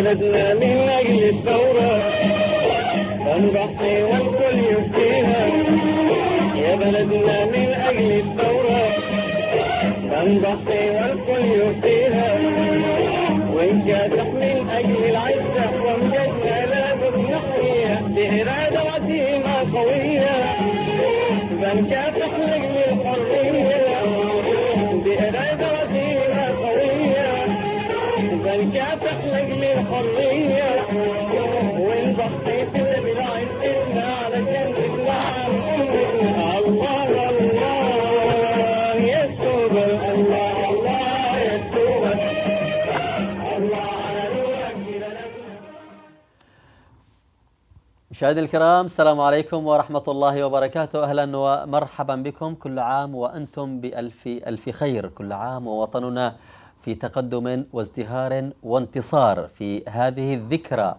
بلدنا من أجل الثورة بنضحي والكل يفديها، يا بلدنا من أجل الثورة بنضحي والكل يفديها، ونكافح من أجل العزة وامجدنا لابد نحييها بإرادة عزيمة قوية، بنكافح لأجل الحرية بإرادة عزيمة قوية، بنكافح لأجل الحرية ونضحي في سبيل عزتنا علشان نطلع أمتنا. الله الله يسوع، الله الله يسوع، الله على نورك. مشاهدينا الكرام، السلام عليكم ورحمة الله وبركاته. أهلا ومرحبا بكم، كل عام وأنتم بألف ألف خير، كل عام ووطننا في تقدم وازدهار وانتصار في هذه الذكرى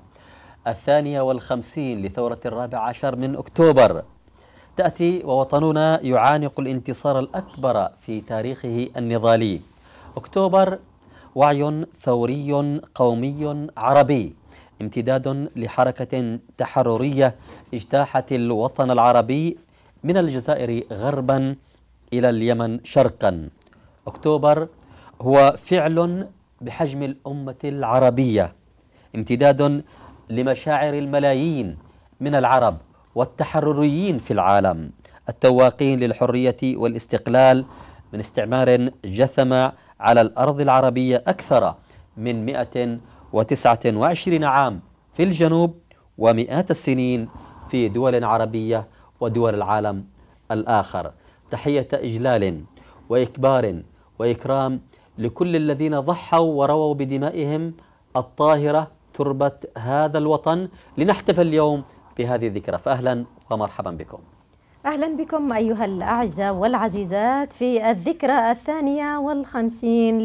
52 لثورة 14 من أكتوبر. تأتي ووطننا يعانق الانتصار الأكبر في تاريخه النضالي. أكتوبر وعي ثوري قومي عربي، امتداد لحركة تحررية اجتاحت الوطن العربي من الجزائر غربا إلى اليمن شرقا. أكتوبر هو فعل بحجم الأمة العربية، امتداد لمشاعر الملايين من العرب والتحرريين في العالم، التواقين للحرية والاستقلال من استعمار جثم على الأرض العربية أكثر من 129 عام في الجنوب ومئات السنين في دول عربية ودول العالم الآخر. تحية إجلال وإكبار وإكرام لكل الذين ضحوا ورووا بدمائهم الطاهرة تربة هذا الوطن لنحتفل اليوم بهذه الذكرى. فأهلا ومرحبا بكم. أهلا بكم أيها الأعزاء والعزيزات في الذكرى 52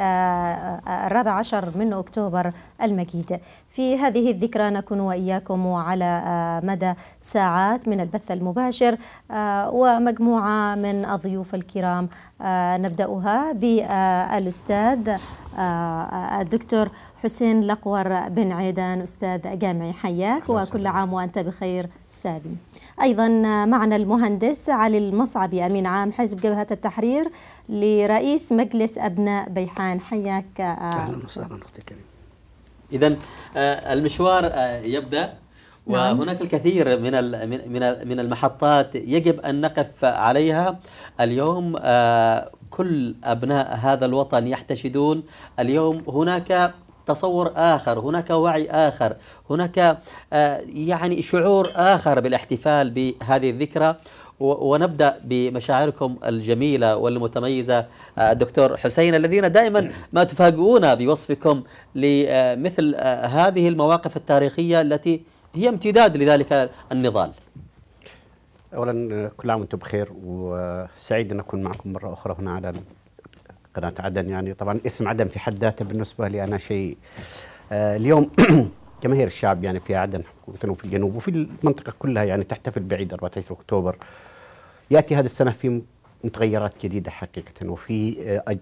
ل14 من أكتوبر المجيد. في هذه الذكرى نكون وإياكم على مدى ساعات من البث المباشر ومجموعة من الضيوف الكرام. نبدأها بالأستاذ الدكتور حسين لقور بن عيدان، أستاذ جامعي، حياك وكل عام وأنت بخير سالم. أيضا معنا المهندس علي المصعبي، أمين عام حزب جبهة التحرير لرئيس مجلس أبناء بيحان، حياك. أهلا وسهلا أختي كريم. إذن المشوار يبدأ، وهناك الكثير من المحطات يجب أن نقف عليها اليوم. كل أبناء هذا الوطن يحتشدون اليوم. هناك تصور آخر، هناك وعي آخر، هناك يعني شعور آخر بالاحتفال بهذه الذكرى. ونبدأ بمشاعركم الجميلة والمتميزة الدكتور حسين، الذين دائما ما تفاجئون بوصفكم لمثل هذه المواقف التاريخية التي هي امتداد لذلك النضال. أولا كل عام وأنتم بخير، وسعيد أن أكون معكم مرة أخرى هنا على قناة عدن. يعني طبعا اسم عدن في حد ذاته بالنسبة لي أنا شيء. اليوم جماهير الشعب يعني في عدن وفي الجنوب وفي المنطقة كلها يعني تحتفل بعيد 14 أكتوبر. يأتي هذه السنة في متغيرات جديدة حقيقة، وفي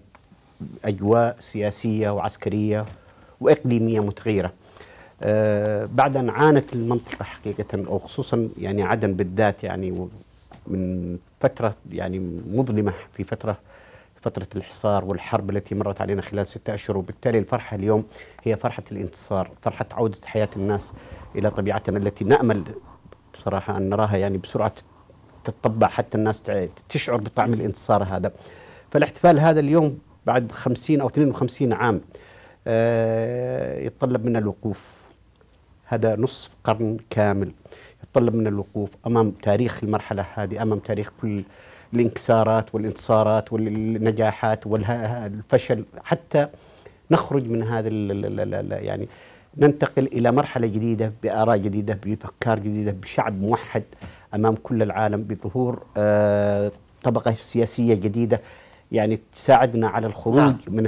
أجواء سياسية وعسكرية وإقليمية متغيرة. بعد أن عانت المنطقة حقيقة، أو خصوصا يعني عدن بالذات، يعني من فترة يعني مظلمة، في فترة الحصار والحرب التي مرت علينا خلال 6 أشهر. وبالتالي الفرحة اليوم هي فرحة الانتصار، فرحة عودة حياة الناس إلى طبيعتنا التي نأمل بصراحة أن نراها يعني بسرعة تتطبع، حتى الناس تشعر بطعم الانتصار هذا. فالاحتفال هذا اليوم بعد 50 أو 52 عام يتطلب منا الوقوف. هذا نصف قرن كامل يتطلب منا الوقوف أمام تاريخ المرحلة هذه، أمام تاريخ كل الانكسارات والانتصارات والنجاحات والفشل، حتى نخرج من هذا يعني ننتقل إلى مرحلة جديدة بآراء جديدة، بأفكار جديدة، بشعب موحد أمام كل العالم، بظهور طبقة سياسية جديدة يعني تساعدنا على الخروج من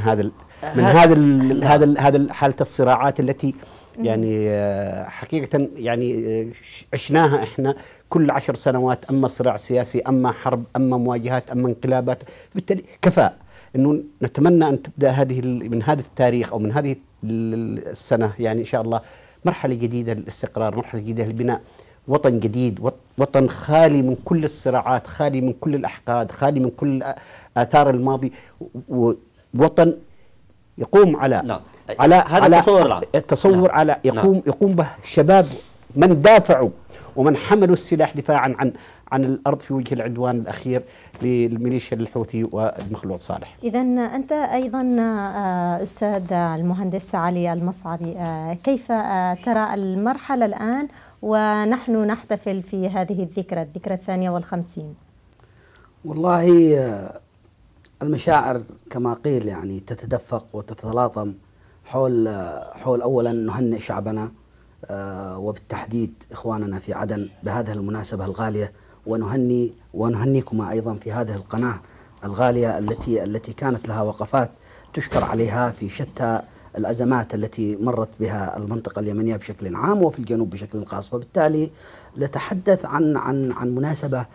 هذا حالة الصراعات التي يعني حقيقة يعني عشناها احنا كل 10 سنوات، اما صراع سياسي، اما حرب، اما مواجهات، اما انقلابات. بالتالي كفاء انه نتمنى ان تبدا من هذا التاريخ او من هذه السنه يعني ان شاء الله مرحله جديده للاستقرار، مرحله جديده لبناء وطن جديد، وطن خالي من كل الصراعات، خالي من كل الاحقاد، خالي من كل اثار الماضي، ووطن يقوم على نعم. على هذا على التصور العام. التصور نعم. على نعم. يقوم به الشباب من دافعوا ومن حملوا السلاح دفاعا عن الارض في وجه العدوان الاخير للميليشيا الحوثي والمخلوع صالح. إذا أنت أيضا أستاذ المهندس علي المصعبي، كيف ترى المرحلة الآن ونحن نحتفل في هذه الذكرى 52؟ والله المشاعر كما قيل يعني تتدفق وتتلاطم حول أولا نهنئ شعبنا وبالتحديد إخواننا في عدن بهذه المناسبة الغالية، ونهنيكما أيضا في هذه القناة الغالية التي كانت لها وقفات تشكر عليها في شتى الأزمات التي مرت بها المنطقة اليمنية بشكل عام وفي الجنوب بشكل خاص. وبالتالي نتحدث عن مناسبة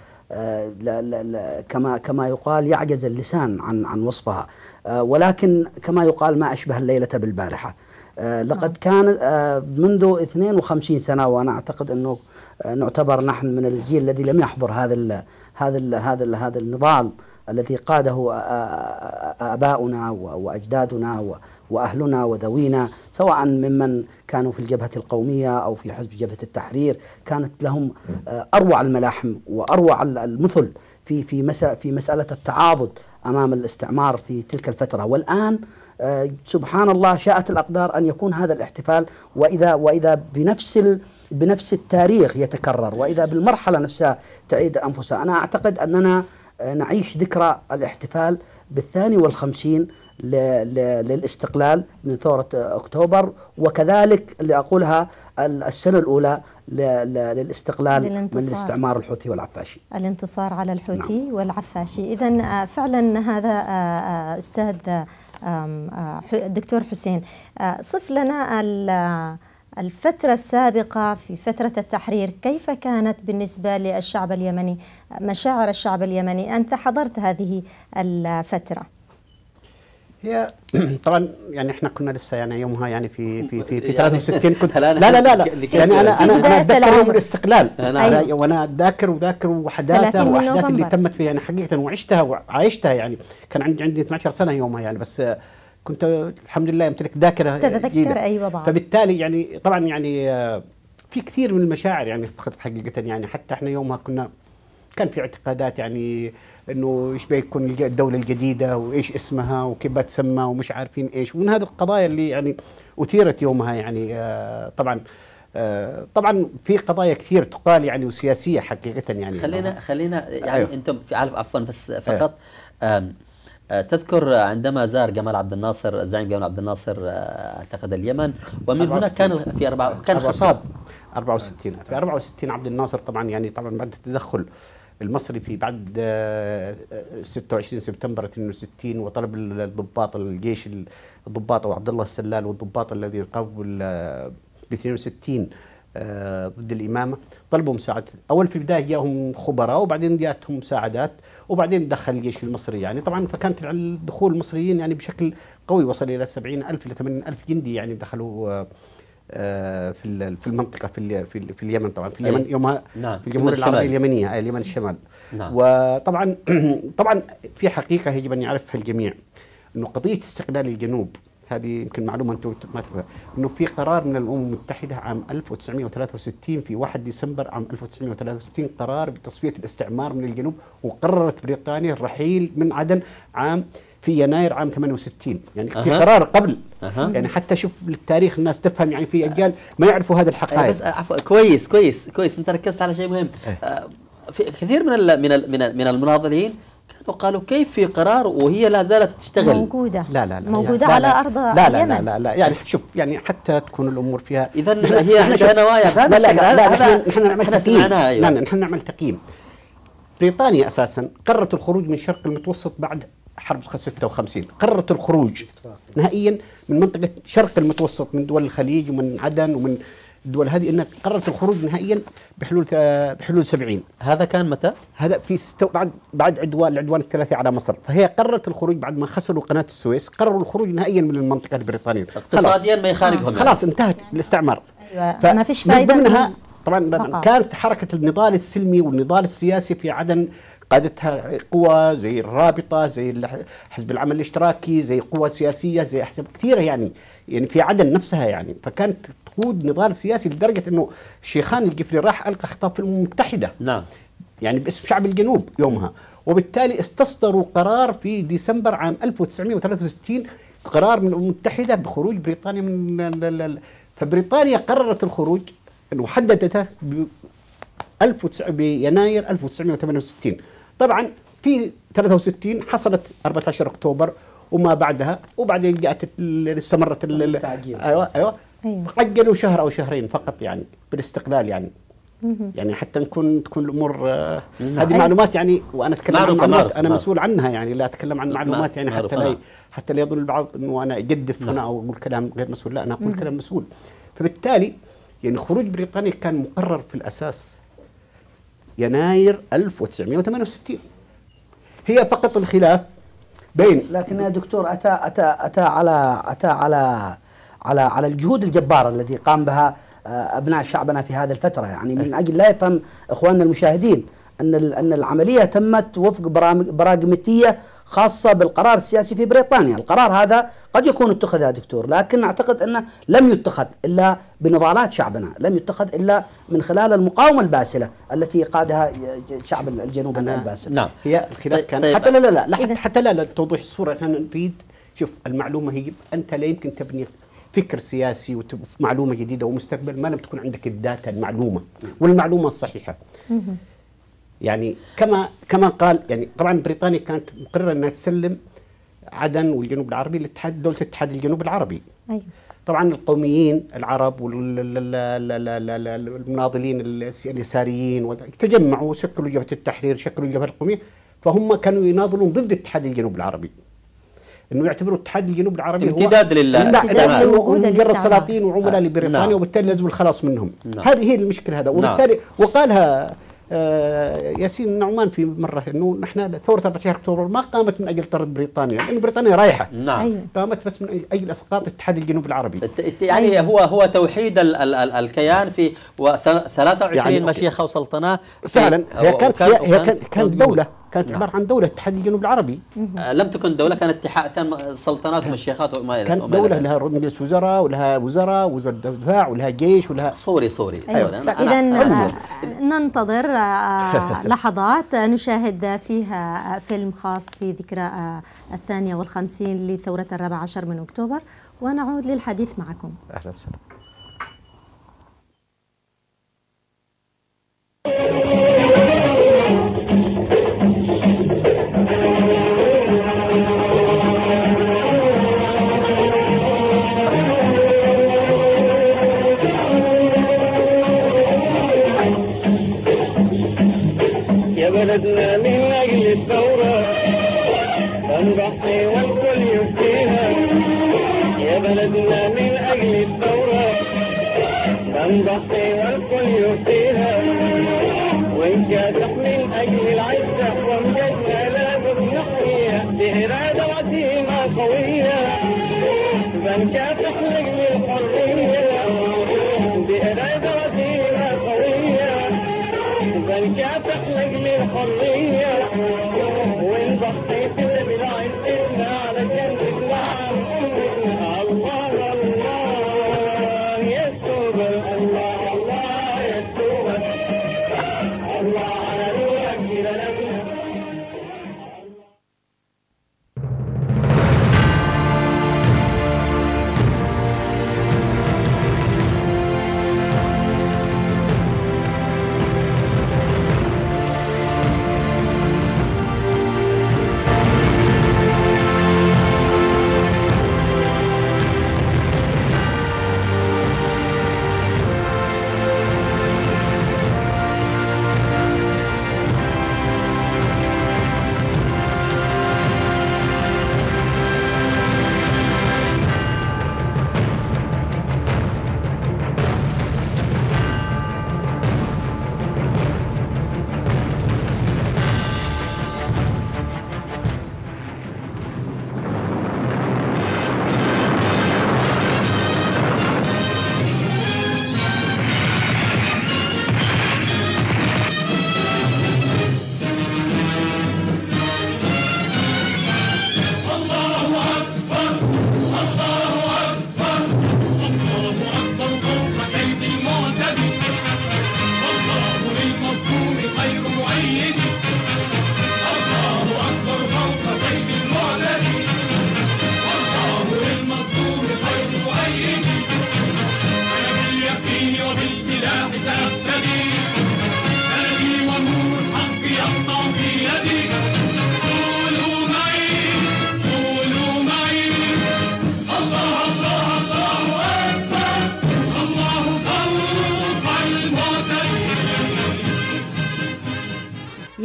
كما يقال يعجز اللسان عن وصفها، ولكن كما يقال ما أشبه الليلة بالبارحة. لقد كان منذ 52 سنة، وأنا أعتقد أنه نعتبر نحن من الجيل الذي لم يحضر هذا النضال الذي قاده آباؤنا وأجدادنا وأهلنا وذوينا، سواء ممن كانوا في الجبهة القومية أو في حزب جبهة التحرير. كانت لهم أروع الملاحم وأروع المثل في مسألة التعاضد أمام الاستعمار في تلك الفترة. والآن سبحان الله شاءت الأقدار أن يكون هذا الاحتفال، وإذا بنفس التاريخ يتكرر، وإذا بالمرحلة نفسها تعيد أنفسها. أنا أعتقد أننا نعيش ذكرى الاحتفال ب52 للاستقلال من ثورة أكتوبر، وكذلك اللي أقولها السنة الأولى للاستقلال من الاستعمار الحوثي والعفاشي، الانتصار على الحوثي نعم. والعفاشي. إذن فعلا هذا أستاذ دكتور حسين، صف لنا الفترة السابقة في فترة التحرير كيف كانت بالنسبة للشعب اليمني، مشاعر الشعب اليمني؟ أنت حضرت هذه الفترة. هي طبعا يعني احنا كنا لسه يعني يومها يعني في 63 كنت لا يعني انا اتذكر يوم الاستقلال وانا ذاكر وحداثه واحداث اللي تمت فيها يعني حقيقه وعشتها وعايشتها. يعني كان عندي 12 سنه يومها يعني، بس كنت الحمد لله امتلك ذاكره تتذكر اي وضع. فبالتالي يعني طبعا يعني في كثير من المشاعر يعني حقيقه. يعني حتى احنا يومها كان في اعتقادات يعني انه ايش بيكون الدوله الجديده وايش اسمها وكيف بتسمى ومش عارفين ايش، ومن هذه القضايا اللي يعني اثيرت يومها. يعني طبعا في قضايا كثير تقال يعني وسياسيه حقيقه. يعني خلينا يعني أيوه. انتم في عفوا بس فقط تذكر عندما زار جمال عبد الناصر الزعيم جمال عبد الناصر اعتقد اليمن، ومن هنا كان في كان خطاب 64 في 64 عبد الناصر طبعا يعني بعد التدخل المصري في بعد 26 سبتمبر 62 وطلب الضباط الجيش الضباط او عبد الله السلال والضباط الذي قاموا ب 62 ضد الإمامة، طلبوا مساعدة. أول في البداية جاءهم خبراء وبعدين جاءتهم مساعدات وبعدين دخل الجيش المصري. يعني طبعا فكانت الدخول المصريين يعني بشكل قوي، وصل إلى 70,000 إلى 80,000 جندي يعني دخلوا في المنطقة في اليمن. طبعا في اليمن يومها نعم. في الجمهورية العربية اليمنية اليمن الشمال. نعم. وطبعا في حقيقة يجب أن يعرفها الجميع، أنه قضية استقلال الجنوب هذه يمكن معلومة أنتم ما تفهمها، أنه في قرار من الأمم المتحدة عام 1963 في 1 ديسمبر عام 1963 قرار بتصفية الاستعمار من الجنوب، وقررت بريطانيا الرحيل من عدن في يناير عام 68. يعني في قرار قبل يعني حتى شوف للتاريخ الناس تفهم، يعني في أجيال ما يعرفوا هذه الحقائق. بس عفوا كويس انت ركزت على شيء مهم. في كثير من المناضلين وقالوا كيف في قرار وهي لا زالت تشتغل موجودة لا موجودة على أرض اليمن. لا يعني شوف يعني حتى تكون الأمور فيها إذا هي عندها نوايا. نحن نعمل تقييم. بريطانيا أساسا قررت الخروج من شرق المتوسط بعد حرب 56، قررت الخروج نهائيا من منطقة شرق المتوسط، من دول الخليج ومن عدن ومن الدول هذه انها قررت الخروج نهائيا بحلول 70. هذا كان متى؟ هذا في بعد العدوان الثلاثي على مصر، فهي قررت الخروج بعد ما خسروا قناة السويس، قرروا الخروج نهائيا من المنطقة البريطانية. اقتصاديا ما يخالفهم خلاص انتهت الاستعمار. أيوة. ما فيش فائدة من ضمنها طبعا كانت حركة النضال السلمي والنضال السياسي في عدن قادتها قوى زي الرابطة، زي حزب العمل الاشتراكي، زي قوى سياسية، زي أحزاب كثيرة يعني في عدن نفسها يعني. فكانت تقود نضال سياسي لدرجة انه الشيخان القفلي راح ألقى خطاب في الأمم المتحدة نعم يعني باسم شعب الجنوب يومها، وبالتالي استصدروا قرار في ديسمبر عام 1963 قرار من الأمم المتحدة بخروج بريطانيا من فبريطانيا قررت الخروج وحددته بيناير 1968. طبعا في 63 حصلت 14 أكتوبر وما بعدها، وبعدين جاءت استمرت ايوه عجلوا شهر او شهرين فقط يعني بالاستقلال يعني. يعني حتى تكون الامور هذه معلومات يعني، وانا اتكلم عن معلومات انا مسؤول عنها يعني، لا اتكلم عن معلومات يعني حتى لا يظن البعض انه انا اجدف هنا او اقول كلام غير مسؤول، لا انا اقول كلام مسؤول. فبالتالي يعني خروج بريطانيا كان مقرر في الاساس يناير 1968. هي فقط الخلاف بين، لكن يا دكتور أتى على الجهود الجبارة التي قام بها أبناء شعبنا في هذه الفترة يعني، من أجل لا يفهم إخواننا المشاهدين أن العملية تمت وفق براغماتية خاصة بالقرار السياسي في بريطانيا. القرار هذا قد يكون اتخذ يا دكتور، لكن أعتقد أنه لم يتخذ إلا بنضالات شعبنا، لم يتخذ إلا من خلال المقاومة الباسلة التي قادها شعب الجنوب الباسل. نعم. هي الخلاف كان حتى لا توضيح الصورة، احنا نريد شوف المعلومة هي أنت لا يمكن تبني فكر سياسي ومعلومة جديدة ومستقبل ما لم تكون عندك الداتا المعلومة والمعلومة الصحيحة. يعني كما قال يعني طبعا بريطانيا كانت مقررة انها تسلم عدن والجنوب العربي لاتحاد دولة اتحاد الجنوب العربي. أيوة. طبعا القوميين العرب والمناضلين اليساريين تجمعوا وشكلوا جبهة التحرير، شكلوا الجبهة القومية، فهم كانوا يناضلون ضد اتحاد الجنوب العربي، انه يعتبروا اتحاد الجنوب العربي امتداد مجرد سلاطين وعملاء لبريطانيا، وبالتالي لازم الخلاص منهم. هذه هي المشكلة هذا. وبالتالي وقالها ياسين النعمان في مرة انه نحن ثورة 14 اكتوبر ما قامت من اجل طرد بريطانيا، لان بريطانيا رايحة. نعم. قامت بس من اجل اسقاط اتحاد الجنوب العربي. يعني هو توحيد الكيان في 23 يعني مشيخة وسلطنة فعلا. هي كانت دولة، كانت عبارة عن دولة اتحاد الجنوب العربي. لم تكن دولة، كانت كان سلطنات ومشيخات كانت دولة لها مجلس وزراء ولها وزراء دفاع ولها جيش ولها سوري. إذا ننتظر لحظات نشاهد فيها فيلم خاص في ذكرى 52 لثورة 14 من أكتوبر، ونعود للحديث معكم. أهلا وسهلا. بلدنا من أجل الثورة نضحي والكل يفتيها، يا بلدنا من أجل الثورة نضحي والكل يفتيها، ونكافح من أجل العزة وامجدنا لابد نحييها بإرادة وعزيمة قوية، بنكافح لأجل الحرية بإرادة وعزيمة قوية، بنكافح لأجل الحرية ونضحي في سبيل عزتنا على جنة نعم أمتنا. الله الله يستوب، الله الله يستوب، الله على نورك إلى نبينا.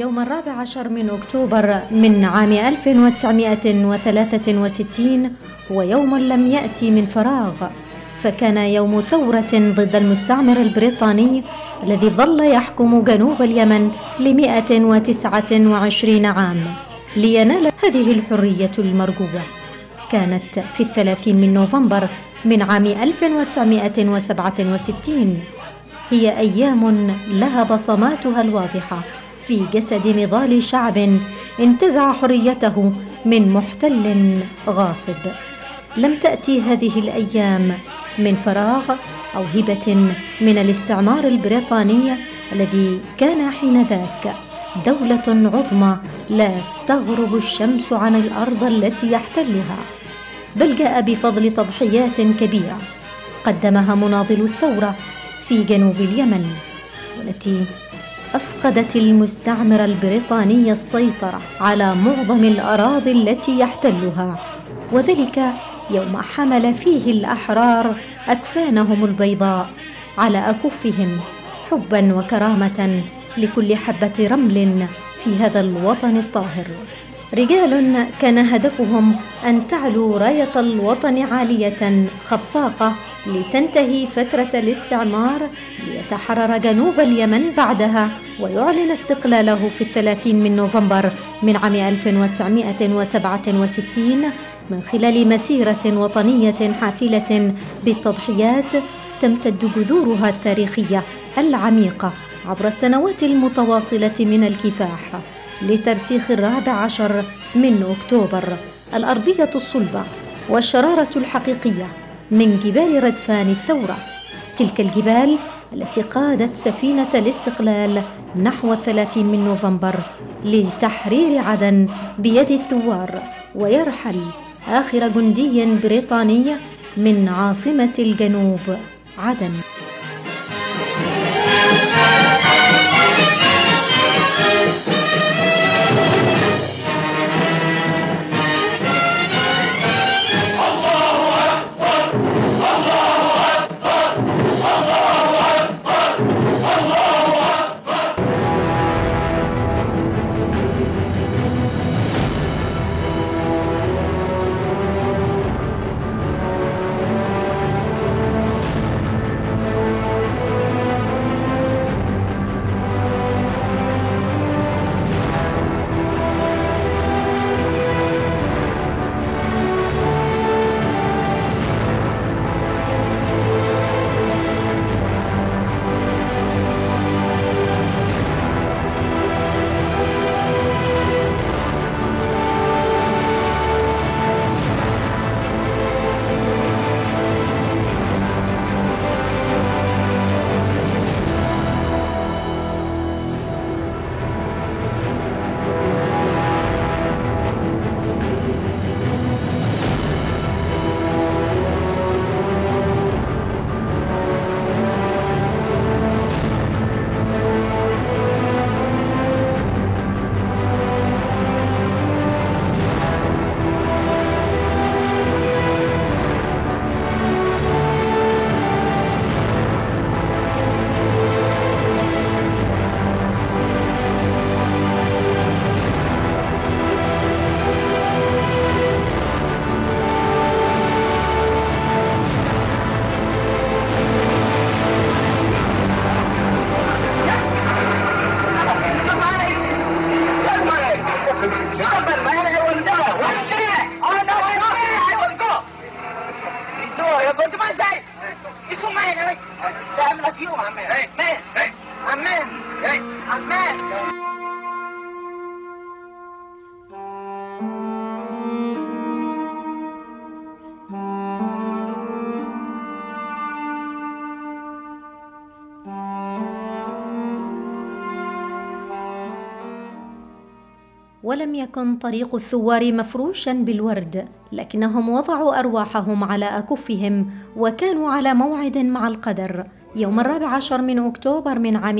يوم 14 من أكتوبر من عام 1963 هو يوم لم يأتي من فراغ، فكان يوم ثورة ضد المستعمر البريطاني الذي ظل يحكم جنوب اليمن ل129 عام لينال هذه الحرية المرجوة. كانت في 30 من نوفمبر من عام 1967 هي أيام لها بصماتها الواضحة في جسد نضال شعب انتزع حريته من محتل غاصب. لم تأتي هذه الأيام من فراغ أو هبة من الاستعمار البريطاني الذي كان حينذاك دولة عظمى لا تغرب الشمس عن الأرض التي يحتلها، بل جاء بفضل تضحيات كبيرة قدمها مناضل الثورة في جنوب اليمن، والتي أفقدت المستعمر البريطاني السيطرة على معظم الأراضي التي يحتلها، وذلك يوم حمل فيه الأحرار أكفانهم البيضاء على أكفهم حبا وكرامة لكل حبة رمل في هذا الوطن الطاهر. رجال كان هدفهم أن تعلو راية الوطن عالية خفاقة لتنتهي فترة الاستعمار، ليتحرر جنوب اليمن بعدها ويعلن استقلاله في 30 من نوفمبر من عام 1967 من خلال مسيرة وطنية حافلة بالتضحيات تمتد جذورها التاريخية العميقة عبر السنوات المتواصلة من الكفاح لترسيخ 14 من أكتوبر الأرضية الصلبة والشرارة الحقيقية من جبال ردفان الثورة، تلك الجبال التي قادت سفينة الاستقلال نحو 30 من نوفمبر لتحرير عدن بيد الثوار، ويرحل آخر جندي بريطاني من عاصمة الجنوب عدن. ولم يكن طريق الثوار مفروشا بالورد، لكنهم وضعوا أرواحهم على أكفهم وكانوا على موعد مع القدر يوم 14 من أكتوبر من عام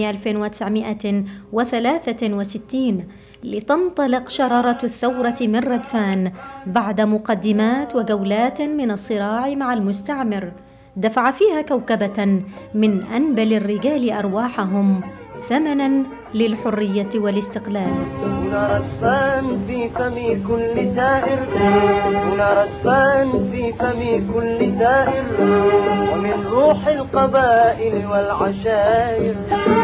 1963 لتنطلق شرارة الثورة من ردفان بعد مقدمات وجولات من الصراع مع المستعمر دفع فيها كوكبة من أنبل الرجال أرواحهم ثمنا للحرية والاستقلال. هنا رسفان في فم كل سائر، هنا رسفان في فم كل سائر، ومن روح القبائل والعشائر.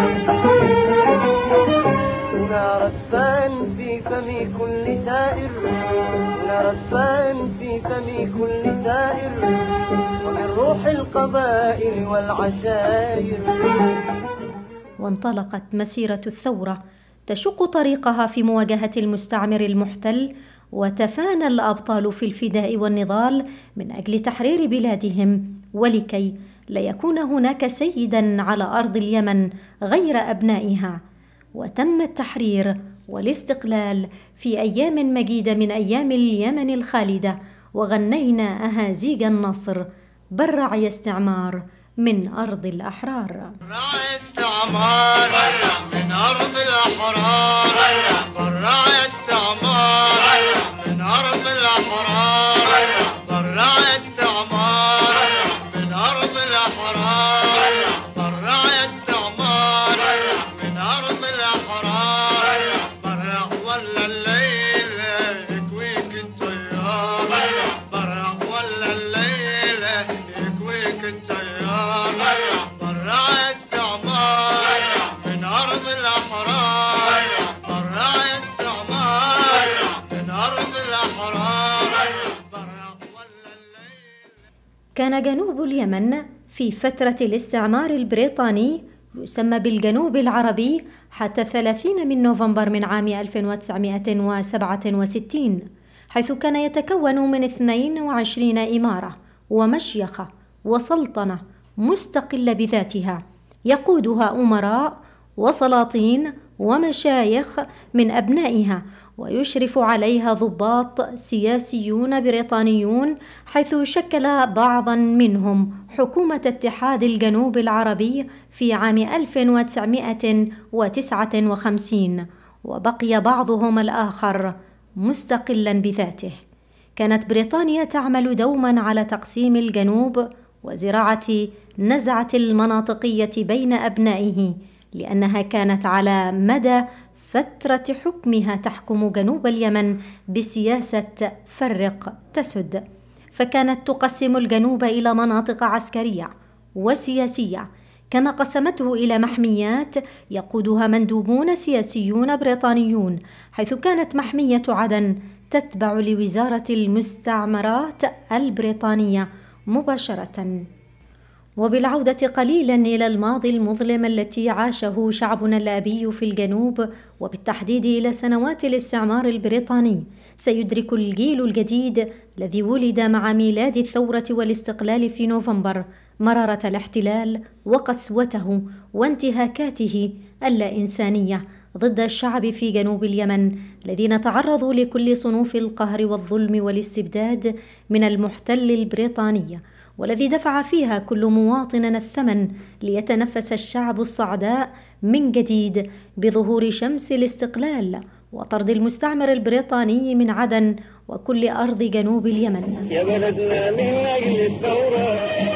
هنا رسفان في فم كل سائر، هنا رسفان في فم كل سائر، ومن روح القبائل والعشائر. وانطلقت مسيرة الثورة تشق طريقها في مواجهة المستعمر المحتل، وتفانى الأبطال في الفداء والنضال من أجل تحرير بلادهم، ولكي لا يكون هناك سيداً على أرض اليمن غير أبنائها. وتم التحرير والاستقلال في أيام مجيدة من أيام اليمن الخالدة، وغنينا أهازيج النصر: برع يا استعمار من أرض الأحرار. برع يا استعمار من أرض الأحرار، برع يا استعمار من أرض الأحرار، برع يا استعمار من أرض الأحرار، برع يا استعمار من أرض الأحرار، برع ولا الليل يكويك التيار، برع ولا الليل يكويك التيار، برع يا استعمار من أرض الأحرار، برع يا استعمار من أرض الأحرار، برع ولا الليل. كان جنوب اليمن في فترة الاستعمار البريطاني يسمى بالجنوب العربي حتى 30 من نوفمبر من عام 1967، حيث كان يتكون من 22 إمارة ومشيخة وسلطنة مستقلة بذاتها، يقودها أمراء وسلاطين ومشايخ من أبنائها، ويشرف عليها ضباط سياسيون بريطانيون، حيث شكل بعضا منهم حكومة اتحاد الجنوب العربي في عام 1959، وبقي بعضهم الآخر مستقلا بذاته. كانت بريطانيا تعمل دوما على تقسيم الجنوب وزراعة نزعة المناطقية بين أبنائه، لأنها كانت على مدى فترة حكمها تحكم جنوب اليمن بسياسة فرق تسد، فكانت تقسم الجنوب إلى مناطق عسكرية وسياسية، كما قسمته إلى محميات يقودها مندوبون سياسيون بريطانيون، حيث كانت محمية عدن تتبع لوزارة المستعمرات البريطانية مباشرة. وبالعودة قليلا إلى الماضي المظلم التي عاشه شعبنا الأبي في الجنوب، وبالتحديد إلى سنوات الاستعمار البريطاني، سيدرك الجيل الجديد الذي ولد مع ميلاد الثورة والاستقلال في نوفمبر مرارة الاحتلال وقسوته وانتهاكاته اللا إنسانية ضد الشعب في جنوب اليمن، الذين تعرضوا لكل صنوف القهر والظلم والاستبداد من المحتل البريطاني، والذي دفع فيها كل مواطن الثمن ليتنفس الشعب الصعداء من جديد بظهور شمس الاستقلال وطرد المستعمر البريطاني من عدن وكل أرض جنوب اليمن. يا بلدنا من أجل الثورة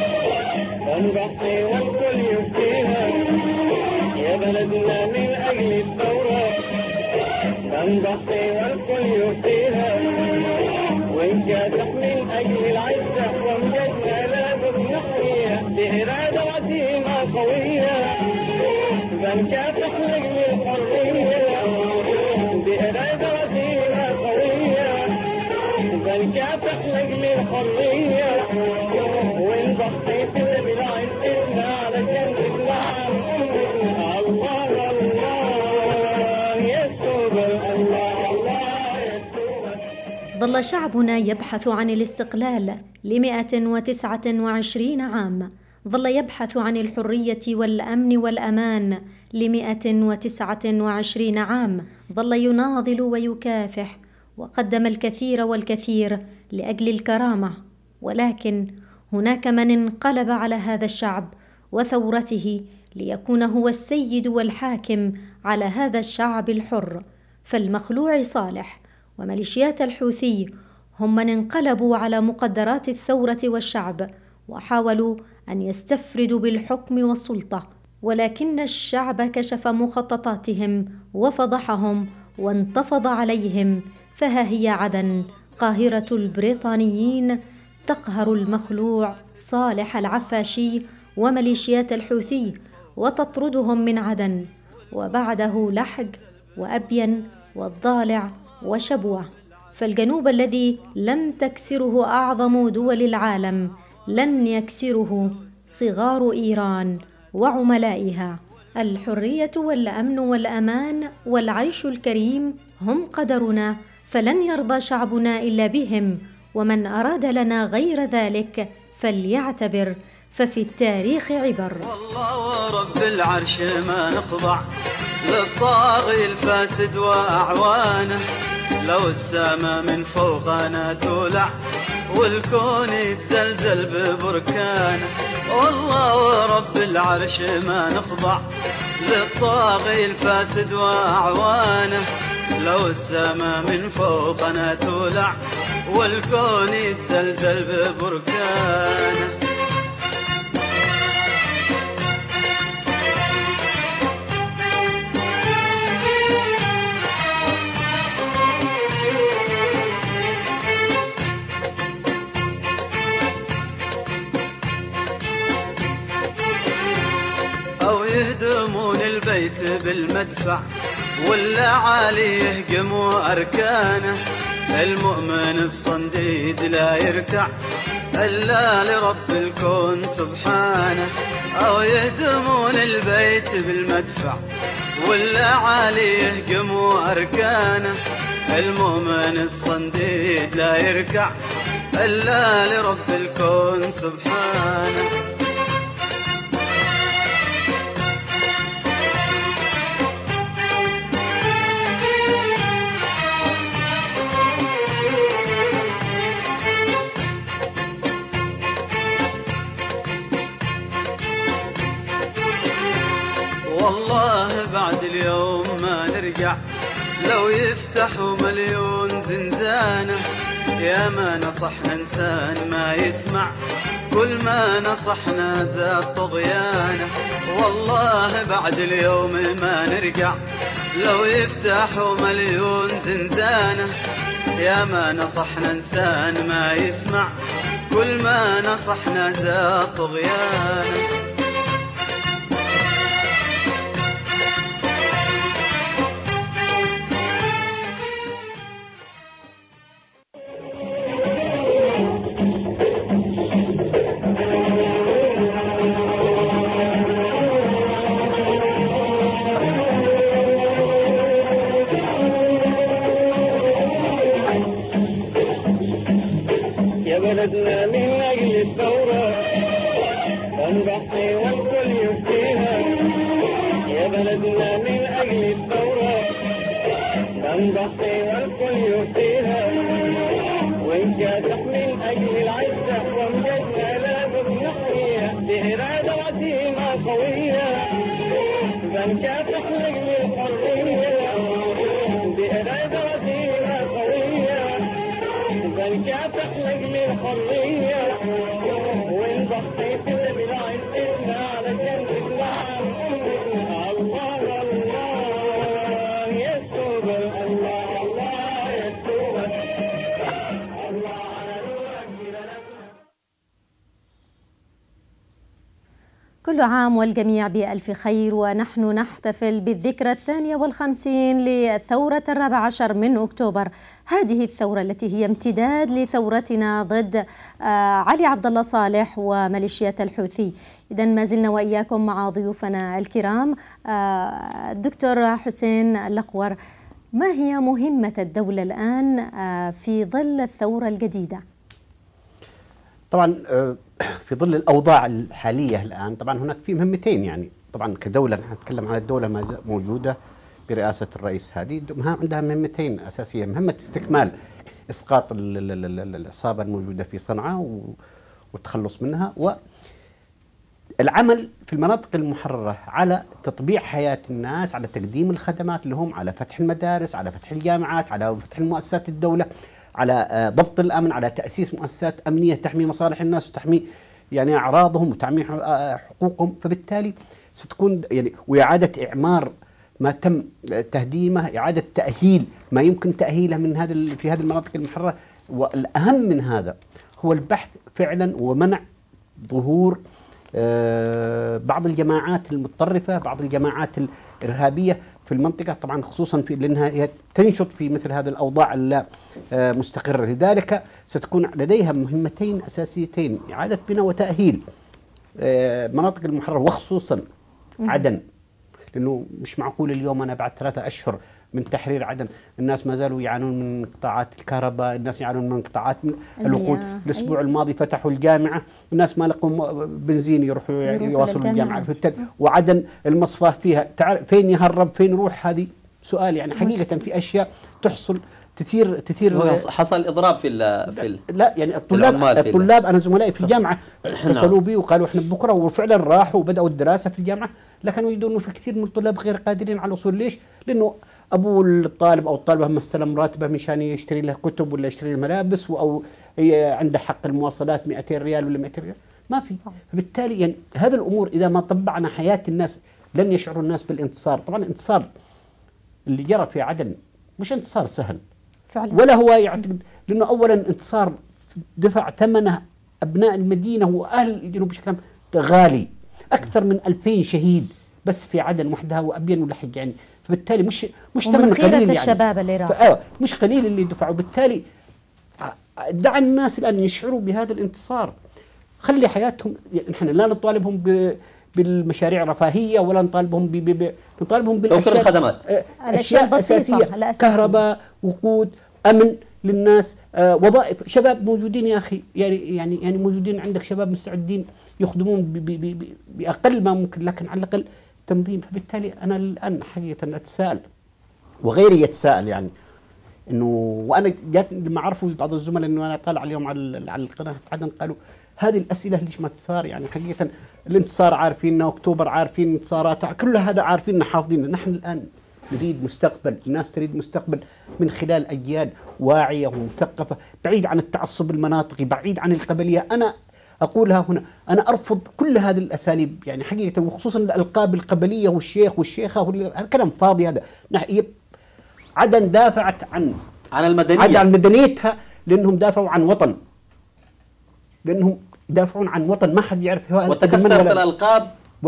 نضحي والكل يبكيها، يا بلدنا من أجل الثورة نضحي والكل يبكيها، ونكافح من أجل العزة وامجدنا لابد نحييها بإرادة عزيمة قوية، بنكافح لأجل الحرية بإرادة عزيمة قوية، بنكافح لأجل الحرية ونضحي في بالعزتنا علشان نطلع الله الله يسوع الله الله يسوع. ظل شعبنا يبحث عن الاستقلال ل129 عام، ظل يبحث عن الحرية والأمن والأمان ل129 عام، ظل يناضل ويكافح، وقدم الكثير والكثير لأجل الكرامة، ولكن هناك من انقلب على هذا الشعب وثورته ليكون هو السيد والحاكم على هذا الشعب الحر. فالمخلوع صالح وميليشيات الحوثي هم من انقلبوا على مقدرات الثورة والشعب، وحاولوا أن يستفردوا بالحكم والسلطة، ولكن الشعب كشف مخططاتهم وفضحهم وانتفض عليهم، فها هي عدن قاهرة البريطانيين تقهر المخلوع صالح العفاشي وميليشيات الحوثي وتطردهم من عدن، وبعده لحج وأبين والضالع وشبوة. فالجنوب الذي لم تكسره أعظم دول العالم لن يكسره صغار إيران وعملائها. الحرية والأمن والأمان والعيش الكريم هم قدرنا، فلن يرضى شعبنا إلا بهم، ومن أراد لنا غير ذلك فليعتبر، ففي التاريخ عبر. والله ورب العرش ما نخضع للطاغي الفاسد وأعوانه، لو السما من فوقنا تولع والكون يتزلزل ببركانه. والله ورب العرش ما نخضع للطاغي الفاسد وأعوانه، لو السما من فوقنا تولع والكون يتزلزل ببركانه. يهدمون البيت بالمدفع ولا عالي يهجموا أركانه، المؤمن الصنديد لا يركع إلا لرب الكون سبحانه. أو يهدمون البيت بالمدفع ولا عالي يهجموا أركانه، المؤمن الصنديد لا يركع إلا لرب الكون سبحانه. والله بعد اليوم ما نرجع، لو يفتحوا مليون زنزانة، يا ما نصحنا إنسان ما يسمع، كل ما نصحنا زاد طغيانه. والله بعد اليوم ما نرجع، لو يفتحوا مليون زنزانة، يا ما نصحنا إنسان ما يسمع، كل ما نصحنا زاد طغيانه. بلدنا من أجل الثورة نضحي والكل يفتيها، يا بلدنا من أجل الثورة نضحي والكل يفتيها، وإن كافح من أجل العزة وامجدنا لابد نحييها بإرادة عزيمة قوية، بنكافح لأجل الحرية بإرادة عزيمة قوية، بنكافح لأجل الحرية ونضحي كل بالعزتنا علشان نطلع أمتنا. الله الله يسوع الله الله يسوع الله على نورك بلدنا. كل عام والجميع بألف خير، ونحن نحتفل بالذكرى 52 للثورة 14 من أكتوبر، هذه الثورة التي هي امتداد لثورتنا ضد علي عبد الله صالح وميليشيات الحوثي. إذا ما زلنا وإياكم مع ضيوفنا الكرام. الدكتور حسين الأقور، ما هي مهمة الدولة الآن في ظل الثورة الجديدة؟ طبعا في ظل الأوضاع الحالية الآن طبعا هناك في مهمتين، يعني طبعا كدولة نحن نتكلم عن الدولة ما موجودة برئاسة الرئيس، هذه عندها مهمتين أساسية، مهمة استكمال إسقاط العصابة الموجودة في صنعاء والتخلص منها، والعمل في المناطق المحررة على تطبيع حياة الناس، على تقديم الخدمات لهم، على فتح المدارس، على فتح الجامعات، على فتح المؤسسات الدولة، على ضبط الأمن، على تأسيس مؤسسات أمنية تحمي مصالح الناس وتحمي يعني أعراضهم وتحمي حقوقهم. فبالتالي ستكون يعني وإعادة إعمار ما تم تهديمه، إعادة تأهيل ما يمكن تأهيله من في هذه المناطق المحررة. والأهم من هذا هو البحث فعلا ومنع ظهور بعض الجماعات المتطرفة، بعض الجماعات الإرهابية في المنطقة، طبعا خصوصا في لأنها هي تنشط في مثل هذه الأوضاع اللا مستقرة. لذلك ستكون لديها مهمتين أساسيتين: إعادة بناء وتأهيل مناطق المحررة وخصوصا عدن، لأنه مش معقول اليوم أنا بعد 3 أشهر من تحرير عدن الناس ما زالوا يعانون من قطاعات الكهرباء، الناس يعانون من قطاعات الوقود. الأسبوع الماضي فتحوا الجامعة، الناس ما لقوا بنزين يروحوا يواصلوا الجامعة. وعدن المصفى فيها تعرف فين يهرب فين يروح، هذه سؤال يعني حقيقة في أشياء تحصل تثير حصل إضراب في لا يعني الطلاب أنا زملائي في الجامعة اتصلوا بي وقالوا إحنا بكرة، وفعلا راحوا وبدأوا الدراسة في الجامعة، لكن يجدون إنه في كثير من الطلاب غير قادرين على الوصول. ليش؟ لأنه أبو الطالب أو الطالبة ما استلم راتبه مشان يشتري له كتب ولا يشتري له ملابس، أو عنده حق المواصلات 200 ريال ولا 200 ريال، ما في. فبالتالي يعني هذه الأمور إذا ما طبعنا حياة الناس لن يشعروا الناس بالانتصار. طبعا الانتصار اللي جرى في عدن مش انتصار سهل فعلا، ولا هو يعتقد، لأنه أولا انتصار دفع ثمنه أبناء المدينة وأهل الجنوب بشكل عام غالي، أكثر من 2000 شهيد بس في عدن وحدها وأبين ولحق يعني. فبالتالي مش ثمن قليل يعني، الشباب اللي راح مش قليل اللي دفعوا. بالتالي دع الناس الآن يشعروا بهذا الانتصار، خلي حياتهم يعني. نحن لا نطالبهم بالمشاريع الرفاهية ولا نطالبهم نطالبهم بالأشياء الخدمات، أشياء أساسية، كهرباء، وقود، أمن للناس، وظائف. شباب موجودين يا أخي، يعني موجودين عندك شباب مستعدين يخدمون بأقل ما ممكن، لكن على الأقل تنظيم. فبالتالي أنا الآن حقيقة أتساءل وغيري يتساءل يعني إنه، وأنا جات لما عرفوا بعض الزملاء إنه أنا طالع اليوم على القناة عدن، قالوا هذه الأسئلة ليش ما تثار؟ يعني حقيقة الانتصار عارفينه، أكتوبر عارفين انتصارات، كل هذا عارفينه حافظينه. نحن الآن نريد مستقبل، الناس تريد مستقبل من خلال أجيال واعية ومثقفة، بعيد عن التعصب المناطقي، بعيد عن القبلية. أنا أقولها هنا، أنا أرفض كل هذه الأساليب يعني حقيقة، وخصوصا الألقاب القبلية والشيخ والشيخة، هذا كلام فاضي. هذا عدن دافعت عن المدنية، عن مدنيتها، لأنهم دافعوا عن وطن، لأنهم يدافعون عن وطن ما حد يعرف وتكسرت الألقاب.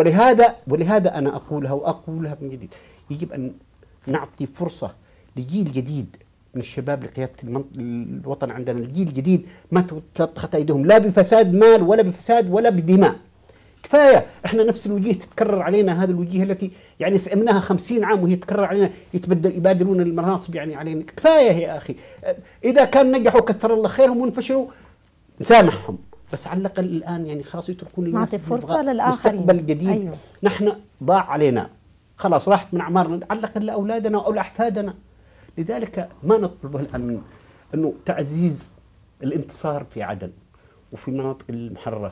ولهذا أنا أقولها من جديد، يجب أن نعطي فرصة لجيل جديد من الشباب لقيادة الوطن عندنا. الجيل الجديد ما تلطخت أيديهم لا بفساد مال ولا بفساد ولا بدماء. كفاية احنا نفس الوجيه تتكرر علينا، هذه الوجيه التي يعني سئمناها 50 عام وهي تتكرر علينا، يبادلون المناصب يعني علينا. كفاية يا أخي، إذا كان نجحوا كثر الله خيرهم، وانفشلوا نسامحهم، بس على الأقل الآن يعني خلاص يتركون للناس نعطي فرصة للآخرين. مستقبل جديد. أيوه. نحن ضاع علينا خلاص، راحت من أعمارنا، على الأقل لأولادنا أو لأحفادنا. لذلك ما نطلبه الآن أنه تعزيز الانتصار في عدن وفي المناطق المحررة،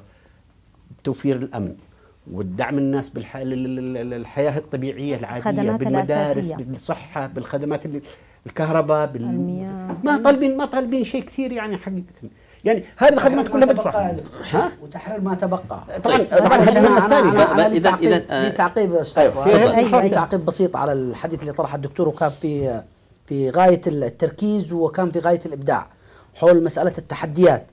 توفير الأمن والدعم الناس بالحياة الطبيعية العادية، بالمدارس، بالصحة، بالخدمات، الكهرباء، المياه. ما طالبين شيء كثير يعني حقيقة. يعني هذه الخدمات كلها بدفع، وتحرير ما تبقى. طبعا هذا الثاني. إذا تعقيب أستاذ، تعقيب بسيط على الحديث اللي طرحه الدكتور، وكان في غاية التركيز وكان في غاية الإبداع حول مسألة التحديات.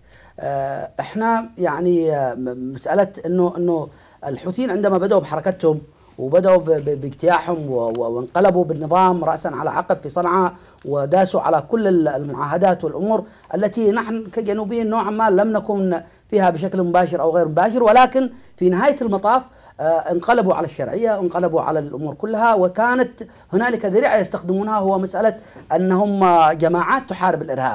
احنا يعني مسألة انه الحوثيين عندما بدأوا بحركتهم وبدأوا باجتياحهم وانقلبوا بالنظام رأسا على عقب في صنعاء، وداسوا على كل المعاهدات والأمور التي نحن كجنوبيين نوعا ما لم نكن فيها بشكل مباشر أو غير مباشر، ولكن في نهاية المطاف انقلبوا على الشرعية، انقلبوا على الأمور كلها. وكانت هنالك ذريعة يستخدمونها، هو مسألة أنهم جماعات تحارب الإرهاب،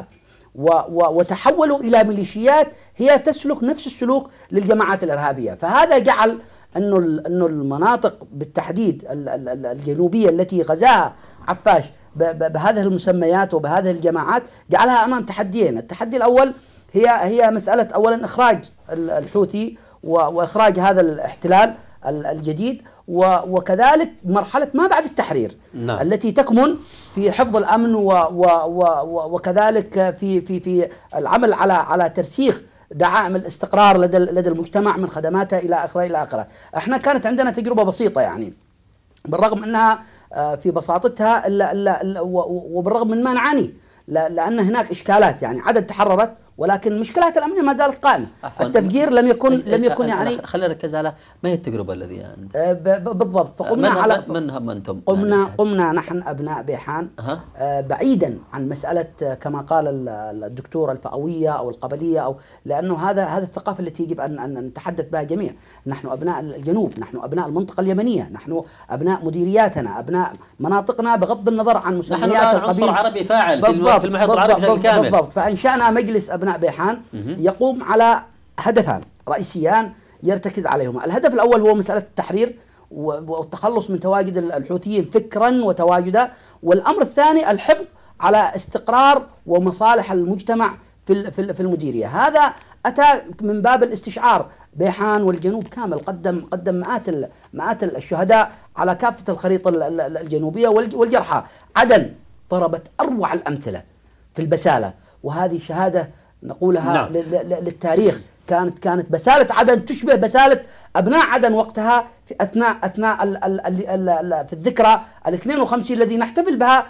وتحولوا إلى ميليشيات هي تسلك نفس السلوك للجماعات الإرهابية. فهذا جعل أنه المناطق بالتحديد الجنوبية التي غزاها عفاش بهذه المسميات وبهذه الجماعات جعلها أمام تحديين. التحدي الأول هي مسألة أولا إخراج الحوثي وإخراج هذا الاحتلال الجديد، وكذلك مرحلة ما بعد التحرير. نعم. التي تكمن في حفظ الأمن وكذلك في العمل على ترسيخ دعائم الاستقرار لدى المجتمع من خدماته إلى آخره إلى آخره. احنا كانت عندنا تجربة بسيطة يعني، بالرغم أنها في بساطتها وبالرغم من ما نعانيه، لأن هناك إشكالات يعني عدد تحررت، ولكن المشكلات الأمنية ما زالت قائمة. التفجير لم يكن يعني. خلينا نركز على ما هي التجربة الذي عندك بالضبط. فقمنا على من هم أنتم قمنا نحن أبناء بيحان بعيدا عن مسألة كما قال الدكتور الفئوية أو القبلية، أو لأنه هذا الثقافة التي يجب أن نتحدث بها جميعا. نحن أبناء الجنوب، نحن أبناء المنطقة اليمنية، نحن أبناء مديرياتنا، أبناء مناطقنا، بغض النظر عن مسميات القبيل. نحن عنصر عربي فاعل في المحيط العربي بشكل كامل. بالضبط. فأنشأنا مجلس أبناء بيحان يقوم على هدفان رئيسيان يرتكز عليهما. الهدف الأول هو مسألة التحرير والتخلص من تواجد الحوثيين فكرا وتواجدا، والأمر الثاني الحفظ على استقرار ومصالح المجتمع في المديرية. هذا أتى من باب الاستشعار. بيحان والجنوب كامل قدم مئات الشهداء على كافة الخريطة الجنوبية والجرحى. عدن ضربت أروع الأمثلة في البسالة، وهذه شهادة نقولها للتاريخ. كانت بسالة عدن تشبه بسالة أبناء عدن وقتها في أثناء في الذكرى 52 الذي نحتفل بها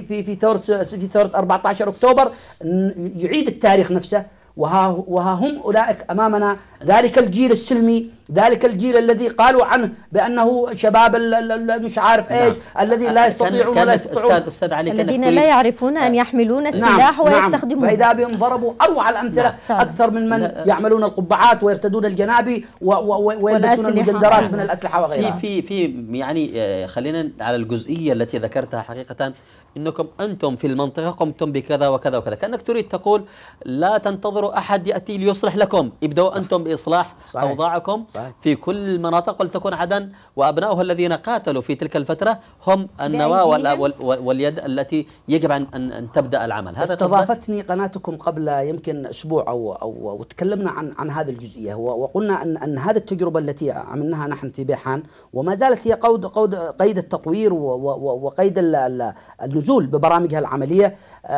في ثورة 14 أكتوبر. يعيد التاريخ نفسه، وها هم أولئك أمامنا، ذلك الجيل السلمي، ذلك الجيل الذي قالوا عنه بأنه شباب مش عارف ايش، الذي لا يستطيعون ولا يستطيعون، أستاذ علي الذين لا يعرفون أن يحملون السلاح ويستخدمونه. فإذا بهم ضربوا أروع الأمثلة أكثر من يعملون القبعات ويرتدون الجنابي ويلبسون المجندرات من الأسلحة وغيرها. في يعني خلينا على الجزئية التي ذكرتها حقيقة، إنكم أنتم في المنطقة قمتم بكذا وكذا وكذا، كأنك تريد تقول لا تنتظروا أحد يأتي ليصلح لكم، ابدأوا أنتم بإصلاح أوضاعكم في كل المناطق، ولتكن عدن وأبنائها الذين قاتلوا في تلك الفترة هم النواة واليد التي يجب أن تبدأ العمل. هذا استضافتني قناتكم قبل يمكن أسبوع أو تكلمنا عن هذه الجزئية، وقلنا أن هذه التجربة التي عملناها نحن في بيحان وما زالت هي قيد التطوير وقيد النزول ببرامجها العملية.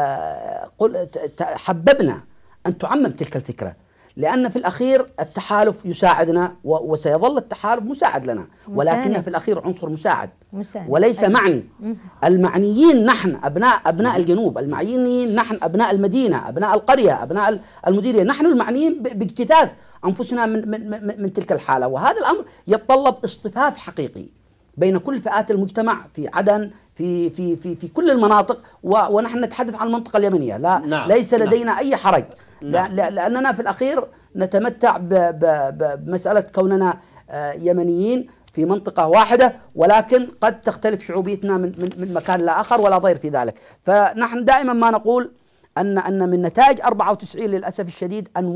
حببنا أن تعمم تلك الفكرة، لأن في الأخير التحالف يساعدنا وسيظل التحالف مساعد لنا، ولكن في الأخير عنصر مساعد وليس معني. المعنيين نحن أبناء الجنوب، المعنيين نحن أبناء المدينة، أبناء القرية، أبناء المديرية، نحن المعنيين باجتثاث أنفسنا من تلك الحالة. وهذا الأمر يتطلب اصطفاف حقيقي بين كل فئات المجتمع في عدن، في كل المناطق، ونحن نتحدث عن المنطقة اليمنية. ليس لدينا أي حرج، لأننا في الأخير نتمتع بمسألة كوننا يمنيين في منطقة واحدة، ولكن قد تختلف شعوبيتنا من مكان لآخر ولا ضير في ذلك. فنحن دائما ما نقول أن من نتائج 94 للأسف الشديد أن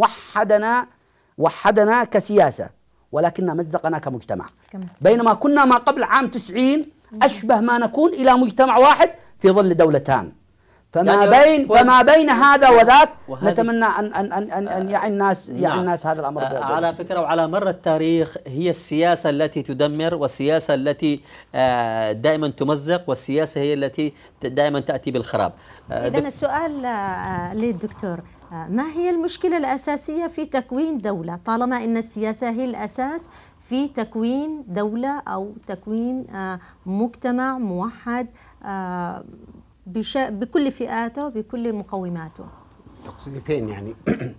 وحدنا كسياسة، ولكننا مزقنا كمجتمع. بينما كنا ما قبل عام 90 أشبه ما نكون إلى مجتمع واحد في ظل دولتان. فما بين هذا وذاك نتمنى أن يعي الناس هذا الأمر. على فكرة، وعلى مر التاريخ هي السياسة التي تدمر، والسياسة التي دائما تمزق، والسياسة هي التي دائما تأتي بالخراب. إذن السؤال للدكتور، ما هي المشكلة الأساسية في تكوين دولة، طالما أن السياسة هي الأساس في تكوين دولة أو تكوين مجتمع موحد بكل فئاته بكل مقوماته؟ تقصدي فين يعني؟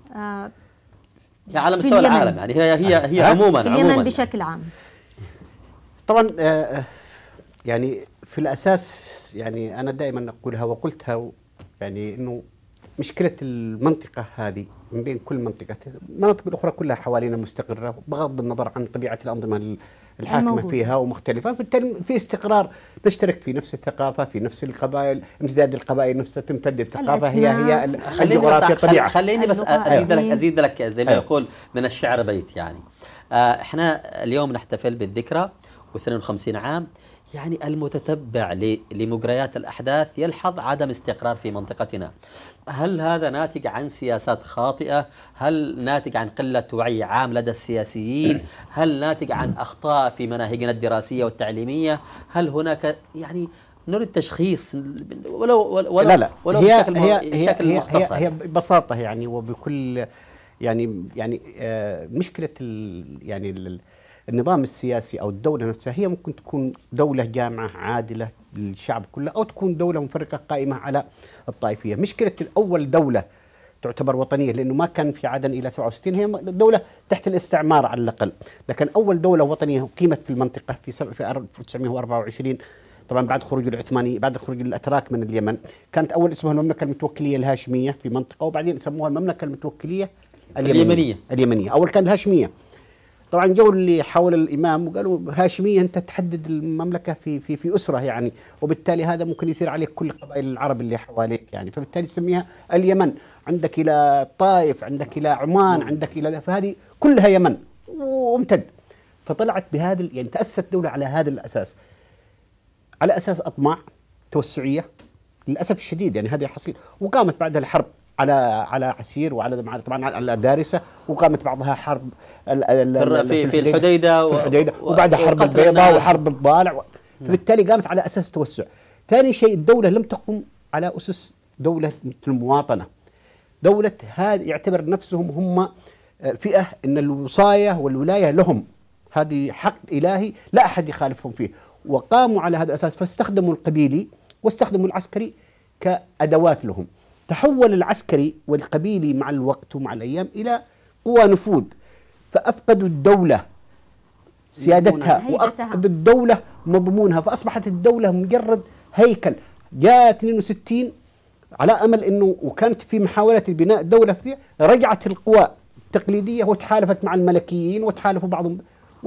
على مستوى العالم يعني، هي عموما في اليمن بشكل عام. طبعا يعني في الأساس يعني أنا دائما أقولها وقلتها، يعني إنه مشكلة المنطقة هذه من بين كل منطقة، المناطق الأخرى كلها حوالينا مستقرة بغض النظر عن طبيعة الأنظمة الحاكمة فيها ومختلفة، فبالتالي في استقرار، نشترك في نفس الثقافة، في نفس القبائل، امتداد القبائل نفسها تمتد الثقافة، هي الجغرافيا الطبيعة. خليني بس أزيد لك زي ما يقول من الشعر بيت يعني. احنا اليوم نحتفل بالذكرى و52 عام، يعني المتتبع لمجريات الأحداث يلحظ عدم استقرار في منطقتنا. هل هذا ناتج عن سياسات خاطئة؟ هل ناتج عن قلة وعي عام لدى السياسيين؟ هل ناتج عن أخطاء في مناهجنا الدراسية والتعليمية؟ هل هناك يعني نريد تشخيص ولو لا بشكل مختصر؟ هي ببساطة يعني وبكل مشكله النظام السياسي او الدوله نفسها هي ممكن تكون دوله جامعه عادله للشعب كله، او تكون دوله مفرقه قائمه على الطائفيه. مشكله الاول دوله تعتبر وطنيه لانه ما كان في عدن الى 67، هي دوله تحت الاستعمار على الاقل، لكن اول دوله وطنيه قيمت في المنطقه في 1924 طبعا بعد خروج العثماني، بعد خروج الاتراك من اليمن. كانت اول اسمها المملكه المتوكليه الهاشميه في منطقه، وبعدين سموها المملكه المتوكليه اليمنيه. اول كان الهاشميه. طبعا جو اللي حول الامام وقالوا هاشميه انت تحدد المملكه في اسره يعني، وبالتالي هذا ممكن يثير عليك كل قبائل العرب اللي حواليك يعني، فبالتالي سميها اليمن. عندك الى الطائف، عندك الى عمان، عندك الى، فهذه كلها يمن وامتد. فطلعت بهذا يعني تاسست دوله على هذا الاساس، على اساس اطماع توسعيه للاسف الشديد يعني هذا حصيل. وقامت بعدها الحرب على عسير وعلى طبعا على دارسه، وقامت بعضها حرب في الحديده وبعدها حرب البيضاء وحرب الضالع فبالتالي قامت على اساس توسع. ثاني شيء الدوله لم تقم على اسس دوله مثل المواطنه. دوله هذا يعتبر نفسهم هم فئه ان الوصايه والولايه لهم، هذه حق الهي لا احد يخالفهم فيه، وقاموا على هذا الاساس. فاستخدموا القبيلي واستخدموا العسكري كادوات لهم. تحول العسكري والقبيلي مع الوقت ومع الأيام إلى قوى نفوذ، فأفقدوا الدولة سيادتها وأفقدوا الدولة مضمونها، فأصبحت الدولة مجرد هيكل. جاء 62 على أمل أنه، وكانت في محاولة بناء دولة فيها، رجعت القوى التقليدية وتحالفت مع الملكيين وتحالفوا بعضهم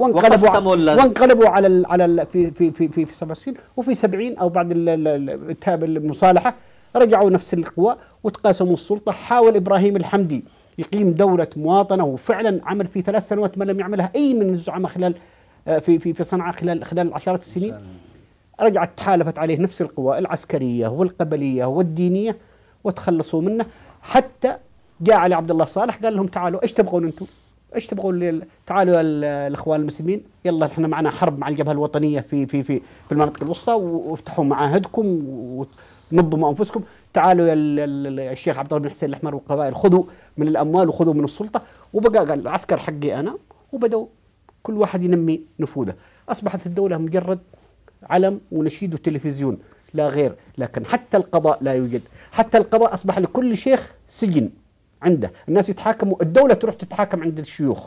وانقلبوا على في 67 وفي 70 أو بعد المصالحة رجعوا نفس القوى وتقاسموا السلطة. حاول إبراهيم الحمدي يقيم دولة مواطنة، وفعلا عمل في 3 سنوات ما لم يعملها أي من الزعماء خلال في صنعاء خلال عشرات السنين. رجعت تحالفت عليه نفس القوى العسكرية والقبلية والدينية وتخلصوا منه، حتى جاء علي عبد الله صالح قال لهم تعالوا ايش تبغون انتم؟ ايش تبغون؟ تعالوا يا الاخوان المسلمين، يلا احنا معنا حرب مع الجبهة الوطنية في المناطق الوسطى، وافتحوا معاهدكم نظموا انفسكم. تعالوا يا الشيخ عبد الله بن حسين الاحمر والقبائل، خذوا من الاموال وخذوا من السلطه. وبقى قال العسكر حقي انا، وبداوا كل واحد ينمي نفوذه. اصبحت الدوله مجرد علم ونشيد وتلفزيون لا غير. لكن حتى القضاء لا يوجد، حتى القضاء اصبح لكل شيخ سجن عنده، الناس يتحاكموا، الدوله تروح تتحاكم عند الشيوخ،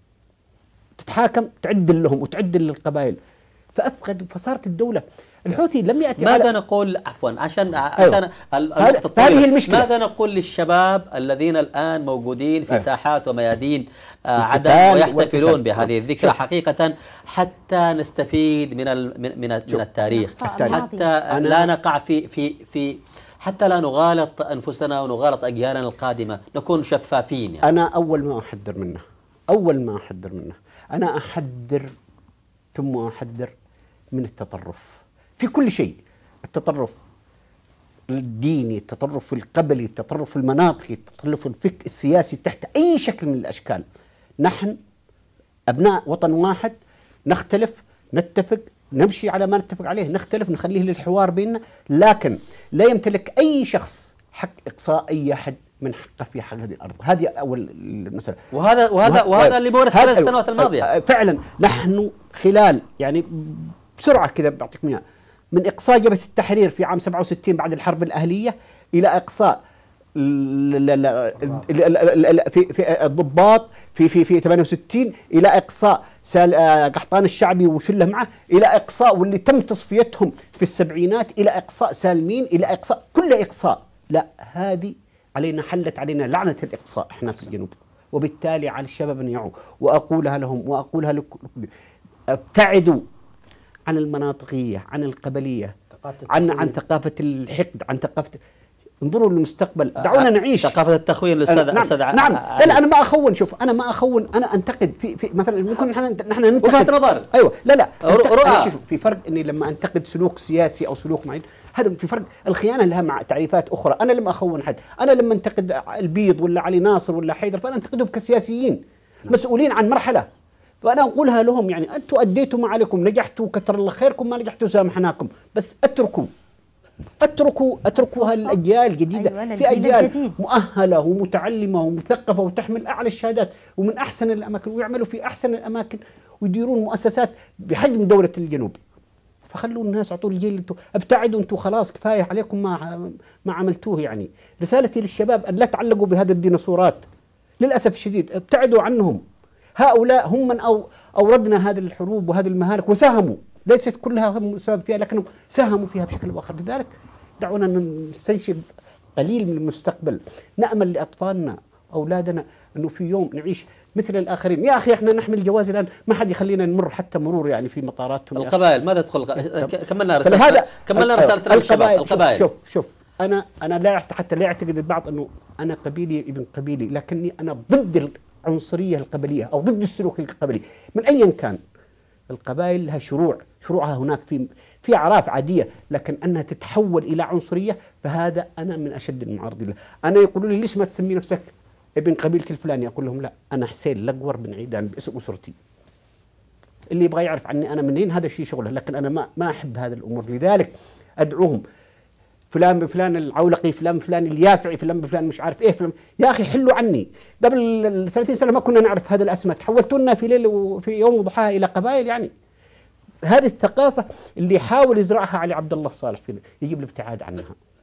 تتحاكم تعدل لهم وتعدل للقبائل. فصارت الدولة. الحوثي لم يأتي ماذا نقول عفوا عشان هذه المشكلة. ماذا نقول للشباب الذين الآن موجودين في ساحات وميادين عدن ويحتفلون بهذه الذكرى حقيقة، حتى نستفيد من التاريخ، حتى لا نقع في حتى لا نغالط أنفسنا ونغالط أجيالنا القادمة، نكون شفافين يعني. أنا أول ما أحذر منه أنا أحذر ثم أحذر من التطرف في كل شيء، التطرف الديني، التطرف القبلي، التطرف المناطقي، التطرف السياسي تحت أي شكل من الأشكال. نحن أبناء وطن واحد، نختلف نتفق نمشي على ما نتفق عليه، نختلف نخليه للحوار بيننا، لكن لا يمتلك أي شخص حق إقصاء أي أحد من حقه في حق هذه الأرض. هذه أول المسألة. وهذا اللي مورس خلال السنوات الماضية. فعلا نحن خلال يعني بسرعة كذا بعطيك إياها، من إقصاء جبهة التحرير في عام 67 بعد الحرب الأهلية إلى إقصاء في الضباط في 68، إلى إقصاء قحطان الشعبي وشله معه، إلى إقصاء واللي تم تصفيتهم في السبعينات، إلى إقصاء سالمين، إلى إقصاء كل إقصاء. لا، هذه علينا، حلت علينا لعنة الإقصاء إحنا في الجنوب، وبالتالي على الشباب أن يعوا. وأقولها لهم وأقولها لكم، ابتعدوا عن المناطقية، عن القبلية، عن ثقافة الحقد، عن ثقافة، انظروا للمستقبل، دعونا نعيش. ثقافة التخوين الأستاذ نعم. لا أنا ما أخون، شوف أنا ما أخون، أنا أنتقد في مثلا ممكن نحن ننتقد وجهة نظر. أيوة، لا رؤى. شوف في فرق إني لما أنتقد سلوك سياسي أو سلوك معين، هذا في فرق. الخيانة لها مع تعريفات أخرى. أنا لما أخون حد، أنا لما أنتقد البيض ولا علي ناصر ولا حيدر، فأنا أنتقدهم كسياسيين مسؤولين عن مرحلة، فأنا أقولها لهم يعني أنتم أديتوا ما عليكم، نجحتوا كثر الله خيركم، ما نجحتوا سامحناكم، بس اتركوا اتركوا هالاجيال الجديده. أيوة، في الجيل اجيال الجديد. مؤهله ومتعلمه ومثقفه وتحمل اعلى الشهادات ومن احسن الاماكن ويعملوا في احسن الاماكن ويديرون مؤسسات بحجم دوله الجنوب. فخلوا الناس، اعطوا الجيل، انتم ابتعدوا، انتم خلاص كفايه عليكم ما عملتوه. يعني رسالتي للشباب ان لا تعلقوا بهذه الديناصورات، للاسف الشديد ابتعدوا عنهم. هؤلاء هم من اوردنا هذه الحروب وهذه المهالك وساهموا، ليست كلها هم سبب فيها لكنهم ساهموا فيها بشكل او اخر. لذلك دعونا نستنشد قليل من المستقبل، نامل لاطفالنا اولادنا انه في يوم نعيش مثل الاخرين. يا اخي احنا نحمل جواز الان، ما حد يخلينا نمر حتى مرور يعني في مطاراتهم. القبائل ما تدخل. كملنا رسالة، كملنا رسالتنا للشباب. القبائل. شوف انا لا حتى لا يعتقد البعض انه انا قبيلي ابن قبيلي، لكني انا ضد العنصريه القبليه او ضد السلوك القبلي من ايا كان. القبائل لها شروعها هناك في اعراف عاديه، لكن انها تتحول الى عنصريه فهذا انا من اشد المعارضين له. انا يقولوا لي ليش ما تسمي نفسك ابن قبيله الفلاني؟ اقول لهم لا، انا حسين لقور بن عيدان باسم اسرتي. اللي يبغى يعرف عني انا منين هذا شيء شغله، لكن انا ما احب هذه الامور. لذلك ادعوهم فلان بفلان العولقي، فلان بفلان اليافعي، فلان بفلان مش عارف ايه، فلان. يا اخي حلوا عني. قبل 30 سنه ما كنا نعرف هذه الاسماء، تحولتونا في ليل وفي يوم وضحاها الى قبائل. يعني هذه الثقافه اللي يحاول يزرعها علي عبد الله الصالح يجيب الابتعاد عنها.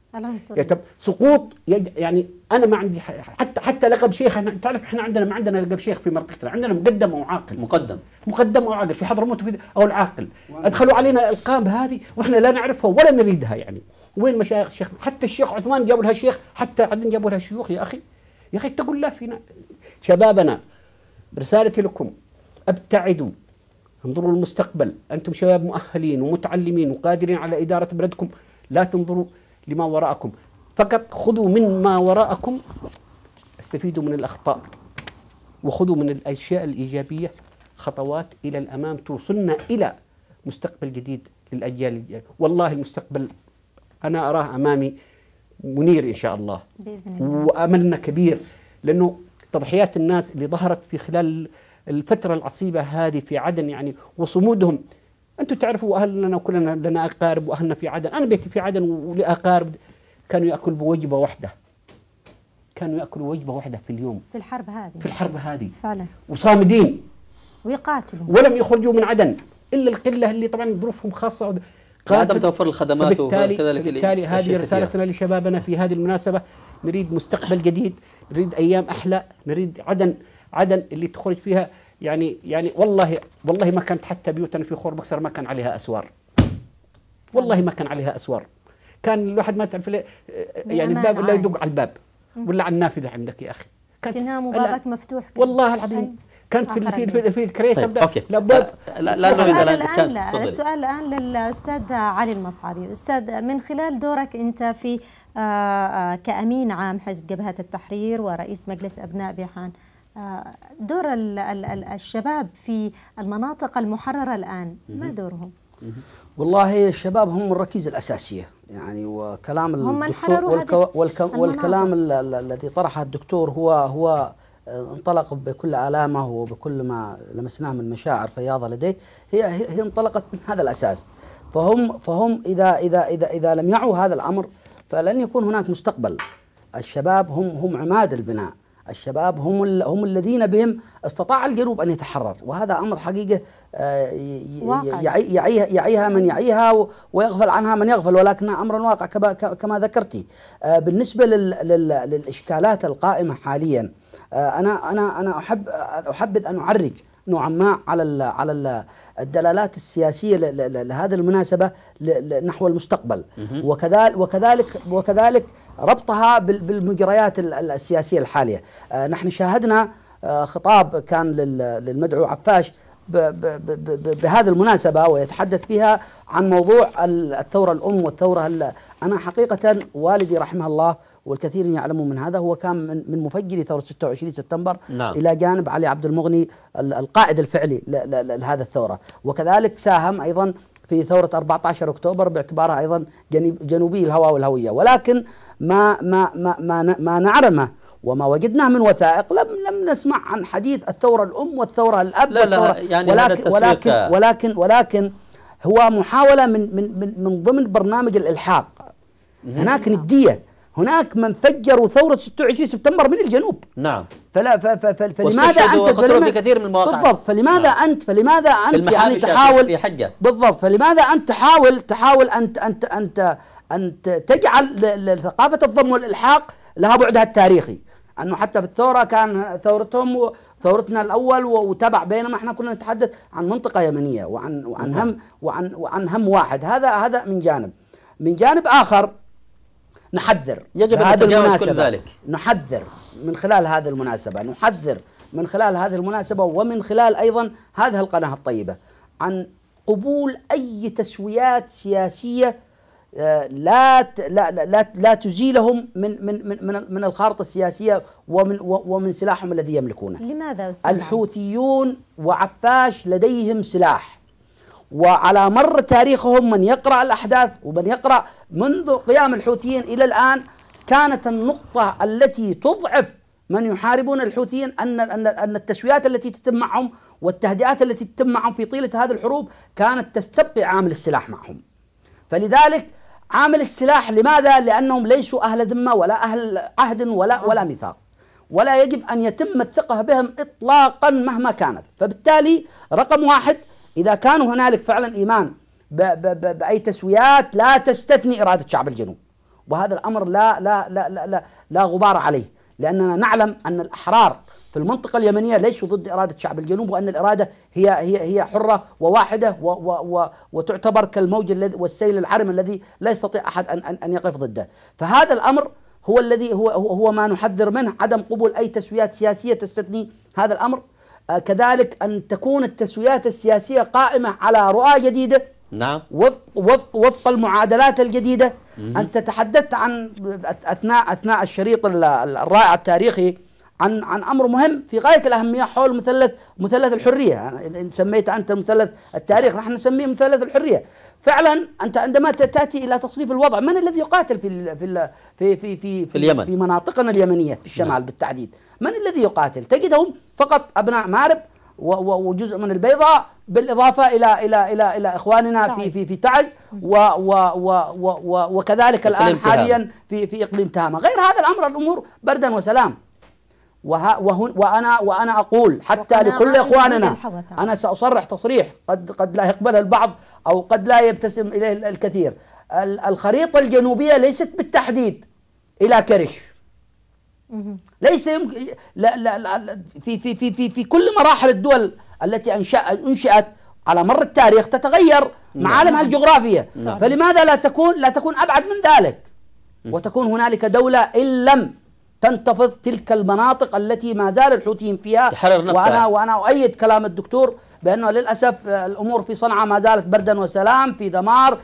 سقوط. يعني انا ما عندي حتى لقب شيخ. تعرف احنا عندنا ما عندنا لقب شيخ في منطقتنا، عندنا مقدم او عاقل. مقدم او عاقل في حضرموت او العاقل. ادخلوا علينا الالقاب هذه واحنا لا نعرفها ولا نريدها. يعني وين مشايخ الشيخ؟ حتى الشيخ عثمان جابوا لها شيخ، حتى بعدين جابوا لها شيوخ. يا اخي اتقوا الله فينا. شبابنا، رسالتي لكم ابتعدوا، انظروا للمستقبل. انتم شباب مؤهلين ومتعلمين وقادرين على اداره بلدكم، لا تنظروا لما وراءكم، فقط خذوا من ما وراءكم، استفيدوا من الأخطاء وخذوا من الأشياء الإيجابية خطوات إلى الأمام توصلنا إلى مستقبل جديد للأجيال الجاية. والله المستقبل أنا أراه أمامي منير إن شاء الله وأملنا كبير، لأنه تضحيات الناس اللي ظهرت في خلال الفترة العصيبة هذه في عدن يعني وصمودهم. أنتم تعرفوا أهلنا وكلنا لنا أقارب وأهلنا في عدن، أنا بيتي في عدن ولأقارب كانوا يأكلوا بوجبة واحدة، كانوا يأكلوا وجبة واحدة في اليوم في الحرب هذه فعلا، وصامدين ويقاتلوا ولم يخرجوا من عدن إلا القلة اللي طبعا ظروفهم خاصة عدم توفر الخدمات. وبالتالي هذه رسالتنا لشبابنا في هذه المناسبة. نريد مستقبل جديد، نريد أيام أحلى، نريد عدن اللي تخرج فيها يعني والله ما كانت حتى بيوتنا في خور بكسر ما كان عليها أسوار، والله ما كان عليها أسوار. كان الواحد ما تعرف يعني الباب لا يدق على الباب ولا على النافذة عندك يا أخي، تنام وبابك مفتوح والله العظيم. كانت في الكريت السؤال الآن للأستاذ علي المصعبي. أستاذ، من خلال دورك أنت في كأمين عام حزب جبهة التحرير ورئيس مجلس أبناء بيحان، دور الشباب في المناطق المحررة الآن ما دورهم؟ والله الشباب هم الركيزة الأساسية يعني، وكلام الدكتور والكلام الذي طرحه الدكتور هو انطلق بكل آلامه وبكل ما لمسناه من مشاعر فياضة لديه، هي انطلقت من هذا الأساس. فهم إذا لم يعوا هذا الأمر فلن يكون هناك مستقبل. الشباب هم عماد البناء، الشباب هم الذين بهم استطاع الجنوب أن يتحرر، وهذا أمر حقيقة يعيها من يعيها ويغفل عنها من يغفل، ولكنها أمر واقع كما ذكرتي. بالنسبة للإشكالات القائمة حاليا، أنا أحبذ أن أعرج نوعا ما على الدلالات السياسية لهذه المناسبة نحو المستقبل، وكذلك ربطها بالمجريات السياسية الحالية. نحن شاهدنا خطاب كان للمدعو عفاش بهذه المناسبة ويتحدث فيها عن موضوع الثورة الأم والثورة. أنا حقيقة والدي رحمه الله والكثير يعلمون من هذا، هو كان من مفجري ثورة 26 سبتمبر نعم. إلى جانب علي عبد المغني القائد الفعلي لهذا الثورة، وكذلك ساهم أيضا في ثورة 14 أكتوبر باعتبارها أيضا جنوبي الهوى والهوية. ولكن ما نعلمه وما وجدناه من وثائق لم نسمع عن حديث الثورة الأم والثورة الأب. لا يعني ولكن هو محاولة من ضمن برنامج الإلحاق هناك ندية، هناك من فجروا ثورة 26 سبتمبر من الجنوب. نعم. فلماذا أنت في كثير من المواقع. بالضبط. فلماذا نعم. أنت يعني تحاول في حجة. بالضبط. فلماذا أنت تحاول أن تجعل ثقافة الضم والإلحاق لها بعدها التاريخي، أنه حتى في الثورة كان ثورتهم ثورتنا الأول وتبع، بينما احنا كنا نتحدث عن منطقة يمنية وعن هم واحد. هذا من جانب. من جانب آخر نحذر، يجب أن نتجاوز كل ذلك. نحذر من خلال هذه المناسبة ومن خلال أيضا هذه القناة الطيبة عن قبول أي تسويات سياسية لا تزيلهم من الخارطة السياسية ومن سلاحهم الذي يملكونه. لماذا أستاذ؟ الحوثيون وعفاش لديهم سلاح، وعلى مر تاريخهم من يقرأ الأحداث ومن يقرأ منذ قيام الحوثيين إلى الآن، كانت النقطة التي تضعف من يحاربون الحوثيين أن التسويات التي تتم معهم والتهدئات التي تتم معهم في طيلة هذه الحروب كانت تستبقي عامل السلاح معهم. فلذلك عامل السلاح، لماذا؟ لأنهم ليسوا أهل ذمة ولا أهل عهد ولا ميثاق، ولا يجب أن يتم الثقة بهم إطلاقا مهما كانت. فبالتالي رقم واحد، إذا كانوا هنالك فعلا إيمان بأي تسويات لا تستثني إرادة شعب الجنوب، وهذا الأمر لا غبار عليه، لأننا نعلم أن الأحرار في المنطقة اليمنية ليسوا ضد إرادة شعب الجنوب، وأن الإرادة هي حرة وواحدة وتعتبر كالموج الذي والسيل العرم الذي لا يستطيع أحد أن يقف ضده. فهذا الأمر هو الذي هو ما نحذر منه، عدم قبول أي تسويات سياسية تستثني هذا الأمر. كذلك أن تكون التسويات السياسية قائمة على رؤى جديدة، نعم، وفق المعادلات الجديدة. أنت تحدثت عن أثناء الشريط الرائع التاريخي عن أمر مهم في غاية الأهمية حول مثلث الحرية. إن سميت أنت مثلث التاريخ، نحن نسميه مثلث الحرية. فعلا أنت عندما تأتي إلى تصنيف الوضع، من الذي يقاتل في اليمن، في مناطقنا اليمنية في الشمال بالتحديد؟ من الذي يقاتل؟ تجدهم فقط أبناء مارب وجزء من البيضاء، بالإضافة إلى إخواننا في تعز وكذلك الآن حاليا في إقليم تهامة. غير هذا الأمور بردا وسلام. وأنا أقول حتى لكل إخواننا، أنا سأصرح تصريح قد لا يقبله البعض أو قد لا يبتسم إليه الكثير. الخريطة الجنوبية ليست بالتحديد إلى كرش، ليس يمكن. لا في كل مراحل الدول التي أنشأت على مر التاريخ تتغير معالمها الجغرافية. فلماذا لا تكون أبعد من ذلك، وتكون هنالك دولة إن لم تنتفض تلك المناطق التي ما زال الحوثيين فيها. وأنا أؤيد كلام الدكتور بأنه للأسف الأمور في صنعاء ما زالت بردا وسلام، في دمار،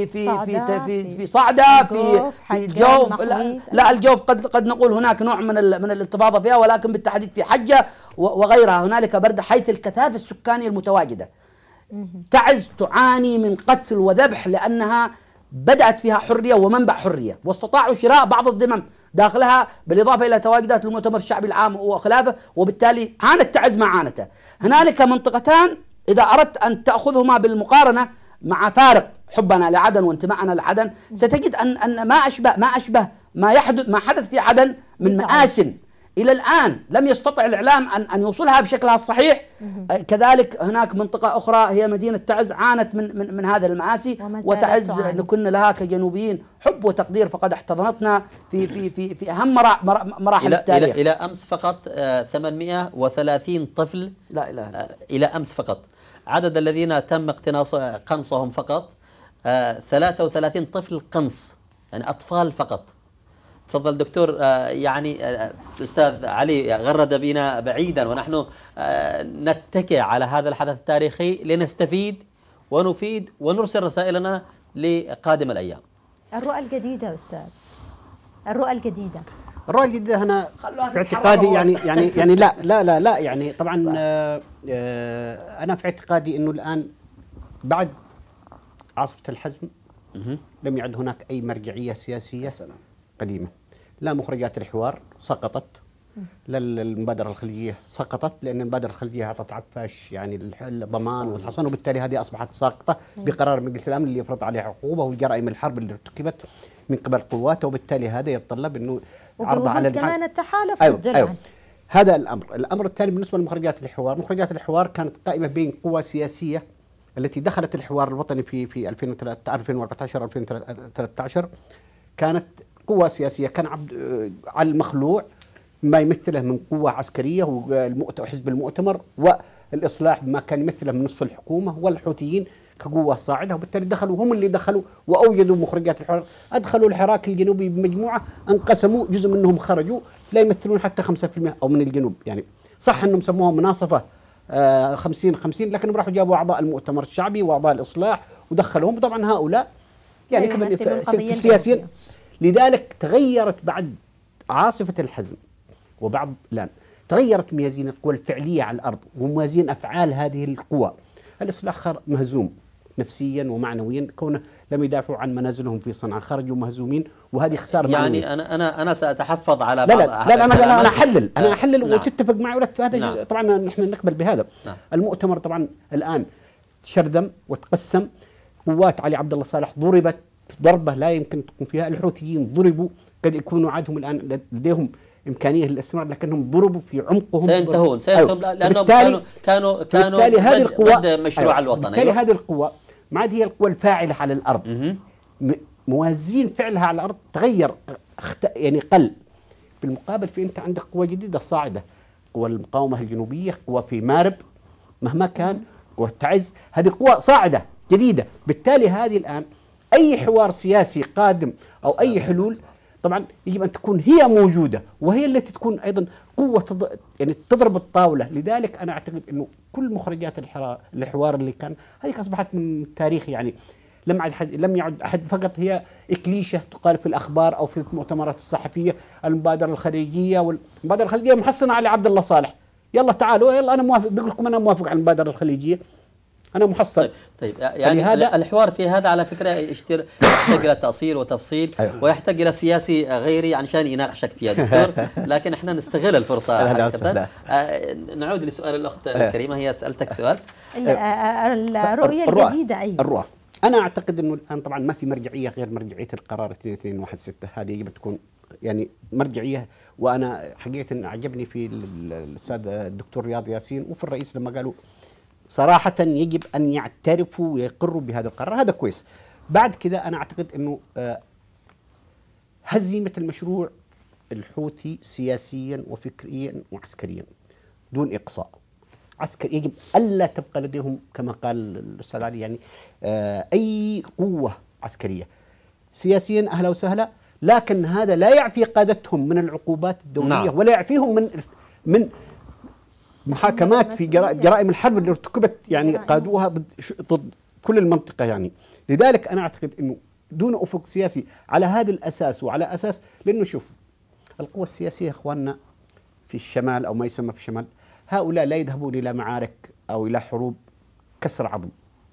في صعدة، في الجوف. لا الجوف قد نقول هناك نوع من الانتفاضة فيها، ولكن بالتحديد في حجة وغيرها هنالك برد، حيث الكثافة السكانية المتواجدة. تعز تعاني من قتل وذبح لأنها بدأت فيها حرية ومنبع حرية، واستطاعوا شراء بعض الذمم داخلها، بالإضافة إلى تواجدات المؤتمر الشعبي العام وخلافه، وبالتالي عانت تعز ما عانته. هنالك منطقتان إذا أردت أن تأخذهما بالمقارنة مع فارق حبنا لعدن وانتماءنا لعدن، ستجد أن ما أشبه ما حدث في عدن من مآسٍ إلى الآن لم يستطع الإعلام أن يوصلها بشكلها الصحيح. كذلك هناك منطقة أخرى هي مدينة تعز عانت من هذا المآسي، وتعز نكن لها كجنوبيين حب وتقدير، فقد احتضنتنا في أهم مراحل التاريخ. إلى أمس فقط 830 طفل، لا إله إلى أمس فقط. عدد الذين تم قنصهم فقط 33 طفل قنص، يعني أطفال فقط. تفضل دكتور. يعني الأستاذ علي غرد بنا بعيدا، ونحن نتكئ على هذا الحدث التاريخي لنستفيد ونفيد ونرسل رسائلنا لقادم الأيام. الرؤى الجديدة أستاذ، الرؤى الجديدة أنا في اعتقادي يعني لا يعني طبعا أنا في اعتقادي أنه الآن بعد عاصفة الحزم لم يعد هناك أي مرجعية سياسية قديمة. لا مخرجات الحوار سقطت، لا المبادرة الخليجية سقطت، لأن المبادرة الخليجية أعطت عفاش يعني الضمان والحصان، وبالتالي هذه أصبحت ساقطة بقرار مجلس الأمن اللي يفرض عليها عقوبة، والجرائم الحرب اللي ارتكبت من قبل قواته، وبالتالي هذا يتطلب انه عرضه على وبوجود كمان التحالف أيوة ضد أيوة. جولان. هذا الامر الثاني بالنسبه لمخرجات الحوار. مخرجات الحوار كانت قائمه بين قوى سياسيه التي دخلت الحوار الوطني في 2014 2013. كانت قوى سياسيه، كان علي المخلوع ما يمثله من قوه عسكريه وحزب المؤتمر، والاصلاح ما كان يمثله من نصف الحكومه، والحوثيين كقوه صاعده، وبالتالي دخلوا هم اللي دخلوا واوجدوا مخرجات الحوار. ادخلوا الحراك الجنوبي بمجموعه، انقسموا، جزء منهم خرجوا لا يمثلون حتى 5% او من الجنوب. يعني صح انهم سموها مناصفه 50-50، لكن راحوا جابوا اعضاء المؤتمر الشعبي واعضاء الاصلاح ودخلوهم. طبعا هؤلاء يعني كمان في السياسيين. لذلك تغيرت بعد عاصفه الحزم وبعد الان تغيرت موازين القوى الفعليه على الارض وموازين افعال هذه القوى. الاصلاح مهزوم نفسيا ومعنويا، كونه لم يدافعوا عن منازلهم في صنعاء، خرجوا مهزومين، وهذه خساره يعني معنوية. انا ساتحفظ على لا بعض لا لا انا احلل نعم. وتتفق معي ولا هذا نعم. طبعا نحن نقبل بهذا. نعم. المؤتمر طبعا الان شرذم وتقسم. قوات علي عبد الله صالح ضربت ضربه لا يمكن تكون فيها. الحوثيين ضربوا، قد يكونوا عادهم الان لديهم إمكانية للاستمرار، لكنهم ضربوا في عمقهم. سينتهون أيوة. لأنهم كانوا بالتالي هذه القوى مشروع أيوة. الوطني. بالتالي هذه القوى ما عاد هي القوى الفاعلة على الأرض. موازين فعلها على الأرض تغير، يعني قل. بالمقابل في أنت عندك قوى جديدة صاعدة، قوى المقاومة الجنوبية، قوى في مارب مهما كان، قوى تعز، هذه قوى صاعدة جديدة. بالتالي هذه الآن أي حوار سياسي قادم أو أي حلول طبعا يجب أن تكون هي موجودة، وهي التي تكون أيضا قوة يعني تضرب الطاولة. لذلك أنا أعتقد أنه كل مخرجات الحوار اللي كان هذه أصبحت من التاريخ. يعني لم يعد أحد فقط هي إكليشة تقال في الأخبار أو في المؤتمرات الصحفية. المبادرة الخليجية والمبادرة الخليجية محصنة على عبد الله صالح، يلا تعالوا يلا أنا موافق، بقول لكم أنا موافق على المبادرة الخليجية، أنا محصل. طيب يعني هذا الحوار في هذا على فكرة يحتاج إلى تأصيل وتفصيل. أيوة. ويحتاج إلى سياسي غيري عشان يناقشك فيها دكتور. لكن احنا نستغل الفرصة. نعود لسؤال الأخت الكريمة، هي سألتك سؤال الرؤية الجديدة. أي الرؤى. أنا أعتقد أنه الآن طبعا ما في مرجعية غير مرجعية القرار 2216. هذه يجب تكون يعني مرجعية. وأنا حقيقة عجبني في الأستاذ الدكتور رياض ياسين وفي الرئيس لما قالوا صراحة يجب أن يعترفوا ويقروا بهذا القرار. هذا كويس. بعد كذا أنا أعتقد أنه هزيمة المشروع الحوثي سياسيا وفكريا وعسكريا دون إقصاء. عسكري يجب ألا تبقى لديهم كما قال الأستاذ علي يعني أي قوة عسكرية. سياسيا أهلا وسهلا، لكن هذا لا يعفي قادتهم من العقوبات الدولية. نعم. ولا يعفيهم من محاكمات في جرائم الحرب اللي ارتكبت، يعني قادوها ضد كل المنطقة يعني. لذلك أنا أعتقد أنه دون أفق سياسي على هذا الأساس وعلى أساس، لأنه شوف القوى السياسية إخواننا في الشمال أو ما يسمى في الشمال، هؤلاء لا يذهبون إلى معارك أو إلى حروب كسر عظم.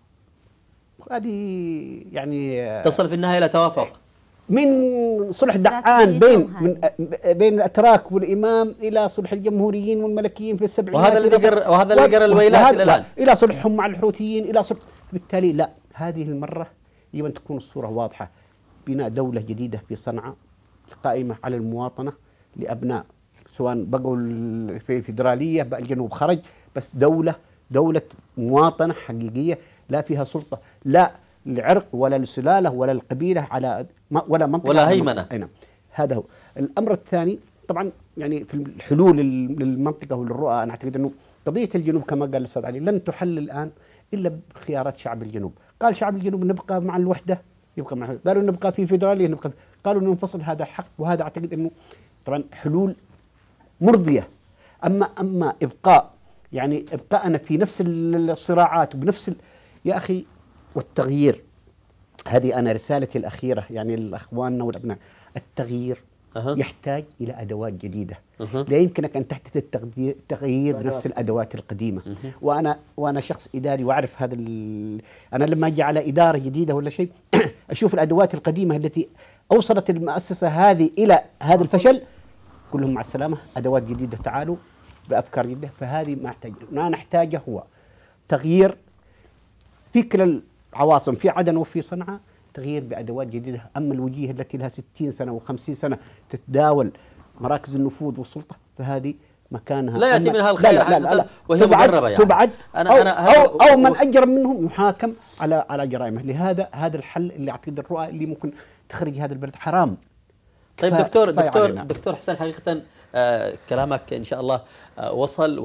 هذه يعني تصل في النهاية إلى توافق من صلح دعان بين الأتراك والإمام إلى صلح الجمهوريين والملكيين في السبعينات، وهذا اللي جرى الويلات إلى الآن، إلى صلحهم مع الحوثيين، إلى صلح. بالتالي لا، هذه المرة يجب أن تكون الصورة واضحة. بناء دولة جديدة في صنعاء قائمة على المواطنة لأبناء، سواء بقوا في فيدرالية بقى الجنوب خرج، بس دولة مواطنة حقيقية لا فيها سلطة لا العرق ولا السلالة ولا القبيلة على ولا منطقة ولا هيمنة. نعم. هذا هو الأمر الثاني. طبعا يعني في الحلول للمنطقة وللرؤى أنا أعتقد أنه قضية الجنوب كما قال الأستاذ علي لن تحل الآن إلا بخيارات شعب الجنوب. قال شعب الجنوب نبقى مع الوحدة يبقى مع، قالوا نبقى في فيدرالية نبقى قالوا ننفصل، هذا حق. وهذا أعتقد أنه طبعا حلول مرضية. أما إبقاء يعني إبقاءنا في نفس الصراعات وبنفس يا أخي والتغيير. هذه أنا رسالتي الأخيرة يعني لأخواننا والأبناء، التغيير يحتاج إلى أدوات جديدة. لا يمكنك أن تحدث التغيير بنفس الأدوات القديمة. وأنا شخص إداري وأعرف هذا أنا لما أجي على إدارة جديدة ولا شيء أشوف الأدوات القديمة التي أوصلت المؤسسة هذه إلى هذا الفشل، كلهم مع السلامة، أدوات جديدة تعالوا بأفكار جديدة. فهذه ما نحتاجه هو تغيير فكر العواصم في عدن وفي صنعاء تغيير بادوات جديده. اما الوجيه التي لها 60 سنه و50 سنه تتداول مراكز النفوذ والسلطه، فهذه مكانها لا ياتي أما- منها الخير لا لا لا لا وهي تبعد مجربه يعني. تبعد أنا أو من اجرم منهم يحاكم على جرائمه. لهذا هذا الحل اللي اعتقد الرؤى اللي ممكن تخرج هذا البلد حرام. طيب كفاية علينا. دكتور حسن، حقيقة كلامك إن شاء الله وصل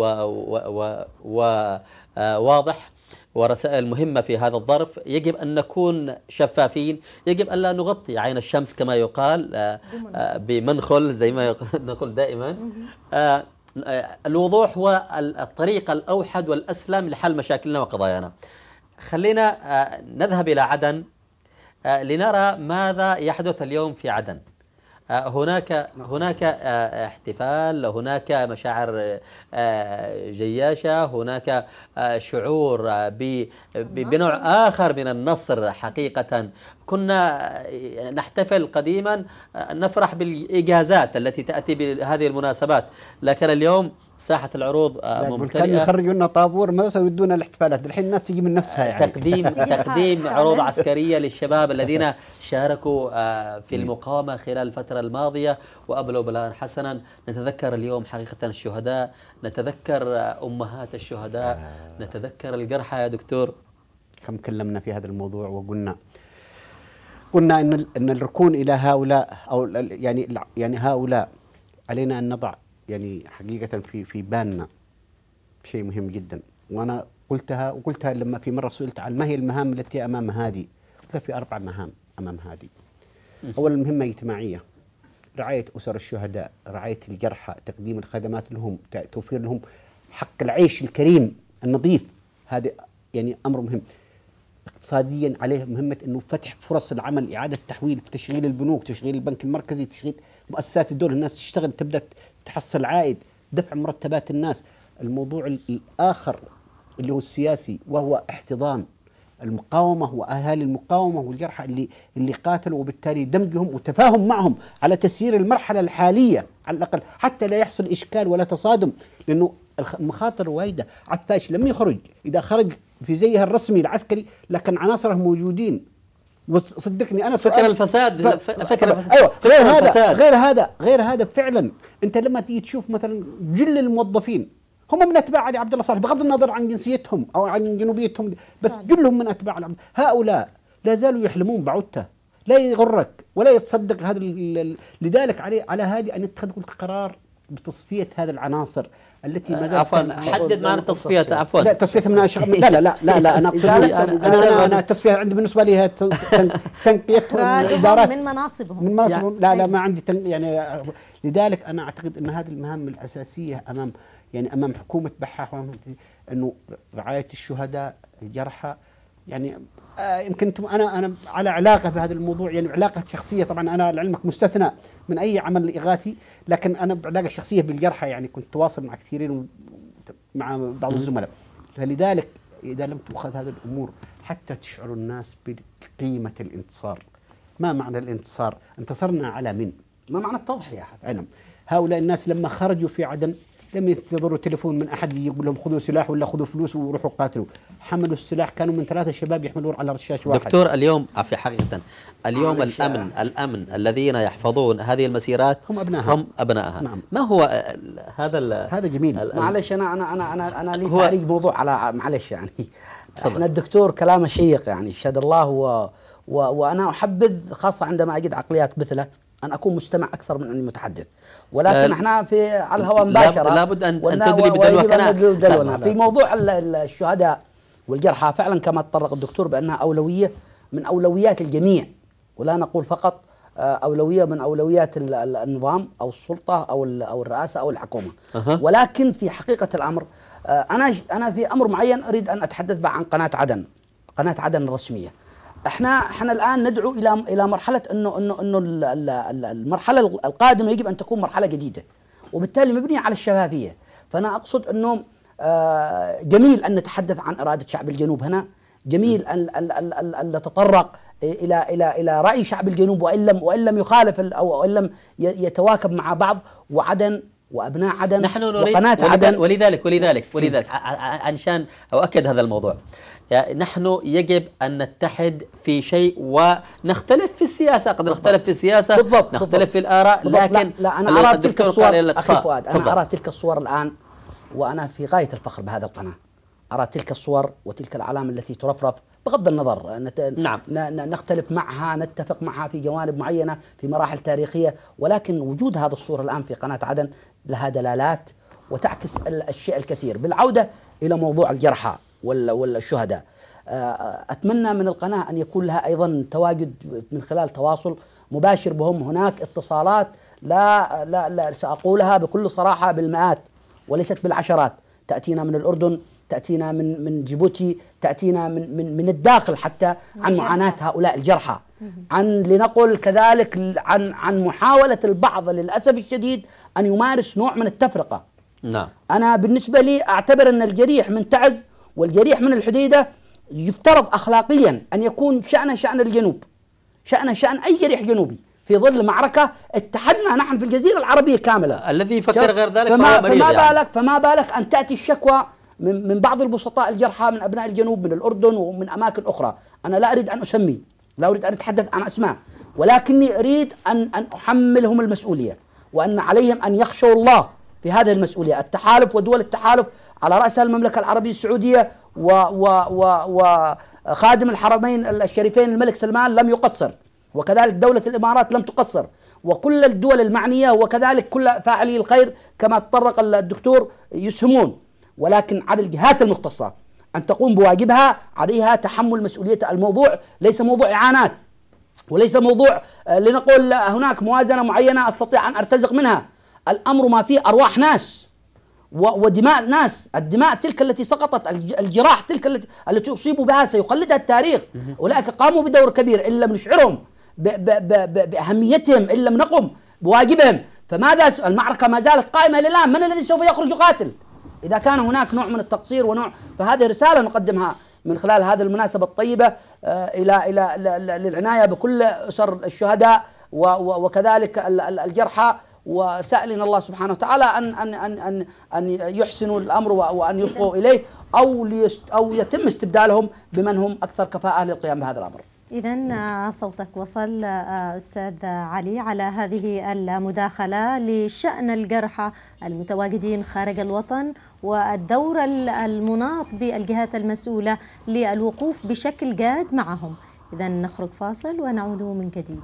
وواضح، ورسائل مهمة في هذا الظرف. يجب أن نكون شفافين، يجب أن لا نغطي عين الشمس كما يقال بمنخل زي ما نقول دائما. الوضوح هو الطريق الأوحد والأسلم لحل مشاكلنا وقضايانا. خلينا نذهب إلى عدن لنرى ماذا يحدث اليوم في عدن. هناك احتفال، هناك مشاعر جياشة، هناك شعور بنوع آخر من النصر. حقيقة كنا نحتفل قديما، نفرح بالإجازات التي تأتي بهذه المناسبات، لكن اليوم ساحة العروض كانوا ممتلئة. يخرجوا لنا طابور مدرسة ويدونا الاحتفالات، الحين الناس تجي من نفسها يعني. تقديم عروض عسكرية للشباب الذين شاركوا في المقاومة خلال الفترة الماضية وأبلوا بلاء حسنا. نتذكر اليوم حقيقة الشهداء، نتذكر أمهات الشهداء، نتذكر الجرحى يا دكتور. كم كلمنا في هذا الموضوع وقلنا ان الركون الى هؤلاء، او يعني هؤلاء علينا ان نضع يعني حقيقة في بالنا شيء مهم جدا. وانا قلتها لما في مرة سئلت عن ما هي المهام التي امام هذه، قلت في 4 مهام امام هذه. اولا مهمة اجتماعية، رعاية اسر الشهداء، رعاية الجرحى، تقديم الخدمات لهم، توفير لهم حق العيش الكريم النظيف، هذا يعني امر مهم. اقتصاديا عليه مهمة انه فتح فرص العمل، اعادة تحويل، تشغيل البنوك، تشغيل البنك المركزي، تشغيل مؤسسات الدولة، الناس تشتغل تبدأ تحصل عائد، دفع مرتبات الناس. الموضوع الآخر اللي هو السياسي وهو احتضان المقاومة وأهالي المقاومة والجرحى اللي قاتلوا، وبالتالي دمجهم وتفاهم معهم على تسيير المرحلة الحالية على الأقل، حتى لا يحصل إشكال ولا تصادم، لأنه المخاطر وايدة. عفاش لم يخرج، إذا خرج في زيها الرسمي العسكري لكن عناصره موجودين. وصدقني انا فكر الفساد، فكر الفساد. ايوه غير هذا فعلا. انت لما تيجي تشوف مثلا جل الموظفين هم من اتباع علي عبد الله صالح، بغض النظر عن جنسيتهم او عن جنوبيتهم، بس جلهم من اتباع هؤلاء لا زالوا يحلمون بعودته. لا يغرك ولا يتصدق هذا. لذلك على هذه ان يتخذ قرار بتصفيه هذه العناصر التي ما زالت. عفوا، حدد معنا التصفيه. عفوا، لا تصفيه من لا انا اقصد انا التصفيه عندي بالنسبه لي تنقيتهم الادارات من مناصبهم يعني لا ما عندي يعني. لذلك انا اعتقد ان هذه المهام الاساسيه امام حكومه بحاح، انه رعايه الشهداء، الجرحى. يعني يمكن انا على علاقه بهذا الموضوع، يعني علاقه شخصيه. طبعا انا لعلمك مستثنى من اي عمل اغاثي، لكن انا بعلاقه شخصيه بالجرحى، يعني كنت تواصل مع كثيرين مع بعض الزملاء. فلذلك اذا لم تؤخذ هذه الامور حتى تشعر الناس بقيمه الانتصار. ما معنى الانتصار؟ انتصرنا على من؟ ما معنى التضحيه؟ علم هؤلاء الناس لما خرجوا في عدن لم ينتظروا تليفون من أحد يقول لهم خذوا سلاح ولا خذوا فلوس وروحوا قاتلوا. حملوا السلاح، كانوا من 3 شباب يحملون على رشاش واحد. دكتور، اليوم في حقيقة اليوم الأمن الذين يحفظون هذه المسيرات هم أبنائها. نعم. ما هو هذا جميل. معلش أنا لي تعريج موضوع على معلش يعني. احنا الدكتور كلامه شيق يعني شهد الله، وأنا أحبذ خاصة عندما أجد عقليات مثله أن أكون مستمع أكثر من أني متحدث، ولكن احنا على الهواء مباشرة لابد أن تدري بدلوكنا في موضوع الشهداء والجرحى. فعلا كما تطرق الدكتور بأنها أولوية من أولويات الجميع، ولا نقول فقط أولوية من أولويات النظام أو السلطة أو الرئاسة أو الحكومة. ولكن في حقيقة الأمر أنا في أمر معين أريد أن أتحدث عن قناة عدن الرسمية. احنا الان ندعو الى مرحله انه المرحله القادمه يجب ان تكون مرحله جديده، وبالتالي مبنيه على الشفافيه. فانا اقصد انه جميل ان نتحدث عن اراده شعب الجنوب هنا، جميل ان نتطرق الى راي شعب الجنوب، وان لم يخالف او ان لم يتواكب مع بعض، وعدن وابناء عدن نحن نريد وقناه عدن. ولذلك عشان اؤكد هذا الموضوع، يعني نحن يجب أن نتحد في شيء ونختلف في السياسة، قد نختلف في السياسة، بالضبط نختلف بالضبط في الآراء، لكن لا أنا أرى تلك الصور أخي فؤاد، أنا تفضل. أرى تلك الصور الآن وأنا في غاية الفخر بهذا القناة. أرى تلك الصور وتلك الأعلام التي ترفرف بغض النظر نعم. نختلف معها، نتفق معها في جوانب معينة في مراحل تاريخية، ولكن وجود هذه الصورة الآن في قناة عدن لها دلالات وتعكس الشيء الكثير. بالعودة إلى موضوع الجرحى ولا الشهداء، أتمنى من القناة أن يكون لها أيضا تواجد من خلال تواصل مباشر بهم. هناك اتصالات لا سأقولها بكل صراحة بالمئات وليست بالعشرات، تأتينا من الأردن، تأتينا من جيبوتي، تأتينا من الداخل حتى عن معاناة هؤلاء الجرحى، عن لنقل كذلك عن محاولة البعض للأسف الشديد أن يمارس نوع من التفرقة. نعم. أنا بالنسبة لي أعتبر أن الجريح من تعز والجريح من الحديدة يفترض أخلاقيا أن يكون شأن الجنوب، شأن أي جريح جنوبي في ظل معركة اتحدنا نحن في الجزيرة العربية كاملة. الذي يفكر غير ذلك فهو مريض. فما بالك أن تأتي الشكوى من بعض البسطاء الجرحى من أبناء الجنوب من الأردن ومن أماكن أخرى. أنا لا أريد أن أسمي، لا أريد أن أتحدث عن أسماء، ولكني أريد أن أحملهم المسؤولية، وأن عليهم أن يخشوا الله في هذه المسؤولية. التحالف ودول التحالف على رأسها المملكة العربية السعودية وخادم الحرمين الشريفين الملك سلمان لم يقصر، وكذلك دولة الإمارات لم تقصر، وكل الدول المعنية وكذلك كل فاعلي الخير كما تطرق الدكتور يسهمون، ولكن على الجهات المختصة أن تقوم بواجبها، عليها تحمل مسؤولية. الموضوع ليس موضوع إعانات، وليس موضوع لنقول هناك موازنة معينة أستطيع أن أرتزق منها. الأمر ما فيه أرواح ناس ودماء ناس، الدماء تلك التي سقطت، الجراح تلك التي أصيبوا بها سيقلدها التاريخ. أولئك قاموا بدور كبير، إن لم نشعرهم بأهميتهم، إن لم نقم بواجبهم، فماذا؟ المعركة ما زالت قائمة إلى الآن. من الذي سوف يخرج يقاتل إذا كان هناك نوع من التقصير ونوع؟ فهذه رسالة نقدمها من خلال هذه المناسبة الطيبة إلى للعناية بكل أسر الشهداء وكذلك الجرحى، وسائلين الله سبحانه وتعالى أن يحسنوا الأمر وأن يصغوا إليه أو يتم استبدالهم بمن هم أكثر كفاءة للقيام بهذا الأمر. إذن صوتك وصل أستاذ علي على هذه المداخلة لشأن الجرحى المتواجدين خارج الوطن والدور المناط بالجهات المسؤولة للوقوف بشكل جاد معهم. إذن نخرج فاصل ونعود من جديد.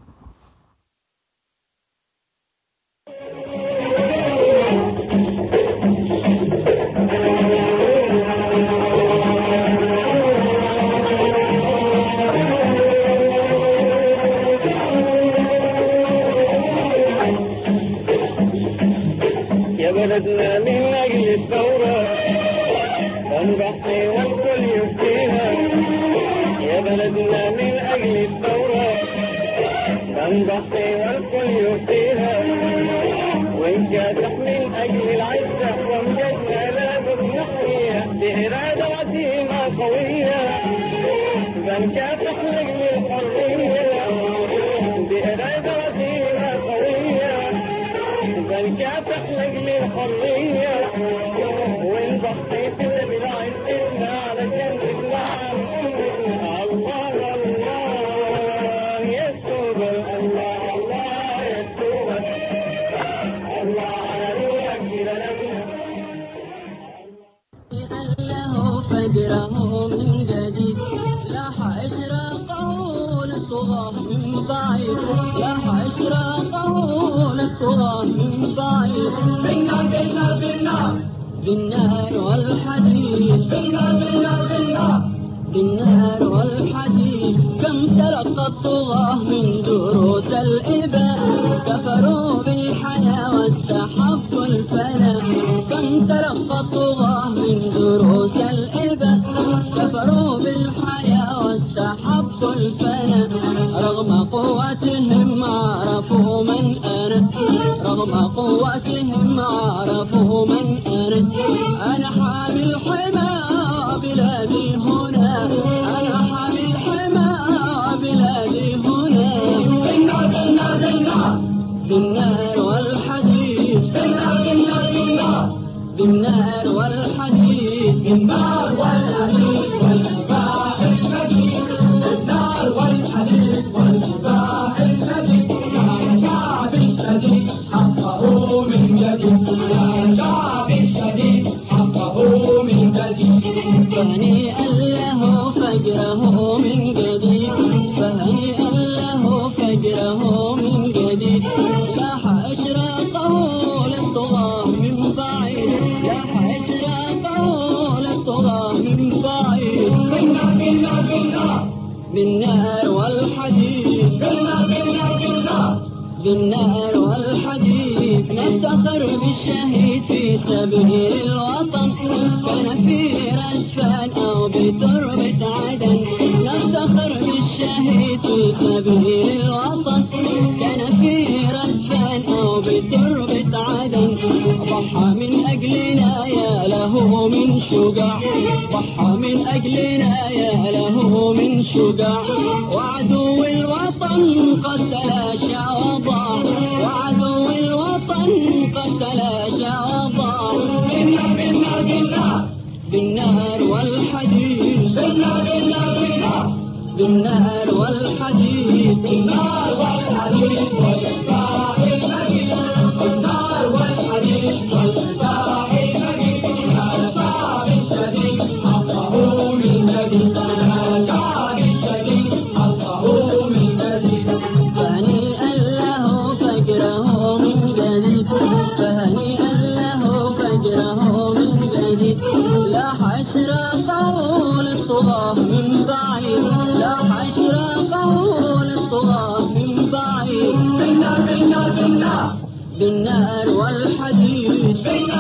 بلدنا من أجل الثورة نضحي والكل يبكيها، يا بلدنا من أجل الثورة نضحي والكل يبكيها، ونكافح من أجل العزة وامجدنا لابد نحييها بإرادة عزيمة قوية، بنكافح لأجل الحرية بإرادة عزيمة قوية، بنكافح لأجل الحرية ونضحي في اللي بعزتنا علشان نطلع أمتنا. الله الله يسوع الله الله يسوع الله على روحك لنا له فجره من جديد، لاح إشراقه للطغاة من بعيد، لاح إشراقه للطغاة من بعيد. بالنار بالنار بالنار بالنار والحديد، بالنار بالنار بالنار بالنار والحديد. كم تلقى الطغاة من دروس الإباء، كفروا بالحياة واستحقوا الفناء. كم تلقى الطغاة من دروس الإباء، كفروا بالحياة واستحقوا الفناء. رغم قوتهم عرفوا من أنا، رغم قوتهم عرفوا من أنا. أنا حامي الحمى بلادي هنا، أنا حامي الحمى بلادي هنا. بالنار بالنار بالنار بالنار والحديد، بالنار بالنار بالنار بالنار والحديد، بالنار والحديد. له من جديد فهنيئا له فجره من جديد لاح إشراقه للطغاة من بعيد لاح إشراقه للطغاة من بعيد بالنار والحديد بالنار والحديد نفتخر بالشهيد في سبيل الوطن كان في رجفان أو بتربة عدن نفتخر بالشهيد في سبيل الوطن كان في رجفان أو بتربة عدن ضحى من أجلنا يا له من شجاع ضحى من أجلنا يا له من شجاع وعدو الوطن قد تلاشى وضاع وعدو الوطن قد تلاشى وضاع بالنار والحديد بالنار والحديد بالنار والحديد والإصباح المجيد بالنار والحديد والإصباح المجيد يا شعب الشديد حقه من جديد يا شعب الشديد حقه من جديد فهنيئا له فجره من جديد فهنيئا له فجره من جديد لاح إشراقه للطغاة من بعيد لاح إشراقه للطغاة من بعيد بالنار والحديد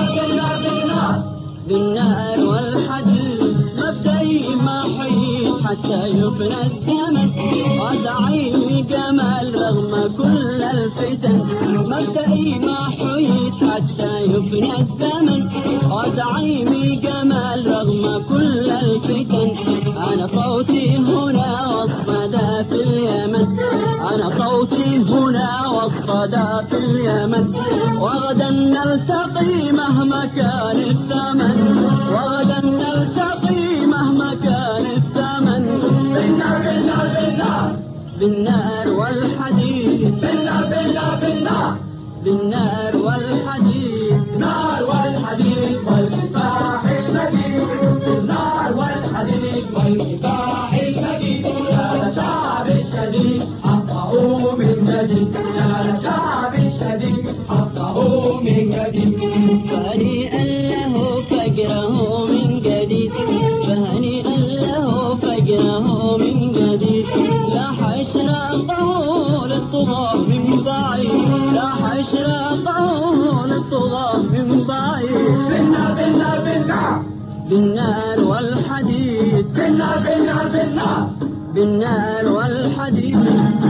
بالنار والحديد مبدئي ما حييت حتى يفنى الزمن وزعيم جمال رغم كل الفتن مبدئي ما حييت حتى يفنى الزمن وزعيم جمال رغم كل الفتن أنا صوتي هنا والصدى في اليمن أنا صوتي هنا والصدى في اليمن وغدا نلتقي مهما كان الثمن وغدا نلتقي مهما كان الثمن بالنار بالنار بالنار بالنار والحديد بالنار بالنار بالنار بالنار والحديد نار والحديد والإصباح المجيد بالنار والحديد والإصباح المجيد يا شعب الشديد حقه من جديد يا شعب الشديد حقه من جديد فهنيئا له فجره من جديد فهنيئا له فجره من جديد لاح إشراقه للطغاة من بعيد لاح إشراقه للطغاة من بعيد بالنار بالنار بالنار بالنار والحديد بالنار بالنار بالنار بالنار والحديد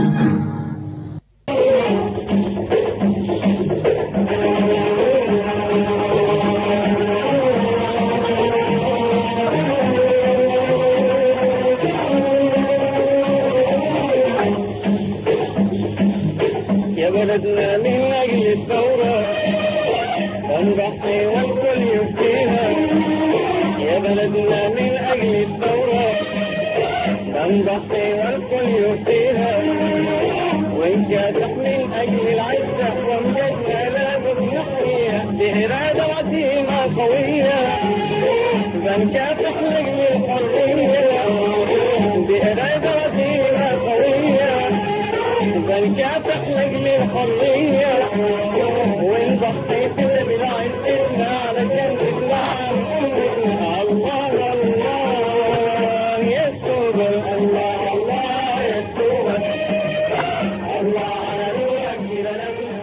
يا بلدنا من أجل الثورة نضحي والكل يفديها يا بلدنا من أجل الثورة نضحي والكل يفديها ونجازح من أجل العزة وامجدنا لازم نحييها بإرادة عزيمة قوية بنكافح لأجل الحرية بإرادة عزيمة قوية بنكافح لأجل الحرية ونضحي في بالعزتنا علشان نطلع الله الله يسوع الله الله يسوع الله على روحك لنا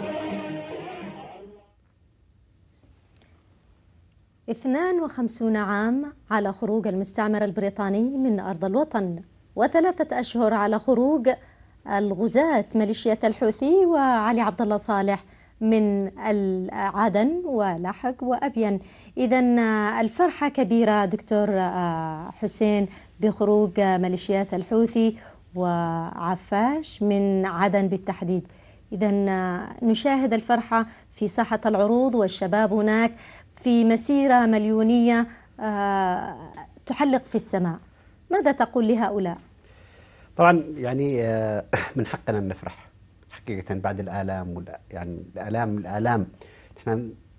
52 عام على خروج المستعمر البريطاني من أرض الوطن و3 أشهر على خروج الغزاة ميليشيا الحوثي وعلي عبد الله صالح من عدن ولحق وأبين. إذا الفرحة كبيرة دكتور حسين بخروج ميليشيات الحوثي وعفاش من عدن بالتحديد. إذا نشاهد الفرحة في ساحة العروض والشباب هناك في مسيرة مليونية تحلق في السماء. ماذا تقول لهؤلاء؟ طبعا يعني من حقنا أن نفرح حقيقة بعد الآلام يعني الآلام احنا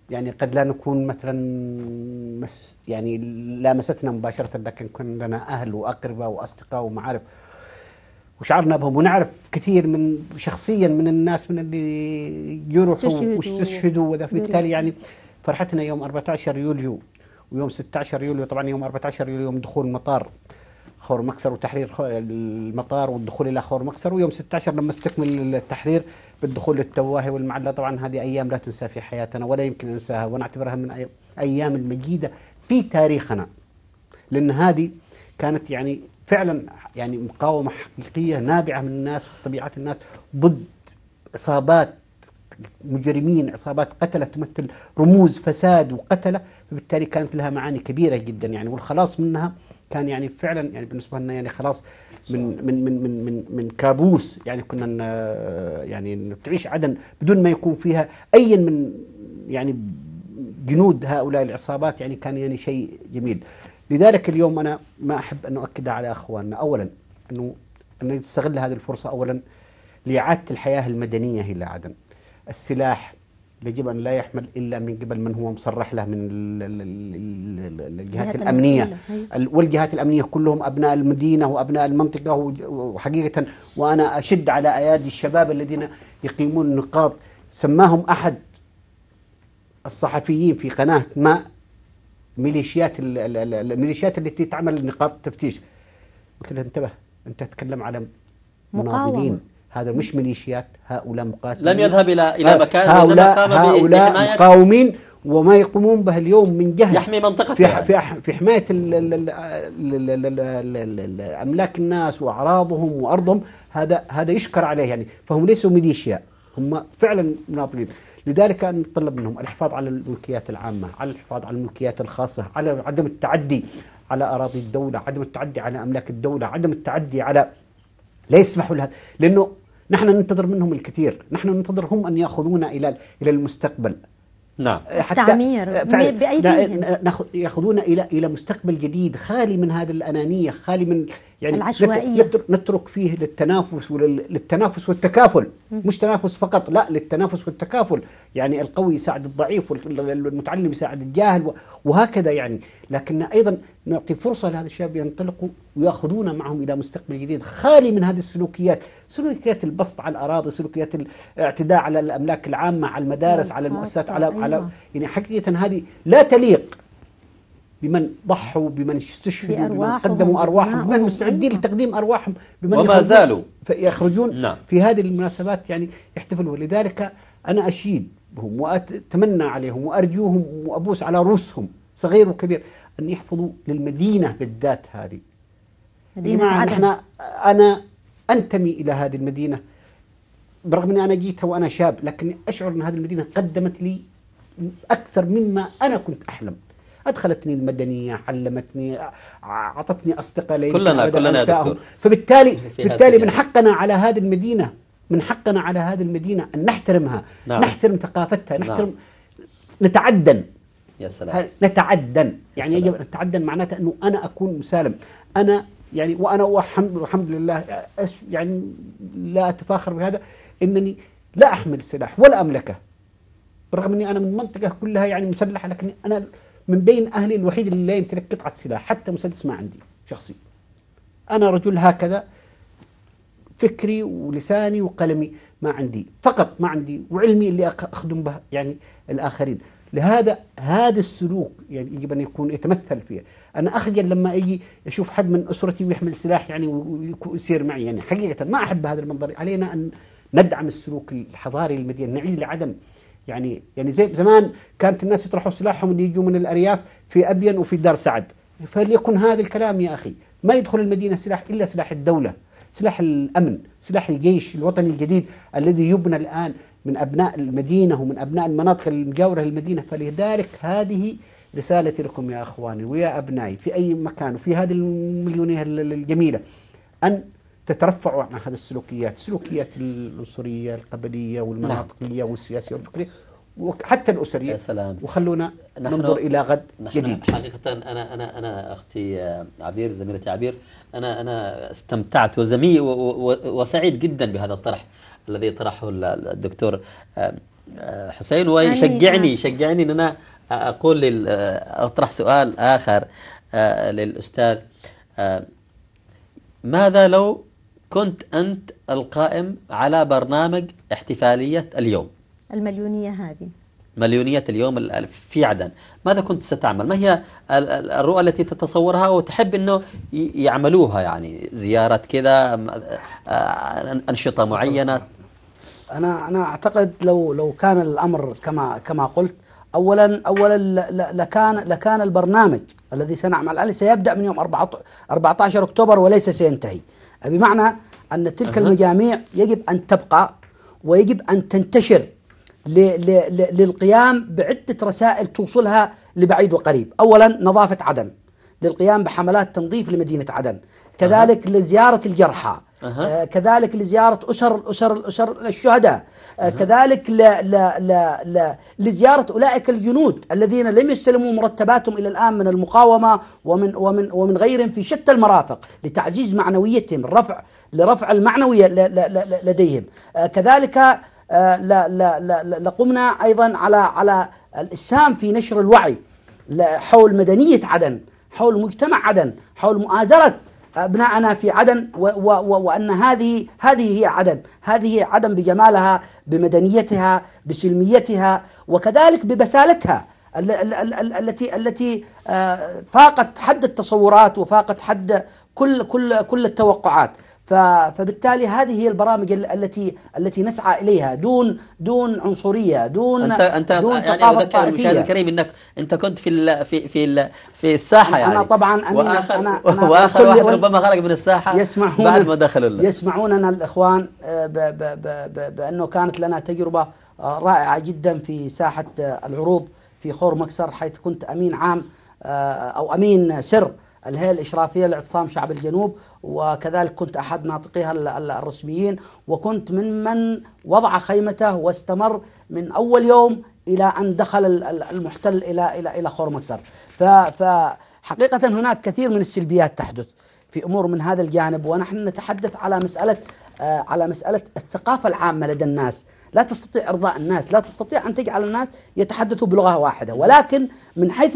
يعني قد لا نكون مثلا يعني لامستنا مباشرة، لكن كنا لنا أهل وأقرباء وأصدقاء ومعارف وشعرنا بهم، ونعرف كثير من شخصيا من الناس من اللي جرحوا واستشهدوا، وذا بالتالي يعني فرحتنا يوم 14 يوليو ويوم 16 يوليو. طبعا يوم 14 يوليو يوم دخول مطار خور مكسر وتحرير المطار والدخول إلى خور مكسر، ويوم 16 لما استكمل التحرير بالدخول للتواهي والمعلة. طبعا هذه أيام لا تنسى في حياتنا ولا يمكن ننساها، ونعتبرها من أيام المجيدة في تاريخنا، لأن هذه كانت يعني فعلا يعني مقاومة حقيقية نابعة من الناس وطبيعة الناس ضد عصابات مجرمين، عصابات قتلة تمثل رموز فساد وقتلة، فبالتالي كانت لها معاني كبيرة جدا يعني، والخلاص منها كان يعني فعلا يعني بالنسبة لنا يعني خلاص من كابوس يعني كنا يعني تعيش عدن بدون ما يكون فيها أي من يعني جنود هؤلاء العصابات، يعني كان يعني شيء جميل. لذلك اليوم أنا ما أحب أن أؤكد على أخواننا أولا أنه نستغل هذه الفرصة أولا لإعادة الحياة المدنية إلى عدن. السلاح يجب أن لا يحمل إلا من قبل من هو مصرح له من الجهات الأمنية، والجهات الأمنية كلهم أبناء المدينة وأبناء المنطقة، وحقيقة وأنا أشد على أيادي الشباب الذين يقيمون نقاط. سماهم أحد الصحفيين في قناة ما الميليشيات التي تعمل نقاط التفتيش. قلت له انتبه، أنت تتكلم على مناضلين، هذا مش ميليشيات، هؤلاء مقاتلين لم يذهب إلى مكان، هؤلاء مقاومين، وما يقومون به اليوم من جهة يحمي منطقة في حماية أملاك الناس وأعراضهم وأرضهم، هذا يشكر عليه يعني. فهم ليسوا ميليشيا، هم فعلا مناضلين. لذلك نطلب منهم الحفاظ على الملكيات العامة، على الحفاظ على الملكيات الخاصة، على عدم التعدي على أراضي الدولة، عدم التعدي على أملاك الدولة، عدم التعدي على لا يسمحوا لهذا، لأنه نحن ننتظر منهم الكثير، نحن ننتظر هم أن يأخذونا إلى المستقبل. نعم، التعمير بأيديهم، يأخذونا إلى مستقبل جديد خالي من هذه الأنانية، خالي من يعني العشوائية، نترك فيه للتنافس والتكافل، مش تنافس فقط، لا، للتنافس والتكافل، يعني القوي يساعد الضعيف والمتعلم يساعد الجاهل وهكذا يعني. لكن أيضا نعطي فرصة لهذا الشباب ينطلقوا ويأخذونا معهم إلى مستقبل جديد خالي من هذه السلوكيات، سلوكيات البسط على الأراضي، سلوكيات الاعتداء على الأملاك العامة، على المدارس، على المؤسسات، على يعني حقيقة هذه لا تليق بمن ضحوا، بمن استشهدوا، بمن قدموا أرواحهم، بمن مستعدين لتقديم أرواحهم، بمن وما زالوا يخرجون في هذه المناسبات يعني يحتفلوا. لذلك أنا أشيد بهم وأتمنى عليهم وأرجوهم وأبوس على رؤوسهم صغير وكبير أن يحفظوا للمدينة بالذات هذه. أنا أنتمي إلى هذه المدينة برغم أني أنا جيتها وأنا شاب، لكن أشعر أن هذه المدينة قدمت لي أكثر مما أنا كنت أحلم. أدخلتني المدنية، علمتني، أعطتني أصدقاء كلنا يا دكتور. فبالتالي من حقنا على هذه المدينة، من حقنا على هذه المدينة أن نحترمها، نحترم ثقافتها، نحترم، نتعدن. يا سلام، نتعدن يعني يجب أن نتعدن، معناته أنه أنا أكون مسالم، أنا يعني وأنا والحمد لله يعني لا أتفاخر بهذا، إنني لا أحمل سلاح ولا أملكه، برغم أني أنا من منطقة كلها يعني مسلحة، لكن أنا من بين أهلي الوحيد اللي لا يمتلك قطعة سلاح، حتى مسدس ما عندي شخصي. أنا رجل هكذا، فكري ولساني وقلمي ما عندي، فقط ما عندي، وعلمي اللي أخدم به يعني الآخرين. لهذا هذا السلوك يعني يجب أن يكون يتمثل فيه. أنا أخجل لما أجي أشوف حد من أسرتي ويحمل سلاح يعني ويصير معي، يعني حقيقة ما أحب هذا المنظر. علينا أن ندعم السلوك الحضاري للمدينة، نعيد لعدم يعني زي زمان كانت الناس يطرحوا سلاحهم اللي يجوا من الأرياف في أبين وفي دار سعد، فليكن هذا الكلام يا أخي. ما يدخل المدينة سلاح إلا سلاح الدولة، سلاح الأمن، سلاح الجيش الوطني الجديد الذي يبنى الآن من أبناء المدينة ومن أبناء المناطق المجاورة للمدينة. فلذلك هذه رسالتي لكم يا أخواني ويا أبنائي في أي مكان وفي هذه المليونية الجميلة، أن تترفعوا عن هذه السلوكيات، سلوكيات العنصرية القبلية والمناطقية والسياسية والفكرية وحتى الأسرية. يا سلام. وخلونا ننظر إلى غد جديد. حقيقة أنا أختي عبير، زميلتي عبير، أنا استمتعت وسعيد جدا بهذا الطرح الذي طرحه الدكتور حسين ويشجعني شجعني ان انا اقول اطرح سؤال اخر للاستاذ. ماذا لو كنت انت القائم على برنامج احتفالية اليوم، المليونية هذه، مليونية اليوم في عدن، ماذا كنت ستعمل؟ ما هي الرؤى التي تتصورها وتحب أنه يعملوها؟ يعني زيارة كذا، أنشطة معينة. أنا أعتقد لو كان الأمر كما قلت، أولا لكان البرنامج الذي سنعمل عليه سيبدأ من يوم 14 أكتوبر وليس سينتهي، بمعنى أن تلك المجاميع يجب أن تبقى ويجب أن تنتشر للقيام بعدة رسائل توصلها لبعيد وقريب. أولا نظافة عدن، للقيام بحملات تنظيف لمدينة عدن، كذلك لزيارة الجرحى، كذلك لزيارة أسر الشهداء، كذلك لزيارة أولئك الجنود الذين لم يستلموا مرتباتهم إلى الآن من المقاومة ومن غيرهم في شتى المرافق، لتعزيز معنويتهم، لرفع المعنوية لديهم. كذلك لقمنا أيضا على الإسهام في نشر الوعي حول مدنية عدن، حول مجتمع عدن، حول مؤازرة أبنائنا في عدن، وأن هذه هي عدن، هذه هي عدن بجمالها، بمدنيتها، بسلميتها، وكذلك ببسالتها التي فاقت حد التصورات وفاقت حد كل التوقعات. فبالتالي هذه هي البرامج التي نسعى إليها دون عنصرية، دون يعني أذكر المشاهد الكريم أنك أنت كنت في الساحة، يعني أنا طبعا وآخر واحد ربما خرج من الساحة بعد ما دخلوا. يسمعوننا الإخوان بأنه كانت لنا تجربة رائعة جدا في ساحة العروض في خور مكسر، حيث كنت أمين عام أو أمين سر الهيئة الإشرافية لاعتصام شعب الجنوب، وكذلك كنت أحد ناطقيها الرسميين، وكنت من وضع خيمته واستمر من أول يوم إلى أن دخل المحتل إلى خور مكسر. فحقيقة هناك كثير من السلبيات تحدث في أمور من هذا الجانب، ونحن نتحدث على مسألة الثقافة العامة لدى الناس. لا تستطيع إرضاء الناس، لا تستطيع أن تجعل الناس يتحدثوا بلغة واحدة، ولكن من حيث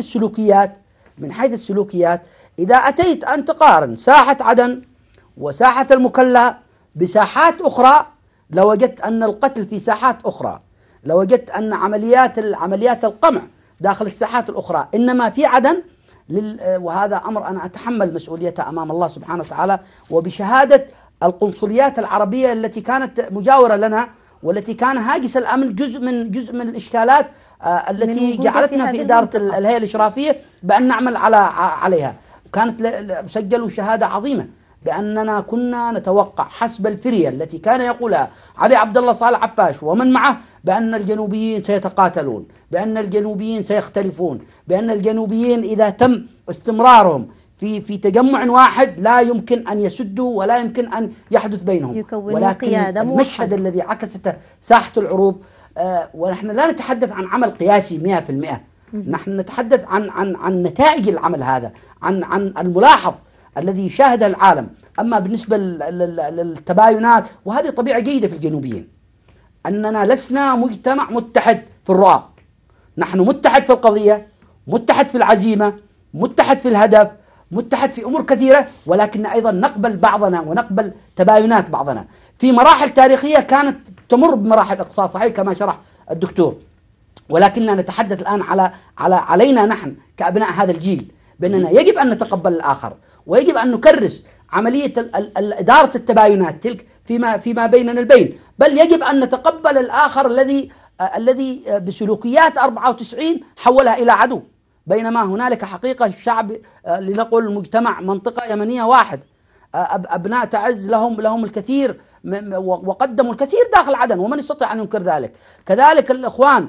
السلوكيات إذا أتيت أن تقارن ساحة عدن وساحة المكلا بساحات أخرى، لوجدت أن القتل في ساحات أخرى، لوجدت أن عمليات القمع داخل الساحات الأخرى، إنما في عدن وهذا أمر أنا أتحمل مسؤوليته أمام الله سبحانه وتعالى وبشهادة القنصليات العربية التي كانت مجاورة لنا، والتي كان هاجس الأمن جزء من الإشكالات التي جعلتنا في إدارة الهيئة الإشرافية بأن نعمل عليها. كانت سجلوا شهادة عظيمة بأننا كنا نتوقع حسب الفرية التي كان يقولها علي عبد الله صالح عفاش ومن معه بأن الجنوبيين سيتقاتلون، بأن الجنوبيين سيختلفون، بأن الجنوبيين إذا تم استمرارهم في تجمع واحد لا يمكن أن يسدوا ولا يمكن أن يحدث بينهم. ولكن المشهد الذي عكسته ساحة العروض، ونحن لا نتحدث عن عمل قياسي 100%، نحن نتحدث عن نتائج العمل هذا، عن الملاحظ الذي شاهده العالم. أما بالنسبة للتباينات، وهذه طبيعة جيدة في الجنوبيين، أننا لسنا مجتمع متحد في الرؤى، نحن متحد في القضية، متحد في العزيمة، متحد في الهدف، متحد في أمور كثيرة، ولكن أيضا نقبل بعضنا ونقبل تباينات بعضنا في مراحل تاريخية كانت تمر بمراحل إقصاء صحيح كما شرح الدكتور، ولكننا نتحدث الآن علينا نحن كأبناء هذا الجيل بأننا يجب أن نتقبل الآخر، ويجب أن نكرس عملية إدارة التباينات تلك فيما بيننا البين، بل يجب أن نتقبل الآخر الذي بسلوكيات 94 حولها إلى عدو، بينما هنالك حقيقة الشعب لنقول المجتمع منطقة يمنية واحد، أبناء تعز لهم الكثير وقدموا الكثير داخل عدن ومن يستطيع أن ينكر ذلك. كذلك الإخوان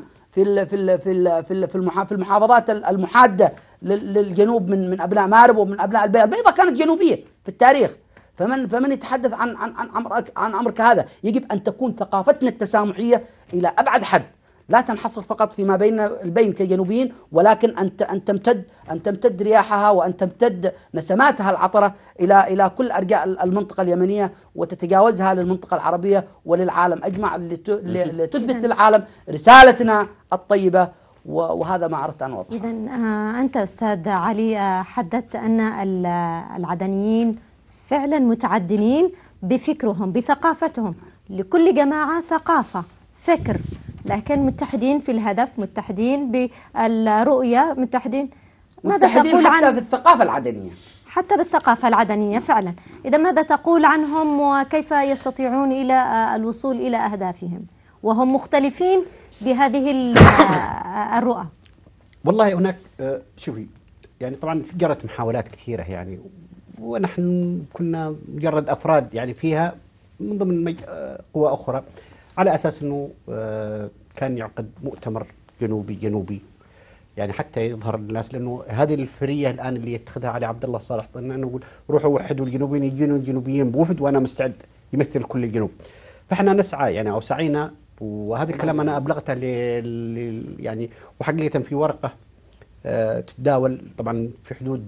في المحافظات المحادة للجنوب من أبناء مارب ومن أبناء البيضة كانت جنوبية في التاريخ، فمن يتحدث عن أمر كهذا؟ يجب أن تكون ثقافتنا التسامحية إلى أبعد حد. لا تنحصر فقط فيما بين كجنوبيين، ولكن أن تمتد رياحها وأن تمتد نسماتها العطرة إلى كل أرجاء المنطقة اليمنية، وتتجاوزها للمنطقة العربية وللعالم أجمع، لتثبت للعالم رسالتنا الطيبة. وهذا ما أردت أن أوضحه. إذن أنت أستاذ علي حددت أن العدنيين فعلا متعدنين بفكرهم بثقافتهم، لكل جماعة ثقافة فكر، لكن متحدين في الهدف، متحدين بالرؤية، متحدين تقول حتى في الثقافة العدنية، حتى بالثقافة العدنية فعلا. إذا ماذا تقول عنهم وكيف يستطيعون إلى الوصول إلى أهدافهم وهم مختلفين بهذه الرؤى؟ والله هناك شوفي، يعني طبعا جرت محاولات كثيرة يعني، ونحن كنا مجرد أفراد يعني فيها من ضمن قوى أخرى، على أساس أنه كان يعقد مؤتمر جنوبي يعني حتى يظهر للناس، لأنه هذه الفرية الآن اللي يتخذها علي عبد الله صالح، أنه يقول روحوا وحدوا الجنوبيين، يجينوا الجنوبيين بوفد وأنا مستعد يمثل كل الجنوب. فإحنا نسعى يعني أو سعينا، وهذا الكلام أنا أبلغته يعني، وحقيقة في ورقة تتداول طبعا في حدود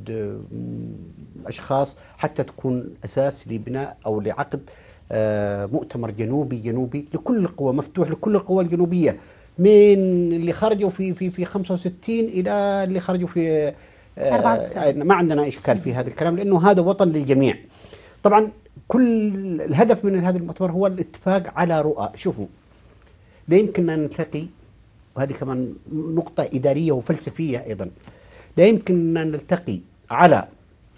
أشخاص حتى تكون أساس لبناء أو لعقد مؤتمر جنوبي لكل القوى، مفتوح لكل القوى الجنوبية، من اللي خرجوا في 65 إلى اللي خرجوا في 94. ما عندنا إشكال في هذا الكلام، لأنه هذا وطن للجميع. طبعا كل الهدف من هذا المؤتمر هو الاتفاق على رؤى. شوفوا، لا يمكننا نلتقي، وهذه كمان نقطة إدارية وفلسفية أيضا، لا يمكننا نلتقي على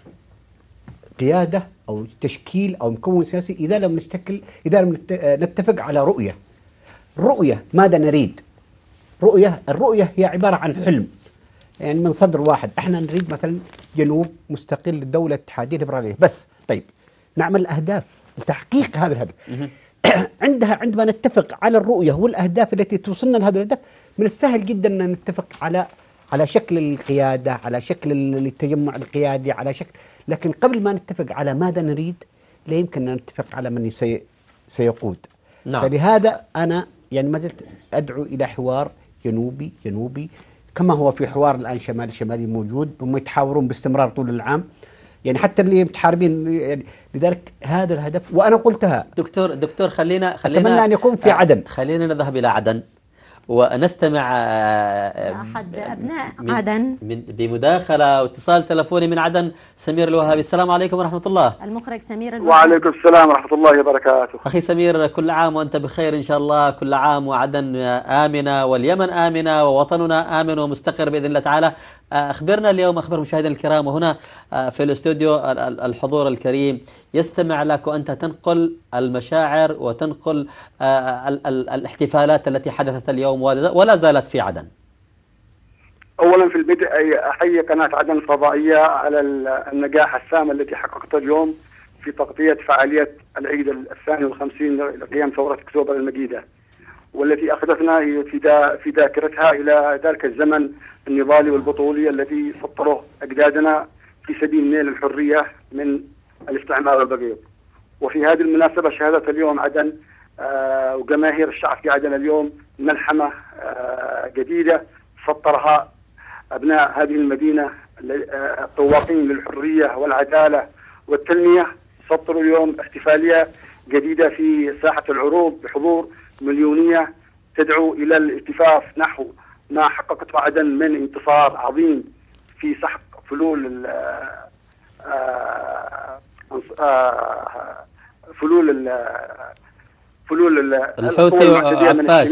قيادة أو تشكيل أو مكون سياسي إذا لم نتفق على رؤية ماذا نريد. الرؤية هي عبارة عن حلم يعني من صدر واحد. احنا نريد مثلا جنوب مستقل للدولة الاتحادية الليبرالية بس. طيب نعمل أهداف لتحقيق هذا الهدف. عندما نتفق على الرؤية والأهداف التي توصلنا لهذا الهدف، من السهل جدا أن نتفق على شكل القيادة، على شكل التجمع القيادي، على شكل، لكن قبل ما نتفق على ماذا نريد لا يمكن أن نتفق على من سيقود. نعم. فلهذا أنا يعني ما زلت أدعو إلى حوار جنوبي كما هو في حوار الآن شمالي موجود، هم يتحاورون باستمرار طول العام يعني، حتى اللي متحاربين يعني. لذلك هذا الهدف، وأنا قلتها دكتور خلينا أتمنى أن يكون في عدن. خلينا نذهب إلى عدن ونستمع أحد أبناء عدن بمداخلة واتصال تلفوني من عدن. سمير الوهابي، السلام عليكم ورحمة الله. المخرج سمير الوهابي. وعليكم السلام ورحمة الله وبركاته. أخي سمير، كل عام وأنت بخير إن شاء الله، كل عام وعدن آمنة واليمن آمنة ووطننا آمن ومستقر بإذن الله تعالى. أخبرنا اليوم، أخبر مشاهدينا الكرام، وهنا في الاستوديو الحضور الكريم يستمع لك وأنت تنقل المشاعر وتنقل الاحتفالات التي حدثت اليوم ولا زالت في عدن. أولا في البدء أحيي قناة عدن الفضائية على النجاح السامي التي حققته اليوم في تغطية فعالية العيد 52 لقيام ثورة أكتوبر المجيدة، والتي أخذتنا في ذاكرتها إلى ذلك الزمن النضالي والبطولي الذي سطره أجدادنا في سبيل نيل الحرية من الاستعمار والبغيض. وفي هذه المناسبة شهدت اليوم عدن وجماهير الشعب في عدن اليوم ملحمة جديدة سطرها أبناء هذه المدينة الطواقين للحرية والعدالة والتنمية. سطروا اليوم احتفالية جديدة في ساحة العروض بحضور مليونية تدعو إلى الالتفاف نحو ما حققته عدن من انتصار عظيم في سحق فلول الحوثي وعفاش.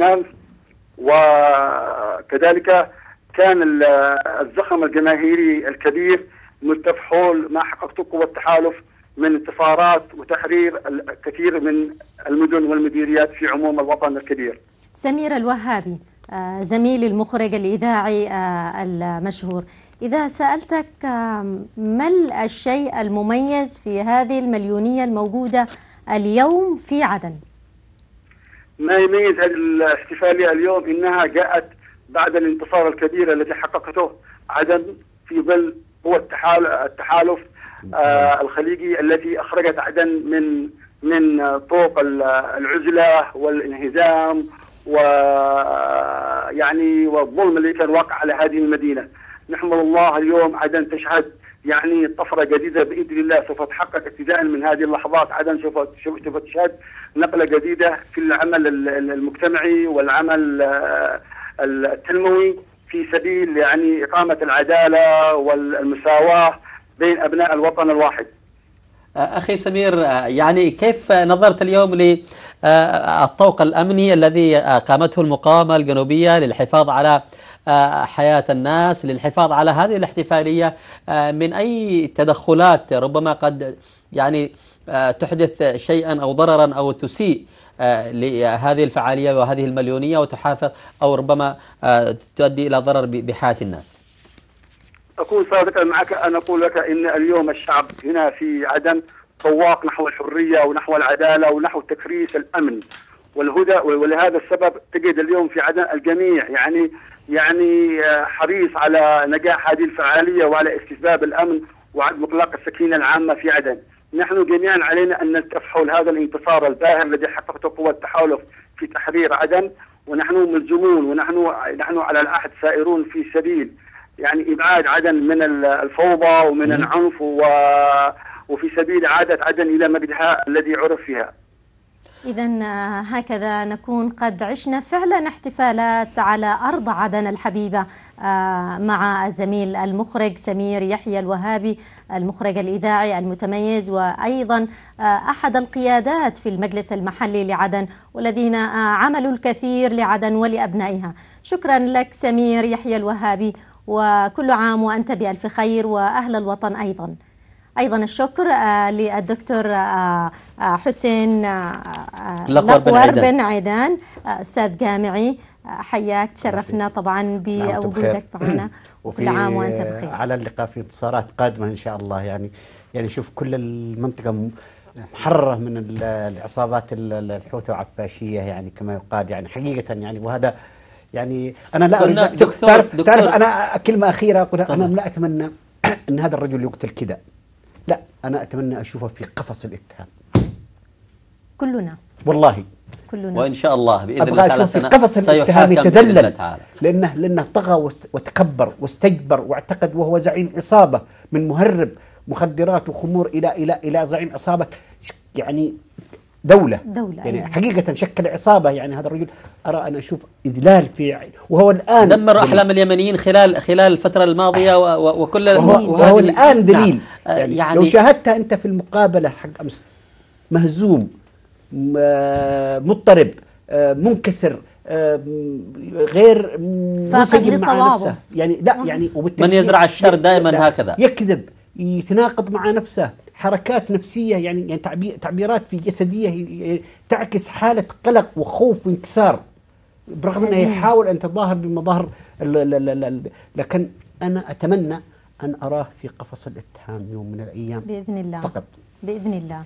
وكذلك كان الزخم الجماهيري الكبير ملتف حول ما حققته قوى التحالف من انتصارات وتحرير الكثير من المدن والمديريات في عموم الوطن الكبير. سمير الوهابي، زميل المخرج الإذاعي المشهور، إذا سألتك ما الشيء المميز في هذه المليونية الموجودة اليوم في عدن؟ ما يميز هذه الاحتفالية اليوم إنها جاءت بعد الانتصار الكبير الذي حققته عدن في ظل قوى التحالف الخليجي التي أخرجت عدن من طوق العزلة والانهزام ويعني والظلم الذي كان واقع على هذه المدينة. نحمد الله اليوم عدن تشهد يعني طفرة جديدة بإذن الله سوف تحقق ابتداء من هذه اللحظات. عدن سوف تشهد نقلة جديدة في العمل المجتمعي والعمل التنموي في سبيل يعني إقامة العدالة والمساواة بين أبناء الوطن الواحد. أخي سمير، يعني كيف نظرت اليوم للطوق الأمني الذي قامته المقاومة الجنوبية للحفاظ على حياة الناس، للحفاظ على هذه الاحتفالية من أي تدخلات ربما قد يعني تحدث شيئا أو ضررا أو تسيء لهذه الفعالية وهذه المليونية وتحافظ أو ربما تؤدي إلى ضرر بحياة الناس؟ أكون صادقا معك أن أقول لك إن اليوم الشعب هنا في عدن طواق نحو الحرية ونحو العدالة ونحو تكريس الأمن والهدى، ولهذا السبب تجد اليوم في عدن الجميع يعني حريص على نجاح هذه الفعالية وعلى استتباب الأمن وعدم إطلاق السكينة العامة في عدن. نحن جميعا علينا أن نلتف حول هذا الانتصار الباهر الذي حققته قوى التحالف في تحرير عدن، ونحن ملزمون ونحن على العهد سائرون في سبيل يعني إبعاد عدن من الفوضى ومن العنف وفي سبيل إعادة عدن إلى مجدها الذي عرف فيها. إذن هكذا نكون قد عشنا فعلا احتفالات على أرض عدن الحبيبة مع الزميل المخرج سمير يحيى الوهابي، المخرج الإذاعي المتميز وأيضا أحد القيادات في المجلس المحلي لعدن والذين عملوا الكثير لعدن ولأبنائها. شكرا لك سمير يحيى الوهابي، وكل عام وأنت بألف خير وأهل الوطن أيضا الشكر للدكتور حسين لقور بن عيدان، أستاذ جامعي، حياك، تشرفنا طبعا بوجودك معنا. كل عام وأنت بخير. على اللقاء في انتصارات قادمة إن شاء الله. يعني شوف كل المنطقة محررة من العصابات الحوثة والعفاشية يعني كما يقال يعني حقيقة يعني. وهذا يعني أنا لا أريد تعرف أنا كلمة أخيرة أقولها. أنا لا أتمنى أن هذا الرجل يقتل كذا، لا، أنا أتمنى أشوفه في قفص الاتهام. كلنا والله كلنا وإن شاء الله بإذن الله تعالى في قفص الاتهام يتدلل، لأنه طغى وتكبر واستكبر واعتقد وهو زعيم عصابة من مهرب مخدرات وخمور إلى زعيم عصابة يعني دولة يعني أيضا. حقيقة شكل عصابة يعني. هذا الرجل أرى أن أشوف إذلال في وهو الآن دمر أحلام اليمنيين خلال الفترة الماضية وكل وهو الآن دليل. يعني لو شاهدت أنت في المقابلة حق أمس مهزوم مضطرب منكسر غير منسجم مع نفسه يعني لا يعني من يزرع الشر دائما هكذا يكذب يتناقض مع نفسه، حركات نفسية يعني تعبيرات في جسدية تعكس حالة قلق وخوف وانكسار، برغم أنه يحاول أن تظاهر بمظاهر لكن أنا أتمنى أن أراه في قفص الاتهام يوم من الأيام بإذن الله فقط بإذن الله.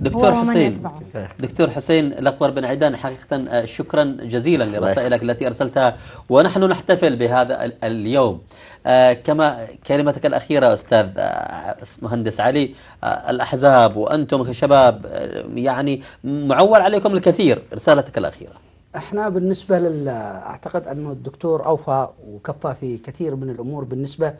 دكتور حسين لقور بن عيدان، حقيقة شكرا جزيلا لرسائلك التي أرسلتها، ونحن نحتفل بهذا اليوم. كما كلمتك الأخيرة أستاذ مهندس علي، الأحزاب وأنتم كشباب يعني معول عليكم الكثير، رسالتك الأخيرة. احنا بالنسبة أعتقد أنه الدكتور أوفى وكفى في كثير من الأمور بالنسبة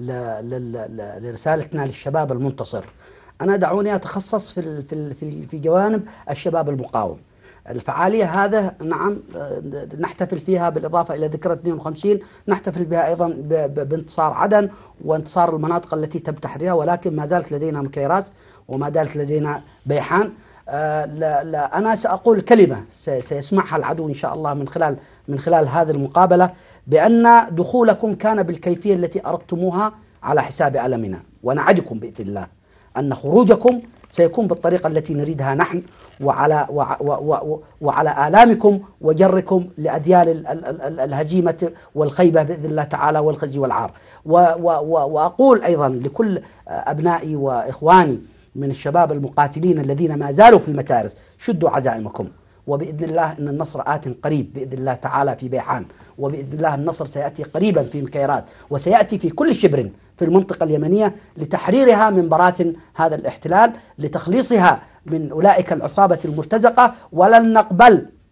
لرسالتنا للشباب المنتصر. أنا دعوني أتخصص في جوانب الشباب المقاوم. الفعالية هذا نعم نحتفل فيها بالإضافة إلى ذكرى 52 نحتفل بها أيضا بانتصار عدن وانتصار المناطق التي تم تحريرها، ولكن ما زالت لدينا مكيراس وما زالت لدينا بيحان. لا أنا سأقول كلمة سيسمعها العدو إن شاء الله من خلال هذه المقابلة، بأن دخولكم كان بالكيفية التي أردتموها على حساب ألمنا، ونعدكم بإذن الله أن خروجكم سيكون بالطريقة التي نريدها نحن، وعلى آلامكم وجركم لأديال الهزيمة والخيبة بإذن الله تعالى والخزي والعار. وأقول أيضا لكل أبنائي وإخواني من الشباب المقاتلين الذين ما زالوا في المتارس، شدوا عزائمكم، وبإذن الله أن النصر آت قريب بإذن الله تعالى في بيحان، وبإذن الله النصر سيأتي قريبا في مكيرات، وسيأتي في كل شبر في المنطقة اليمنية لتحريرها من براثن هذا الاحتلال، لتخليصها من أولئك العصابة المرتزقة. ولن نقبل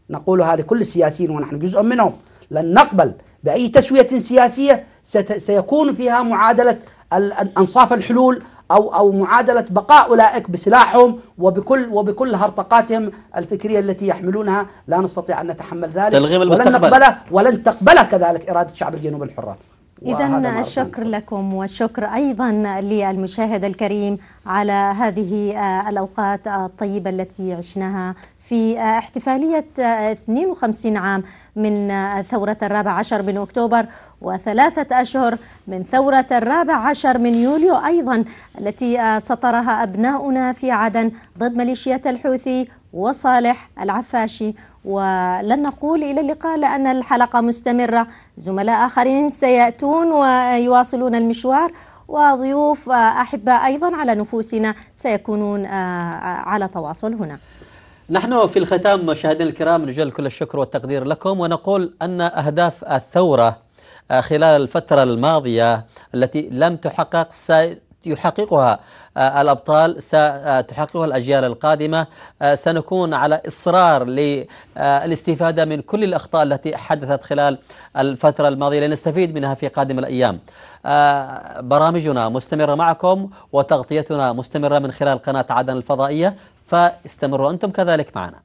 نقولها لكل السياسيين ونحن جزء منهم، لن نقبل بأي تسوية سياسية سيكون فيها معادلة أنصاف الحلول أو معادلة بقاء أولئك بسلاحهم وبكل هرطقاتهم الفكرية التي يحملونها. لا نستطيع أن نتحمل ذلك، ولن نقبله ولن تقبله كذلك إرادة شعب الجنوب الحرة. إذن الشكر لكم، والشكر أيضا للمشاهد الكريم على هذه الأوقات الطيبة التي عشناها في احتفالية 52 عام من ثورة 14 من أكتوبر، و3 أشهر من ثورة 14 من يوليو أيضا التي سطرها أبناؤنا في عدن ضد ميليشيات الحوثي وصالح العفاشي. ولن نقول إلى اللقاء لأن الحلقة مستمرة، زملاء آخرين سيأتون ويواصلون المشوار، وضيوف أحباء أيضا على نفوسنا سيكونون على تواصل هنا. نحن في الختام مشاهدينا الكرام نجزل كل الشكر والتقدير لكم، ونقول أن أهداف الثورة خلال الفترة الماضية التي لم تحقق سيحققها الأبطال، ستحققها الأجيال القادمة. سنكون على إصرار للاستفادة من كل الأخطاء التي حدثت خلال الفترة الماضية لنستفيد منها في قادم الأيام. برامجنا مستمرة معكم وتغطيتنا مستمرة من خلال قناة عدن الفضائية، فاستمروا أنتم كذلك معنا.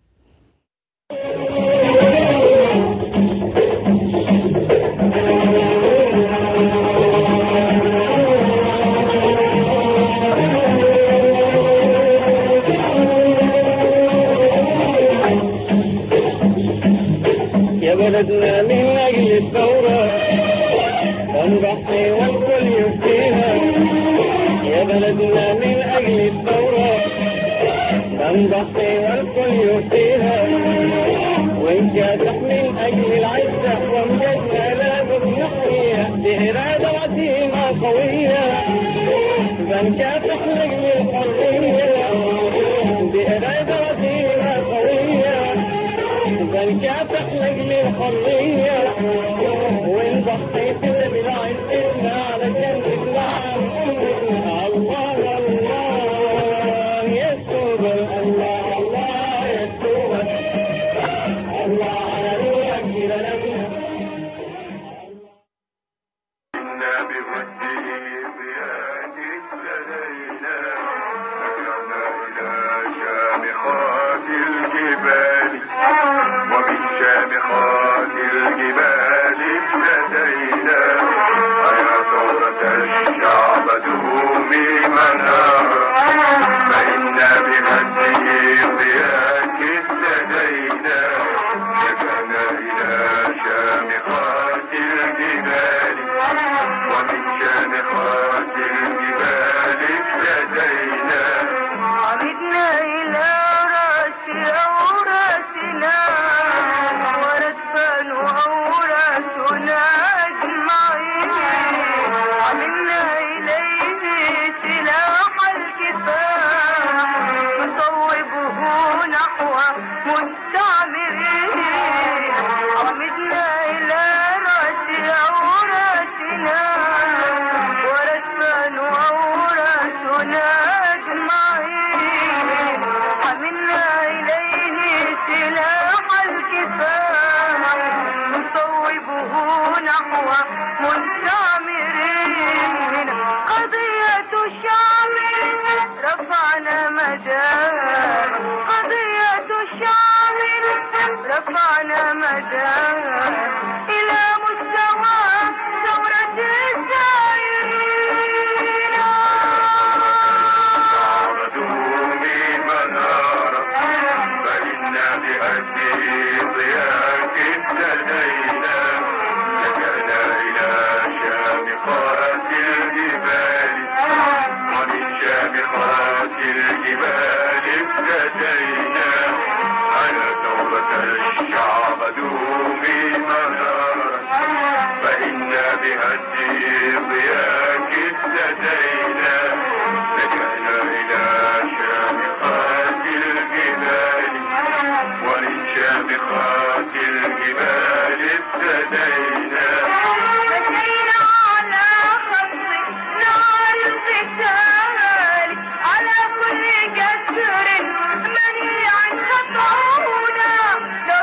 يا بلدنا من أجل الثورة نضحي والكل يفتيها، يا بلدنا من أجل الثورة نضحي والكل يفتيها، وإن كادح من أجل العزة وامجدنا لازم نحييها بإرادة عزيمة قوية، بنكافح لأجل الحرية بإرادة عزيمة قوية، بنكافح لأجل الحرية ونضحي كل بالعزتنا على جنبنا عن الله الله يكتب الله الله يكتب الله على روحك لنا ومن شامخات الجبال ابتدينا يا ثورة الشعب دومي منارا، فإنا بهذه الضياء ابتدينا سكنا إلى شامخات الجبال، ومن شامخات الجبال ابتدينا عمدنا إلى أوراسنا ورثنا أوراسنا أجمعين، عملنا إليه سلاح الكفاح نصوبه نحو مستعمرين، عمدنا إلى رأس أوراسنا ورثنا أوراسنا أجمعين، عملنا إليه سلاح الكفاح نصوبه نحو مستعمرين، قضية الشعب رفعنا مدار، قضية الشعب رفعنا مدار إلى مستوى ثورة الزائرين، دومي منارا فإنا بهذه ضياء ابتدينا سكنا إلى شامخات الجبال، ومن شامخات الجبال ابتدينا على ثورة الشعب دومي منارا، فإنا بهذه ضياء ابتدينا سكنا إلى شامخات الجبال، ومن شامخات الجبال ابتدينا مشينا على خط نار القتال، على كل جسر منيع خطونا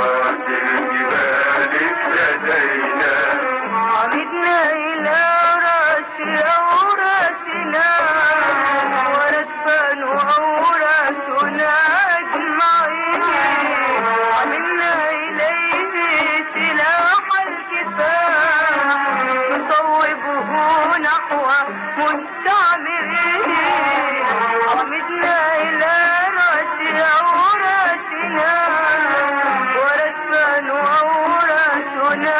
شامخات الجبال افتدينا عمدنا إلى رأس أوراتنا ونسفن أوراتنا أجمعين عملنا إليه سلاح الكفاح نصوبه نحو مستعمرين عمدنا إلى رأس أوراتنا ونسفن أوراتنا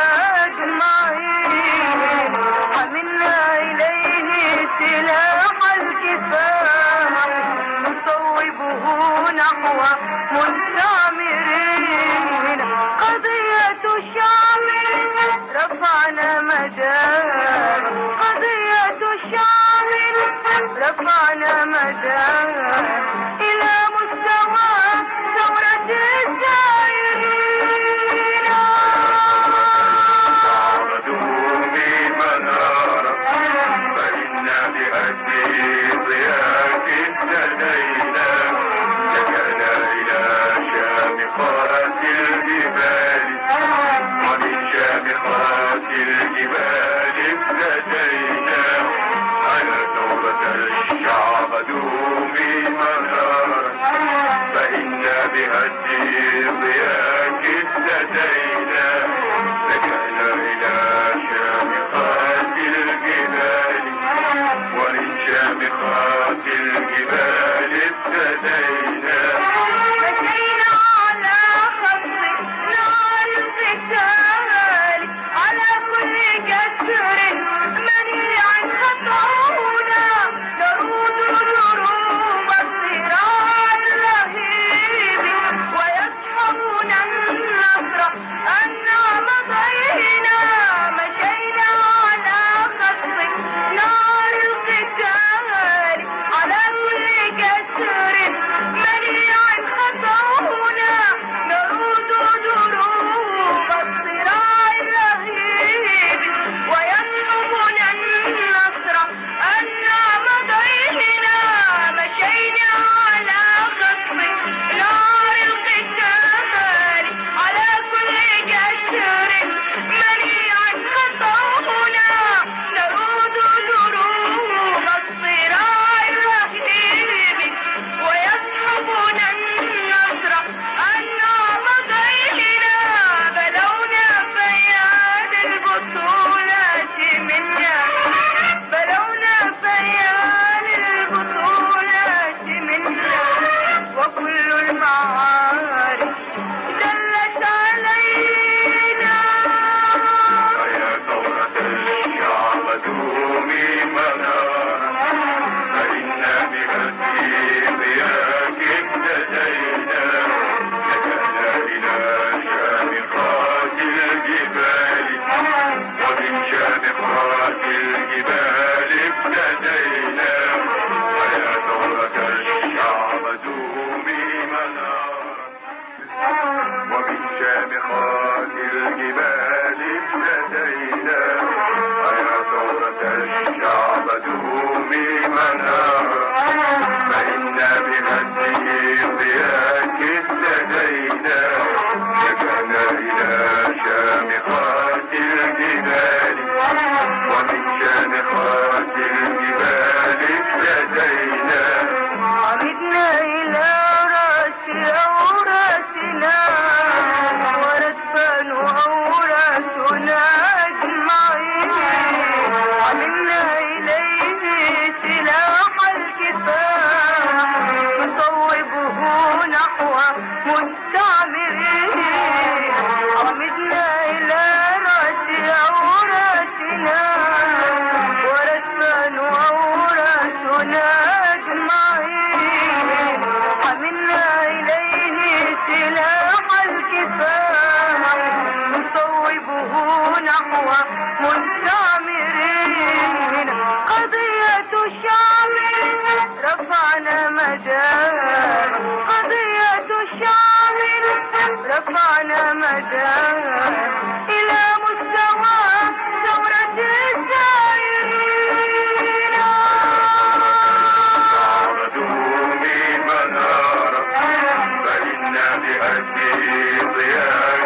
أجمعين حملنا إليه سلاح الكفاح نصوبه نحو مستعمرين قضية الشعب رفعنا مجال قضية الشعب رفعنا مجال إلى مستوى ثورة الزائرين فإنا بهدي ضياك اهتدينا لجأنا إلى شامخات الجبال ومن شامخات الجبال اهتدينا على ثورة الشعب دومي منارا فإنا بهدي ضياك اهتدينا لجأنا إلى شامخات الجبال ومن شامخات الجبال ابتدينا مشينا على خط نار القتال على كل جسر منيع خطونا نرود دروب الصراع اللهيب ويصحبنا النصر أنا مضينا مشينا على خط نار القتال على كل جسر منيع خطونا نرود دروب الصراع اللهيب ويصحبنا النصر أنا مضينا مشينا على خصم نار القتال على كل جسر منيع خطونا نرود دروب الصراع اللهيب ويصحبنا النصر أنا مضينا بلونا فيان البطولات منا بلونا فيان البطولات منا وكل المعارك دلت علينا يا ثورة الشعب دومي منارا فإنا بهدي ضياك اهتدينا لجأنا إلى شامخات الجبال ومن شامخات الجبال ابتدينا ويا ثورة الشعب دومي منارا ومن شامخات الجبال ابتدينا ويا ثورة الشعب دومي منارا فإنا بهدي ضياك اهتدينا لجأنا إلى شامخات الجبال ومن شامخات الجبال ابتدينا عمدنا إلى رأس أوراتنا ونسفن أوراتنا أجمعين عملنا إليه سلاح الكفاح نصوبه نحو مستعمرين عمدنا إلى رأس أوراتنا ونسفن أوراتنا أجمعين حملنا إليه سلاح الكفاح نصوبه نحو مستعمرين قضية الشعب رفعنا مجال قضية الشعب رفعنا مجال إلى مستوى ثورة الزائرين دومي منارا فإنا بهدي ضياك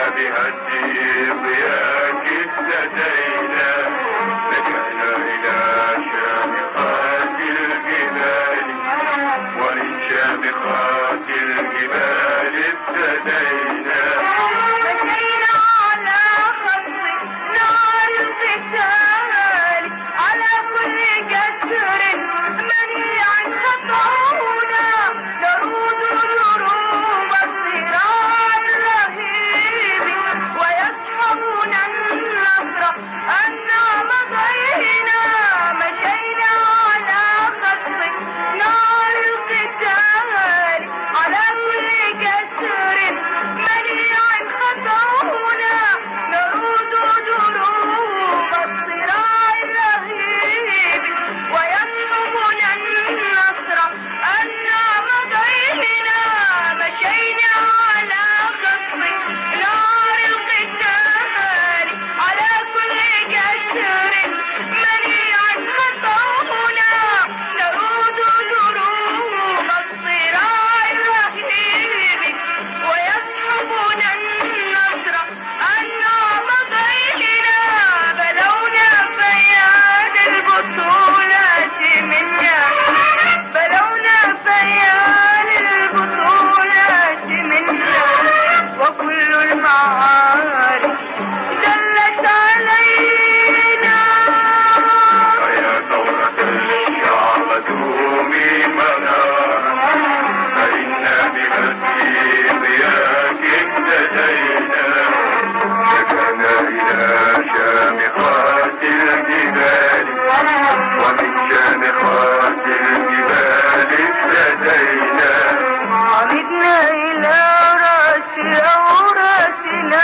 بهدي ضياك اهتدينا لجأنا إلى شامخات الجبال ومن شامخات الجبال ابتدينا مشينا على خط نار القتال على كل جسر منيع خطونا نرود دروب الصراع الرهيب ويصحبنا النصر أنا مضينا مشينا على خط نار القتال على كل جسر منيع خطونا نرود دروب الصراع الرهيب ويصحبنا النصر أنا مضينا مشينا على خط نار القتال على كل جسر منيع خطونا نرود دروب الصراع الرهيب ويصحبنا النصر أنا مضينا بلونا فيان البطولات منا بلونا فيان البطولات منا وكل المعارك دلت علينا يا ثورة الشعب دومي منارا فإنا بهدي ضياك اهتدينا لجأنا إلى شامخات الجبال ومن شامخات الجبال ابتدينا عمدنا إلى رأس أوراتنا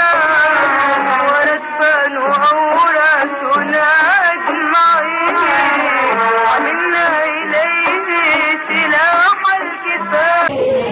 وندفن أوراتنا أجمعين عملنا إليه سلاح الكفاح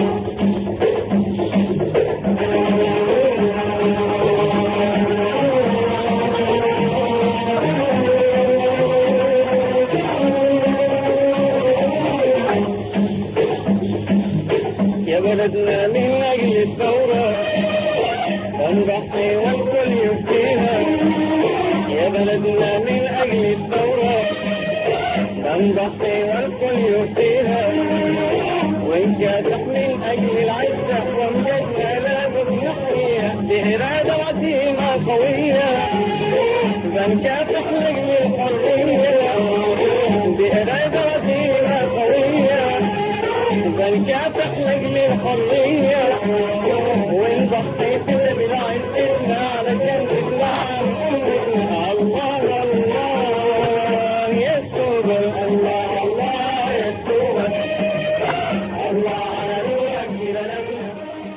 يا بلدنا من أجل الثورة نضحي والكل يبكيها يا بلدنا من أجل الثورة نضحي والكل يبكيها وإن كادح من أجل العزة وامجدنا لازم نحييها بإرادة عزيمة قوية بنكافح لأجل الحرية بإرادة عزيمة قوية بنكافح لأجل الحرية ونضحي كل بالعزتنا على جنب الله الله الله يسوع الله الله يسوع الله على روحك لنا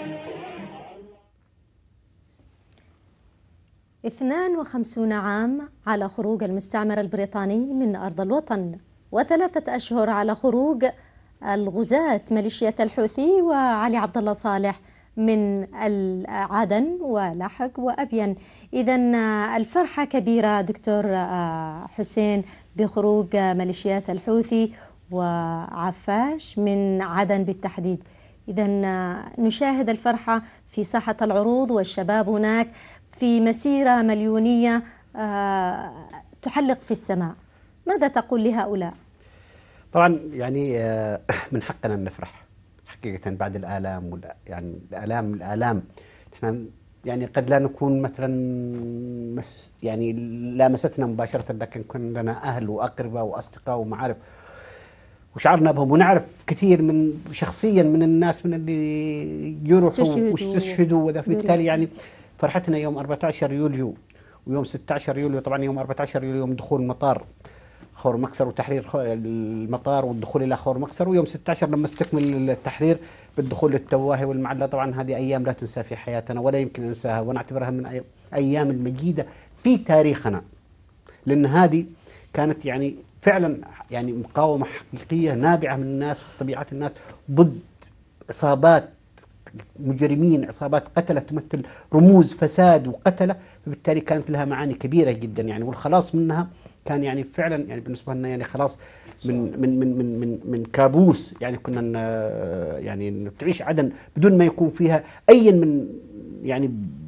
52 عام على خروج المستعمر البريطاني من أرض الوطن، و3 أشهر على خروج الغزاة ميليشيا الحوثي وعلي عبد الله صالح من عدن ولحق وأبين. إذا الفرحة كبيرة دكتور حسين بخروج ميليشيات الحوثي وعفاش من عدن بالتحديد. إذا نشاهد الفرحة في ساحة العروض والشباب هناك في مسيرة مليونية تحلق في السماء. ماذا تقول لهؤلاء؟ طبعا يعني من حقنا أن نفرح حقيقة بعد الآلام يعني الآلام احنا يعني قد لا نكون مثلا يعني لامستنا مباشرة، لكن كنا لنا أهل وأقرباء وأصدقاء ومعارف وشعرنا بهم، ونعرف كثير من شخصيا من الناس من اللي جرحوا واستشهدوا، وذا بالتالي يعني فرحتنا يوم 14 يوليو ويوم 16 يوليو. طبعا يوم 14 يوليو يوم دخول مطار خور مكسر وتحرير المطار والدخول إلى خور مكسر، ويوم 16 لما استكمل التحرير بالدخول للتواهي والمعلة. طبعا هذه أيام لا تنسى في حياتنا ولا يمكن ننساها، ونعتبرها من أيام المجيدة في تاريخنا، لأن هذه كانت يعني فعلا يعني مقاومة حقيقية نابعة من الناس وطبيعة الناس ضد عصابات مجرمين، عصابات قتلة تمثل رموز فساد وقتلة، فبالتالي كانت لها معاني كبيرة جدا يعني، والخلاص منها كان يعني فعلا يعني بالنسبة لنا يعني خلاص من كابوس يعني كنا يعني تعيش عدن بدون ما يكون فيها أي من يعني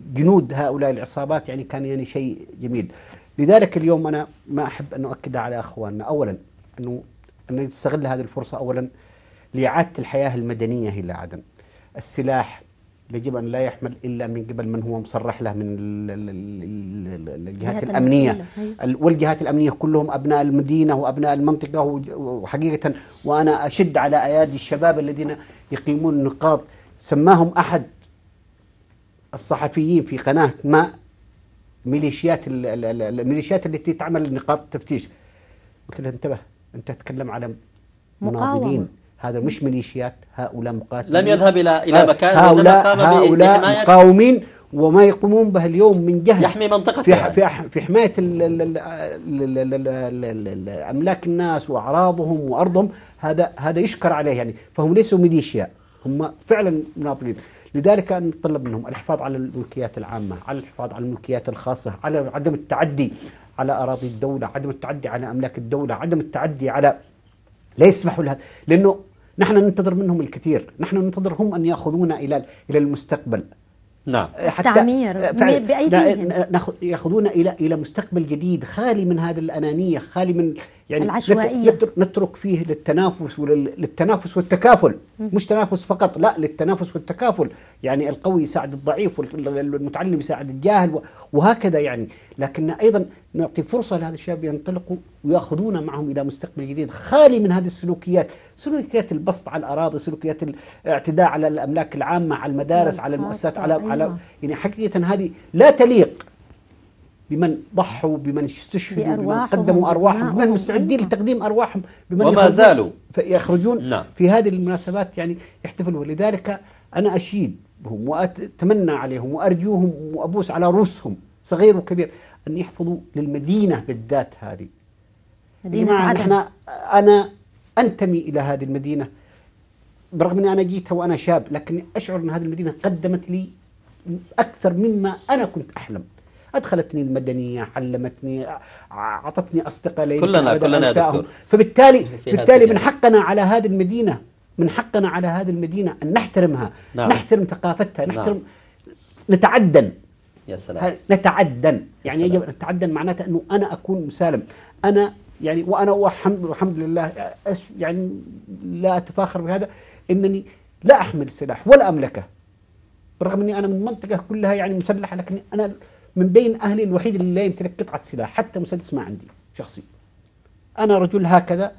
جنود هؤلاء العصابات يعني كان يعني شيء جميل. لذلك اليوم أنا ما أحب أن أؤكد على أخواننا أولا أنه نستغل هذه الفرصة أولا لإعادة الحياة المدنية إلى عدن. السلاح يجب أن لا يحمل إلا من قبل من هو مصرح له من الجهات الأمنية والجهات الأمنية كلهم أبناء المدينة وأبناء المنطقة. وحقيقة وأنا أشد على أيادي الشباب الذين يقيمون نقاط، سماهم أحد الصحفيين في قناة ما الميليشيات التي تعمل نقاط التفتيش. قلت له انتبه، أنت تتكلم على مناضلين، هذا مش ميليشيات، هؤلاء مقاتلين لم يذهب إلى مكان، هؤلاء مقاومين وما يقومون به اليوم من جهة يحمي منطقة في حماية أملاك الناس وأعراضهم وأرضهم. هذا يشكر عليه يعني. فهم ليسوا ميليشيا، هم فعلا مناضلين. لذلك نطلب منهم الحفاظ على الملكيات العامة، على الحفاظ على الملكيات الخاصة، على عدم التعدي على أراضي الدولة، عدم التعدي على أملاك الدولة، عدم التعدي على لا يسمحوا لهذا، لأنه نحن ننتظر منهم الكثير. نحن ننتظر هم أن يأخذونا إلى المستقبل. نعم، التعمير بأيديهم، يأخذونا إلى مستقبل جديد خالي من هذه الأنانية، خالي من يعني العشوائية. نترك فيه للتنافس والتكافل، مش تنافس فقط، لا، للتنافس والتكافل. يعني القوي يساعد الضعيف والمتعلم يساعد الجاهل وهكذا يعني. لكن أيضا نعطي فرصة لهذا الشباب ينطلقوا ويأخذونا معهم إلى مستقبل جديد خالي من هذه السلوكيات، سلوكيات البسط على الأراضي، سلوكيات الاعتداء على الأملاك العامة، على المدارس، على المؤسسات، على يعني حقيقة هذه لا تليق بمن ضحوا، بمن استشهدوا، بمن قدموا أرواحهم، بمن مستعدين لتقديم أرواحهم، بمن وما زالوا يخرجون نعم. في هذه المناسبات يعني يحتفلوا. لذلك أنا أشيد بهم وأتمنى عليهم وأرجوهم وأبوس على رؤوسهم صغير وكبير أن يحفظوا للمدينة بالذات هذه. مدينة عدن. أنا أنتمي إلى هذه المدينة برغم أني أنا جيتها وأنا شاب، لكن أشعر أن هذه المدينة قدمت لي أكثر مما أنا كنت أحلم. أدخلتني المدنية، علمتني، أعطتني أصدقاء كلنا يا دكتور. فبالتالي من حقنا على هذه المدينة، من حقنا على هذه المدينة أن نحترمها. نعم. نحترم ثقافتها، نحترم. نعم. نتعدن. يا سلام. نتعدن يعني يجب أن نتعدن، معناته أنه أنا أكون مسالم. أنا يعني وأنا الحمد لله يعني لا أتفاخر بهذا، إنني لا أحمل سلاح ولا أملكه، برغم أني أنا من منطقة كلها يعني مسلحة، لكن أنا من بين أهلي الوحيد اللي لا يمتلك قطعة سلاح، حتى مسدس ما عندي شخصي. أنا رجل هكذا،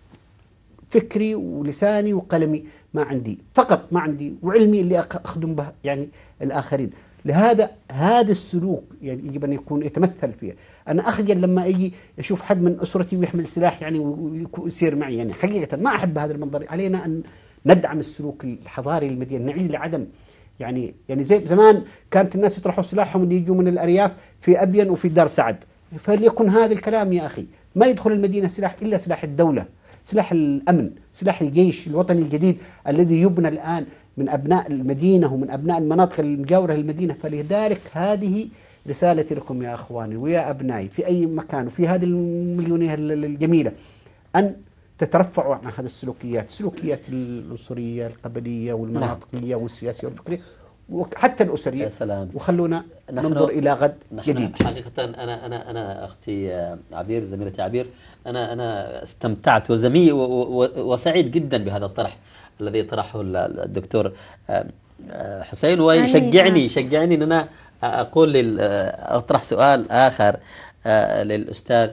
فكري ولساني وقلمي ما عندي، فقط ما عندي، وعلمي اللي أخدم به يعني الآخرين. لهذا هذا السلوك يعني يجب أن يكون يتمثل فيه. أنا أخجل لما أجي أشوف حد من أسرتي ويحمل سلاح يعني ويصير معي، يعني حقيقة ما أحب هذا المنظر. علينا أن ندعم السلوك الحضاري للمدينة، نعيد لعدن. يعني زي زمان كانت الناس يطرحوا سلاحهم اللي يجوا من الأرياف في أبين وفي دار سعد، فليكن هذا الكلام يا أخي. ما يدخل المدينة سلاح إلا سلاح الدولة، سلاح الأمن، سلاح الجيش الوطني الجديد الذي يبنى الآن من أبناء المدينة ومن أبناء المناطق المجاورة للمدينة. فلذلك هذه رسالتي لكم يا أخواني ويا أبنائي في أي مكان وفي هذه المليونية الجميلة، أن تترفعوا عن هذه السلوكيات، سلوكيات العنصرية القبلية والمناطقية والسياسية والفكرية وحتى الأسرية. يا سلام. وخلونا ننظر إلى غد جديد. حقيقة أنا أختي عبير، زميلتي عبير، أنا استمتعت وسعيد جدا بهذا الطرح الذي طرحه الدكتور حسين، ويشجعني أن أنا أقول أطرح سؤال آخر للأستاذ.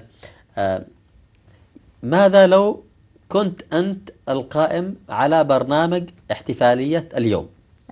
ماذا لو كنت أنت القائم على برنامج احتفالية اليوم،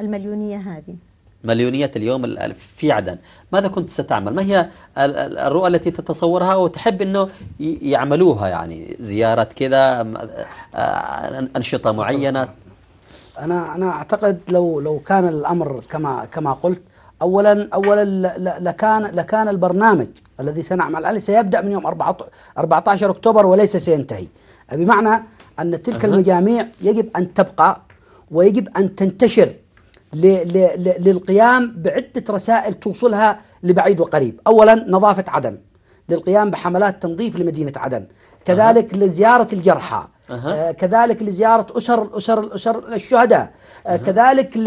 مليونية اليوم في عدن، ماذا كنت ستعمل؟ ما هي الرؤى التي تتصورها وتحب أنه يعملوها؟ يعني زيارة كذا، أنشطة معينة؟ أنا أعتقد لو كان الأمر كما قلت، أولا لكان البرنامج الذي سنعمل عليه سيبدأ من يوم 14 أكتوبر وليس سينتهي، بمعنى أن تلك المجاميع يجب أن تبقى ويجب أن تنتشر للقيام بعدة رسائل توصلها لبعيد وقريب. أولا نظافة عدن، للقيام بحملات تنظيف لمدينة عدن، كذلك لزيارة الجرحى، كذلك لزيارة أسر الشهداء، كذلك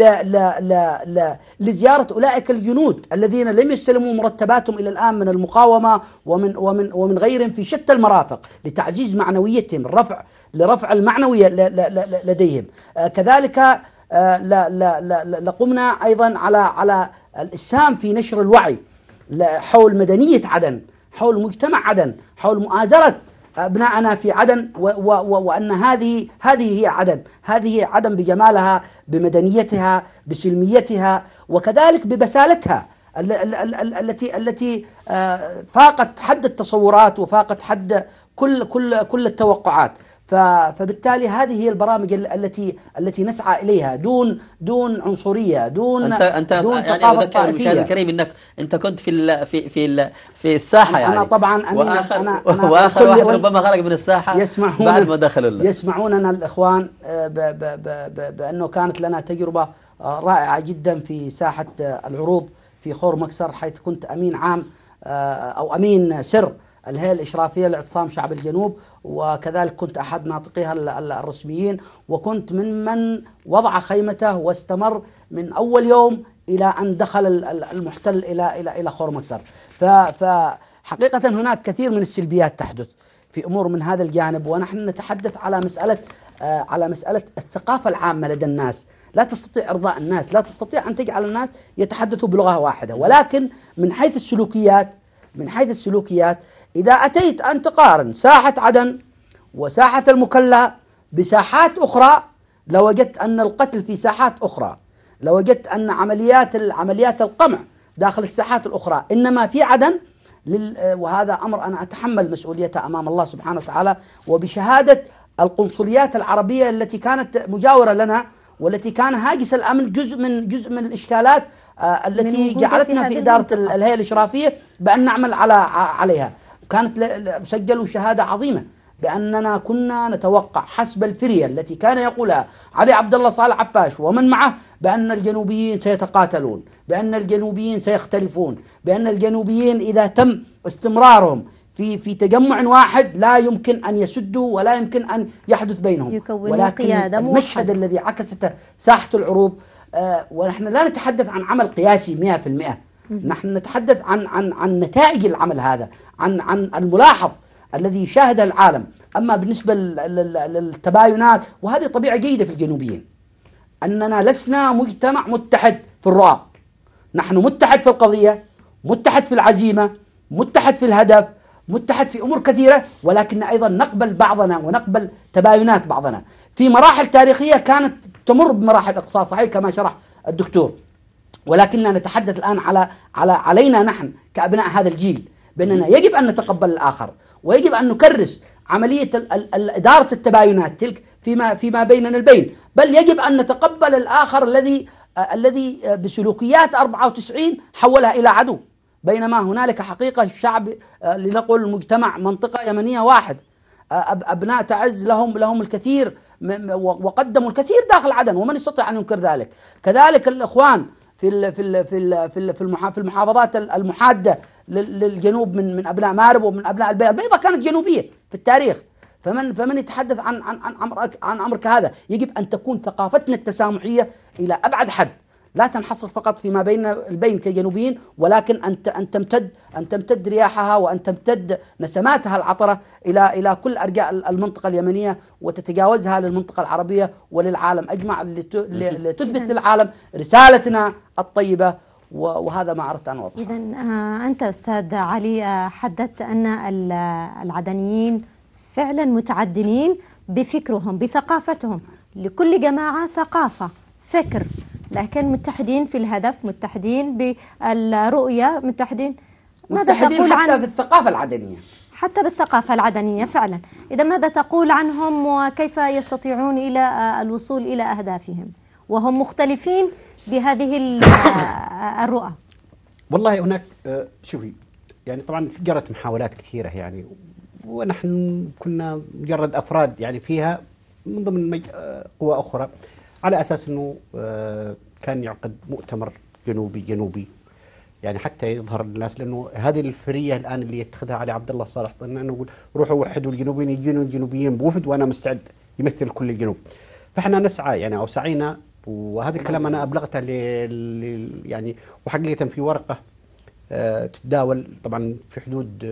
لزيارة أولئك الجنود الذين لم يستلموا مرتباتهم إلى الآن من المقاومة ومن غيرهم في شتى المرافق لتعزيز معنويتهم، لرفع المعنوية لديهم. كذلك لقمنا أيضا على الإسهام في نشر الوعي حول مدنية عدن، حول مجتمع عدن، حول مؤازرة أبنائنا في عدن، وأن هذه هي عدن، هذه هي عدن بجمالها، بمدنيتها، بسلميتها، وكذلك ببسالتها التي فاقت حد التصورات وفاقت حد كل التوقعات. فبالتالي هذه هي البرامج التي نسعى اليها دون عنصريه، دون دون يعني اذكر المشاهد الكريم انك انت كنت في الساحه يعني. انا طبعا واخر واحد ربما خرج من الساحه بعد ما دخلوا يسمعوننا الاخوان بانه كانت لنا تجربه رائعه جدا في ساحه العروض في خور مكسر، حيث كنت امين عام او امين سر الهيئة الإشرافية لاعتصام شعب الجنوب، وكذلك كنت أحد ناطقيها الرسميين، وكنت من وضع خيمته واستمر من أول يوم إلى أن دخل المحتل إلى خور مكسر. فحقيقة هناك كثير من السلبيات تحدث في أمور من هذا الجانب، ونحن نتحدث على مسألة الثقافة العامة لدى الناس. لا تستطيع إرضاء الناس، لا تستطيع أن تجعل الناس يتحدثوا بلغة واحدة، ولكن من حيث السلوكيات إذا أتيت أن تقارن ساحة عدن وساحة المكلا بساحات أخرى لوجدت أن القتل في ساحات أخرى، لوجدت أن عمليات القمع داخل الساحات الأخرى، إنما في عدن وهذا أمر أنا أتحمل مسؤوليته أمام الله سبحانه وتعالى وبشهادة القنصليات العربية التي كانت مجاورة لنا، والتي كان هاجس الأمن جزء من الإشكالات التي جعلتنا في إدارة الهيئة الإشرافية بأن نعمل عليها. كانت سجلوا شهادة عظيمة بأننا كنا نتوقع حسب الفرية التي كان يقولها علي عبد الله صالح عفاش ومن معه بأن الجنوبيين سيتقاتلون، بأن الجنوبيين سيختلفون، بأن الجنوبيين إذا تم استمرارهم في تجمع واحد لا يمكن أن يسدوا ولا يمكن أن يحدث بينهم. ولكن المشهد الذي عكسته ساحة العروض، ونحن لا نتحدث عن عمل قياسي 100%، نحن نتحدث عن نتائج العمل هذا، عن الملاحظ الذي شاهده العالم. أما بالنسبة للتباينات، وهذه طبيعة جيدة في الجنوبيين، أننا لسنا مجتمع متحد في الرؤى، نحن متحد في القضية، متحد في العزيمة، متحد في الهدف، متحد في أمور كثيرة، ولكن أيضا نقبل بعضنا ونقبل تباينات بعضنا في مراحل تاريخية كانت تمر بمراحل إقصاء صحيح كما شرح الدكتور، ولكننا نتحدث الآن علينا نحن كأبناء هذا الجيل بأننا يجب أن نتقبل الآخر، ويجب أن نكرس عملية إدارة التباينات تلك فيما بيننا البين، بل يجب أن نتقبل الآخر الذي بسلوكيات 94 حولها إلى عدو، بينما هنالك حقيقة الشعب لنقل المجتمع منطقة يمنية واحد، أبناء تعز لهم الكثير وقدموا الكثير داخل عدن ومن يستطيع أن ينكر ذلك. كذلك الإخوان في المحافظات المحادة للجنوب من أبناء مارب ومن أبناء البيضاء كانت جنوبية في التاريخ، فمن يتحدث عن أمر كهذا. يجب أن تكون ثقافتنا التسامحية إلى أبعد حد، لا تنحصر فقط فيما بين كجنوبيين، ولكن أن تمتد رياحها وأن تمتد نسماتها العطرة إلى كل أرجاء المنطقة اليمنية، وتتجاوزها للمنطقة العربية وللعالم أجمع، لتثبت للعالم رسالتنا الطيبة. وهذا ما أردت أن أوضحه. إذن أنت أستاذ علي حددت أن العدنيين فعلا متعدنين بفكرهم بثقافتهم، لكل جماعة ثقافة فكر، لكن متحدين في الهدف، متحدين بالرؤية، متحدين تقول حتى في الثقافة العدنية، حتى بالثقافة العدنية فعلا. إذا ماذا تقول عنهم وكيف يستطيعون إلى الوصول إلى أهدافهم وهم مختلفين بهذه الرؤى؟ والله هناك شوفي، يعني طبعا جرت محاولات كثيرة يعني، ونحن كنا مجرد أفراد يعني فيها من ضمن قوى أخرى، على أساس أنه كان يعقد مؤتمر جنوبي يعني حتى يظهر للناس، لانه هذه الفريه الان اللي يتخذها علي عبد الله صالح انه يقول روحوا وحدوا الجنوبيين، يجون الجنوبيين بوفد وانا مستعد يمثل كل الجنوب. فاحنا نسعى يعني او سعينا، وهذا الكلام انا ابلغته يعني وحقيقه في ورقه تتداول طبعا في حدود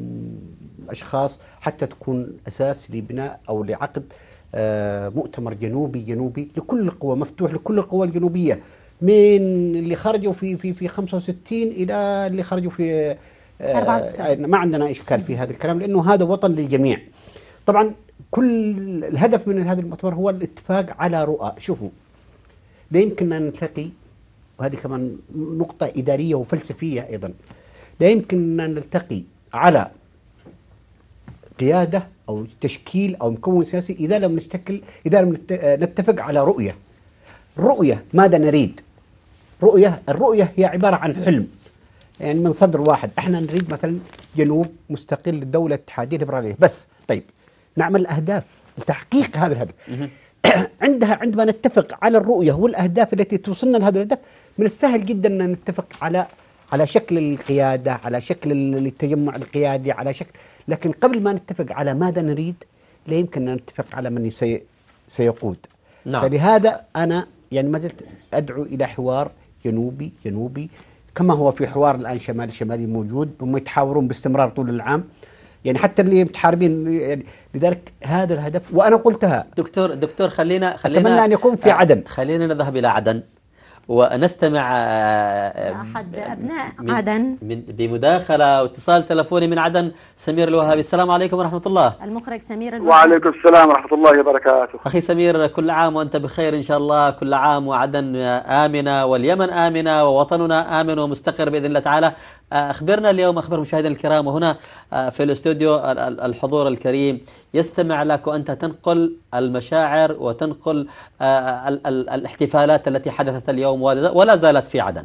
اشخاص حتى تكون اساس لبناء او لعقد مؤتمر جنوبي لكل القوى، مفتوح لكل القوى الجنوبيه، من اللي خرجوا في 65 الى اللي خرجوا في 94. ما عندنا اشكال في هذا الكلام، لانه هذا وطن للجميع. طبعا كل الهدف من هذا المؤتمر هو الاتفاق على رؤى. شوفوا، لا يمكننا نلتقي، وهذه كمان نقطة إدارية وفلسفية أيضا، لا يمكننا نلتقي على قيادة أو تشكيل أو مكون سياسي إذا لم نتفق على رؤية. رؤية ماذا نريد؟ الرؤية هي عبارة عن حلم، يعني من صدر واحد. احنا نريد مثلا جنوب مستقل للدولة الاتحادية الليبرالية بس. طيب نعمل أهداف لتحقيق هذا الهدف. عندما نتفق على الرؤية والأهداف التي توصلنا لهذا الهدف، من السهل جدا أن نتفق على شكل القيادة، على شكل التجمع القيادي، على شكل. لكن قبل ما نتفق على ماذا نريد لا يمكن أن نتفق على من سيقود. نعم. فلهذا أنا يعني ما زلت أدعو إلى حوار جنوبي كما هو في حوار الآن شمالي موجود، هم يتحاورون باستمرار طول العام، يعني حتى اللي متحاربين يعني. لذلك هذا الهدف، وأنا قلتها. دكتور خلينا أتمنى أن يكون في عدن. خلينا نذهب إلى عدن ونستمع أحد أبناء عدن بمداخلة واتصال تلفوني من عدن. سمير الوهابي، السلام عليكم ورحمة الله. المخرج سمير الوهابي. وعليكم السلام ورحمة الله وبركاته. أخي سمير، كل عام وأنت بخير إن شاء الله. كل عام وعدن آمنة واليمن آمنة ووطننا آمن ومستقر بإذن الله تعالى. أخبرنا اليوم، أخبر مشاهدينا الكرام، وهنا في الاستوديو الحضور الكريم يستمع لك وأنت تنقل المشاعر وتنقل الاحتفالات التي حدثت اليوم ولا زالت في عدن.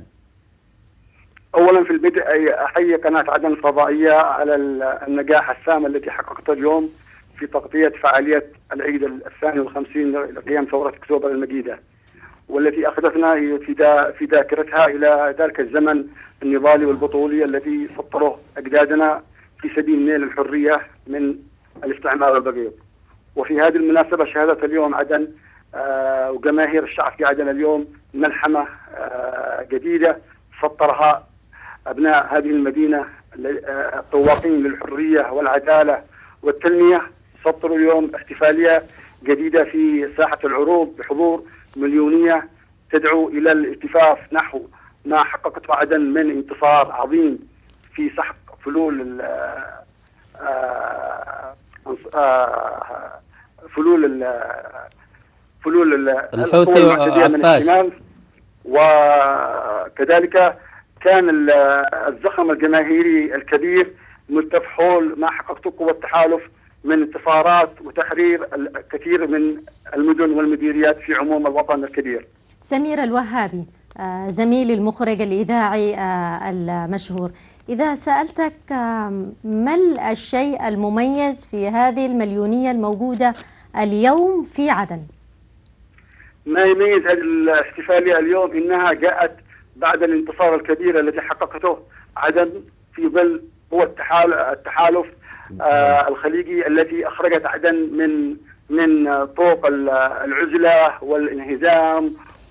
أولا في البدء أحيي قناة عدن الفضائية على النجاح السامي التي حققته اليوم في تغطية فعالية العيد 52 لقيام ثورة أكتوبر المجيدة، والتي أخذتنا في ذاكرتها إلى ذلك الزمن النضالي والبطولي الذي سطره أجدادنا في سبيل نيل الحرية من الاستعمار والبغيض. وفي هذه المناسبة شهدت اليوم عدن وجماهير الشعب في عدن اليوم ملحمة جديدة سطرها أبناء هذه المدينة الطواقين للحرية والعدالة والتنمية. سطروا اليوم احتفالية جديدة في ساحة العروض بحضور مليونية تدعو إلى الالتفاف نحو ما حققته عدن من انتصار عظيم في سحق فلول الحوثي وعفاش. وكذلك كان الزخم الجماهيري الكبير ملتف حول ما حققته قوى التحالف من انتصارات وتحرير الكثير من المدن والمديريات في عموم الوطن الكبير. سمير الوهابي، زميل المخرج الإذاعي المشهور، إذا سألتك ما الشيء المميز في هذه المليونية الموجودة اليوم في عدن؟ ما يميز هذه الاحتفالية اليوم إنها جاءت بعد الانتصار الكبير الذي حققته عدن في ظل قوى التحالف الخليجي التي أخرجت عدن من طوق العزلة والانهزام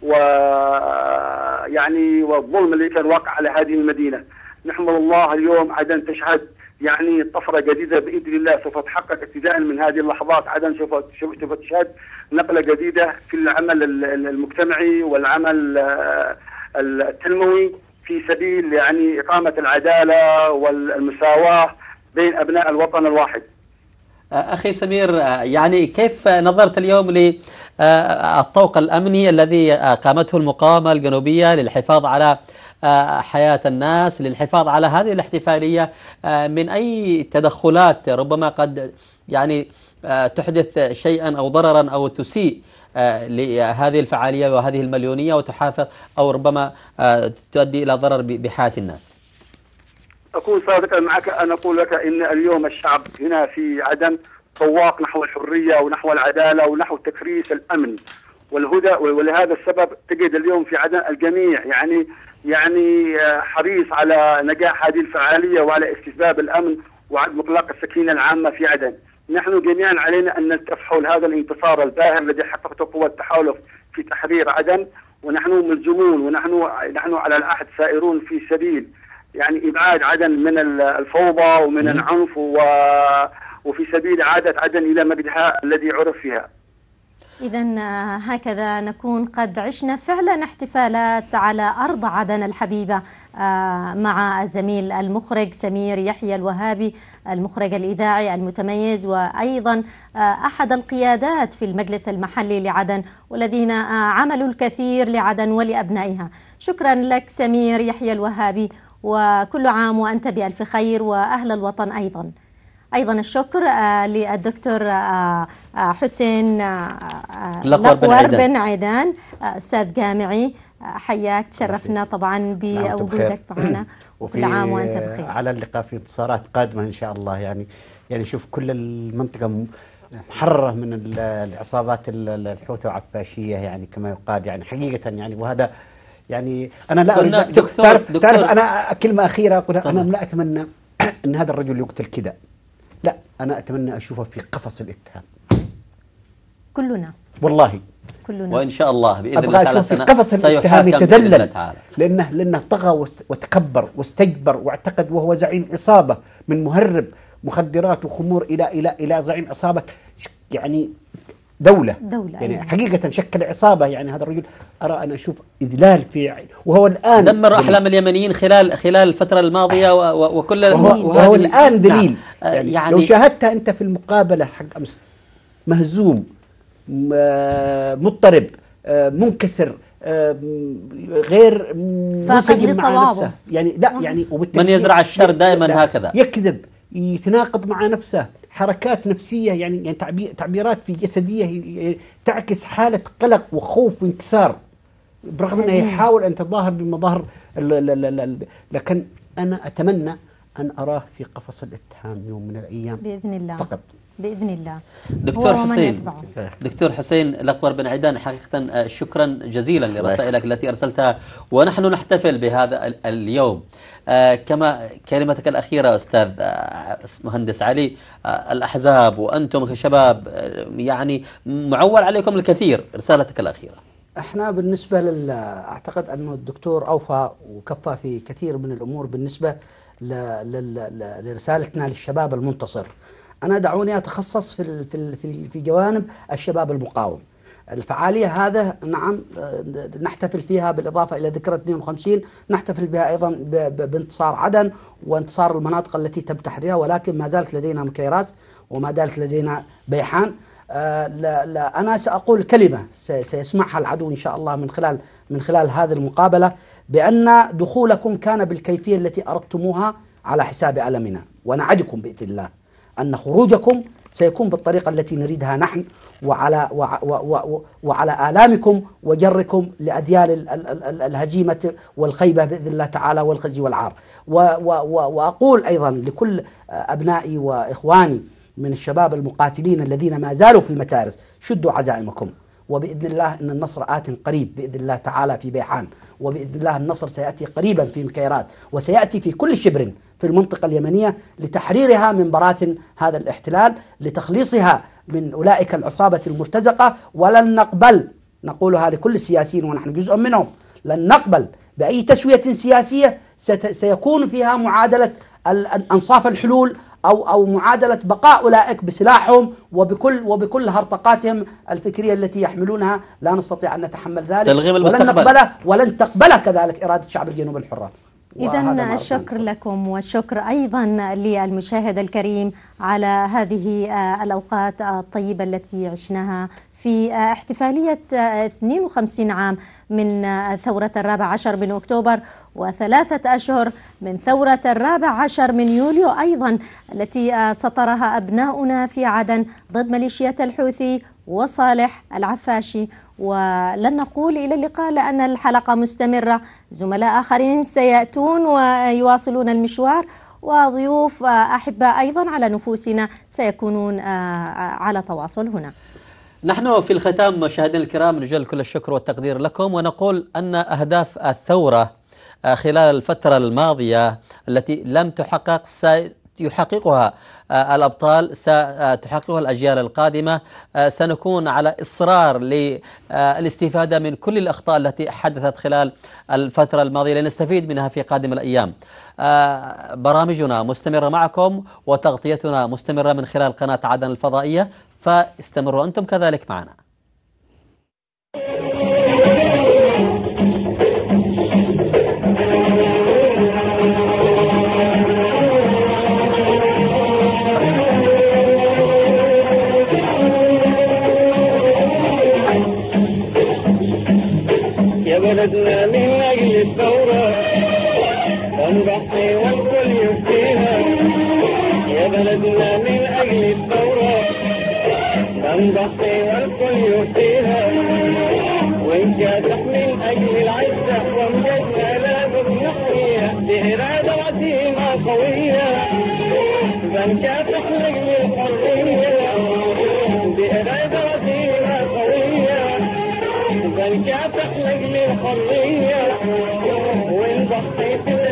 ويعني والظلم الذي كان واقع على هذه المدينة. نحمد الله اليوم عدن تشهد يعني طفرة جديدة بإذن الله سوف تحقق ابتداء من هذه اللحظات. عدن سوف تشهد نقلة جديدة في العمل المجتمعي والعمل التنموي في سبيل يعني إقامة العدالة والمساواة بين أبناء الوطن الواحد. أخي سمير، يعني كيف نظرت اليوم للطوق الأمني الذي قامته المقاومة الجنوبية للحفاظ على حياة الناس، للحفاظ على هذه الاحتفالية من أي تدخلات ربما قد يعني تحدث شيئا أو ضررا أو تسيء لهذه الفعالية وهذه المليونية وتحافظ أو ربما تؤدي إلى ضرر بحياة الناس؟ أكون صادقا معك، أنا أقول لك إن اليوم الشعب هنا في عدن طواق نحو الحرية ونحو العدالة ونحو تكريس الأمن والهدى، ولهذا السبب تجد اليوم في عدن الجميع يعني يعني حريص على نجاح هذه الفعالية وعلى استتباب الأمن وعدم إطلاق السكينة العامة في عدن. نحن جميعا علينا أن نلتف حول هذا الانتصار الباهر الذي حققته قوى التحالف في تحرير عدن، ونحن ملزمون ونحن على العهد سائرون في سبيل يعني إبعاد عدن من الفوضى ومن العنف وفي سبيل إعادة عدن إلى مجدها الذي عرف فيها. إذن هكذا نكون قد عشنا فعلا احتفالات على أرض عدن الحبيبة مع الزميل المخرج سمير يحيى الوهابي، المخرج الإذاعي المتميز وأيضا أحد القيادات في المجلس المحلي لعدن والذين عملوا الكثير لعدن ولأبنائها. شكرا لك سمير يحيى الوهابي، وكل عام وأنت بألف خير وأهل الوطن أيضا الشكر للدكتور حسين لقور بن عيدان، أستاذ جامعي، حياك، تشرفنا طبعا بوجودك معنا. كل عام وأنت بخير. على اللقاء في انتصارات قادمة إن شاء الله. يعني شوف كل المنطقة محررة من العصابات الحوثة والعفاشية يعني كما يقال يعني حقيقة يعني. وهذا يعني أنا لا أريد تعرف أنا كلمة أخيرة أقولها، أنا لا أتمنى أن هذا الرجل يقتل كذا، لا أنا أتمنى أشوفه في قفص الاتهام كلنا والله كلنا، وإن شاء الله بإذن الله تعالى في قفص الاتهام يتذلل، لأنه طغى وتكبر واستكبر واعتقد وهو زعيم عصابة من مهرب مخدرات وخمور إلى زعيم عصابة يعني دولة يعني حقيقة شكل عصابة. يعني هذا الرجل أرى أن أشوف إذلال في وهو الآن دمر أحلام اليمنيين خلال الفترة الماضية وكل وهو الآن دليل. يعني لو شاهدت أنت في المقابلة حق أمس مهزوم مضطرب منكسر غير منسجم مع نفسه يعني لا يعني من يزرع الشر دائما هكذا يكذب يتناقض مع نفسه، حركات نفسية يعني تعبيرات في جسدية تعكس حالة قلق وخوف وانكسار، برغم أنه يحاول أن تظاهر بمظاهر لكن أنا أتمنى أن أراه في قفص الاتهام يوم من الأيام بإذن الله فقط بإذن الله. دكتور حسين لقور بن عيدان، حقيقة شكرا جزيلا لرسائلك التي أرسلتها، ونحن نحتفل بهذا اليوم. كما كلمتك الأخيرة أستاذ مهندس علي، الأحزاب وأنتم كشباب يعني معول عليكم الكثير، رسالتك الأخيرة. احنا بالنسبة أعتقد أنه الدكتور أوفى وكفى في كثير من الأمور بالنسبة لرسالتنا للشباب المنتصر. أنا دعوني أتخصص في جوانب الشباب المقاوم. الفعالية هذا نعم نحتفل فيها بالإضافة إلى ذكرى 52 نحتفل بها أيضا بانتصار عدن وانتصار المناطق التي تم تحريرها، ولكن ما زالت لدينا مكيراس وما زالت لدينا بيحان. لا أنا سأقول كلمة سيسمعها العدو إن شاء الله من خلال هذه المقابلة، بأن دخولكم كان بالكيفية التي أردتموها على حساب ألمنا، ونعدكم بإذن الله أن خروجكم سيكون بالطريقة التي نريدها نحن، وعلى آلامكم وجركم لأديال الهزيمة والخيبة بإذن الله تعالى والخزي والعار. وأقول أيضا لكل أبنائي وإخواني من الشباب المقاتلين الذين ما زالوا في المتارس، شدوا عزائمكم، وبإذن الله أن النصر آت قريب بإذن الله تعالى في بيحان، وبإذن الله النصر سيأتي قريبا في مكيرات، وسيأتي في كل شبر في المنطقة اليمنية لتحريرها من براثن هذا الاحتلال، لتخليصها من أولئك العصابة المرتزقة. ولن نقبل، نقولها لكل السياسيين ونحن جزء منهم، لن نقبل بأي تسوية سياسية سيكون فيها معادلة أنصاف الحلول أو معادلة بقاء أولئك بسلاحهم وبكل هرطقاتهم الفكرية التي يحملونها. لا نستطيع أن نتحمل ذلك ولن تقبل كذلك إرادة شعب الجنوب الحرة. إذن الشكر لكم والشكر أيضا للمشاهد الكريم على هذه الأوقات الطيبة التي عشناها في احتفالية 52 عام من ثورة 14 من أكتوبر، و3 أشهر من ثورة 14 من يوليو أيضا التي سطرها أبناؤنا في عدن ضد ميليشيات الحوثي وصالح العفاشي. ولن نقول إلى اللقاء لأن الحلقة مستمرة، زملاء آخرين سيأتون ويواصلون المشوار، وضيوف أحباء أيضا على نفوسنا سيكونون على تواصل هنا. نحن في الختام مشاهدينا الكرام نجل كل الشكر والتقدير لكم، ونقول أن أهداف الثورة خلال الفترة الماضية التي لم تحقق سيحققها الأبطال، ستحققها الأجيال القادمة. سنكون على إصرار للاستفادة من كل الأخطاء التي حدثت خلال الفترة الماضية لنستفيد منها في قادم الأيام. برامجنا مستمرة معكم وتغطيتنا مستمرة من خلال قناة عدن الفضائية، فاستمروا أنتم كذلك معنا. يا بلدنا من أجل الثورة نضحي والكل يفديها، يا بلدنا من أجل الثورة نضحي والكل يفديها، وإن كادح من أجل العزة وامجدنا لابد نحييها بإرادة وعزيمة قوية، بنكافح لأجل الحرية بإرادة وعزيمة قوية، بنكافح لأجل الحرية ونضحي في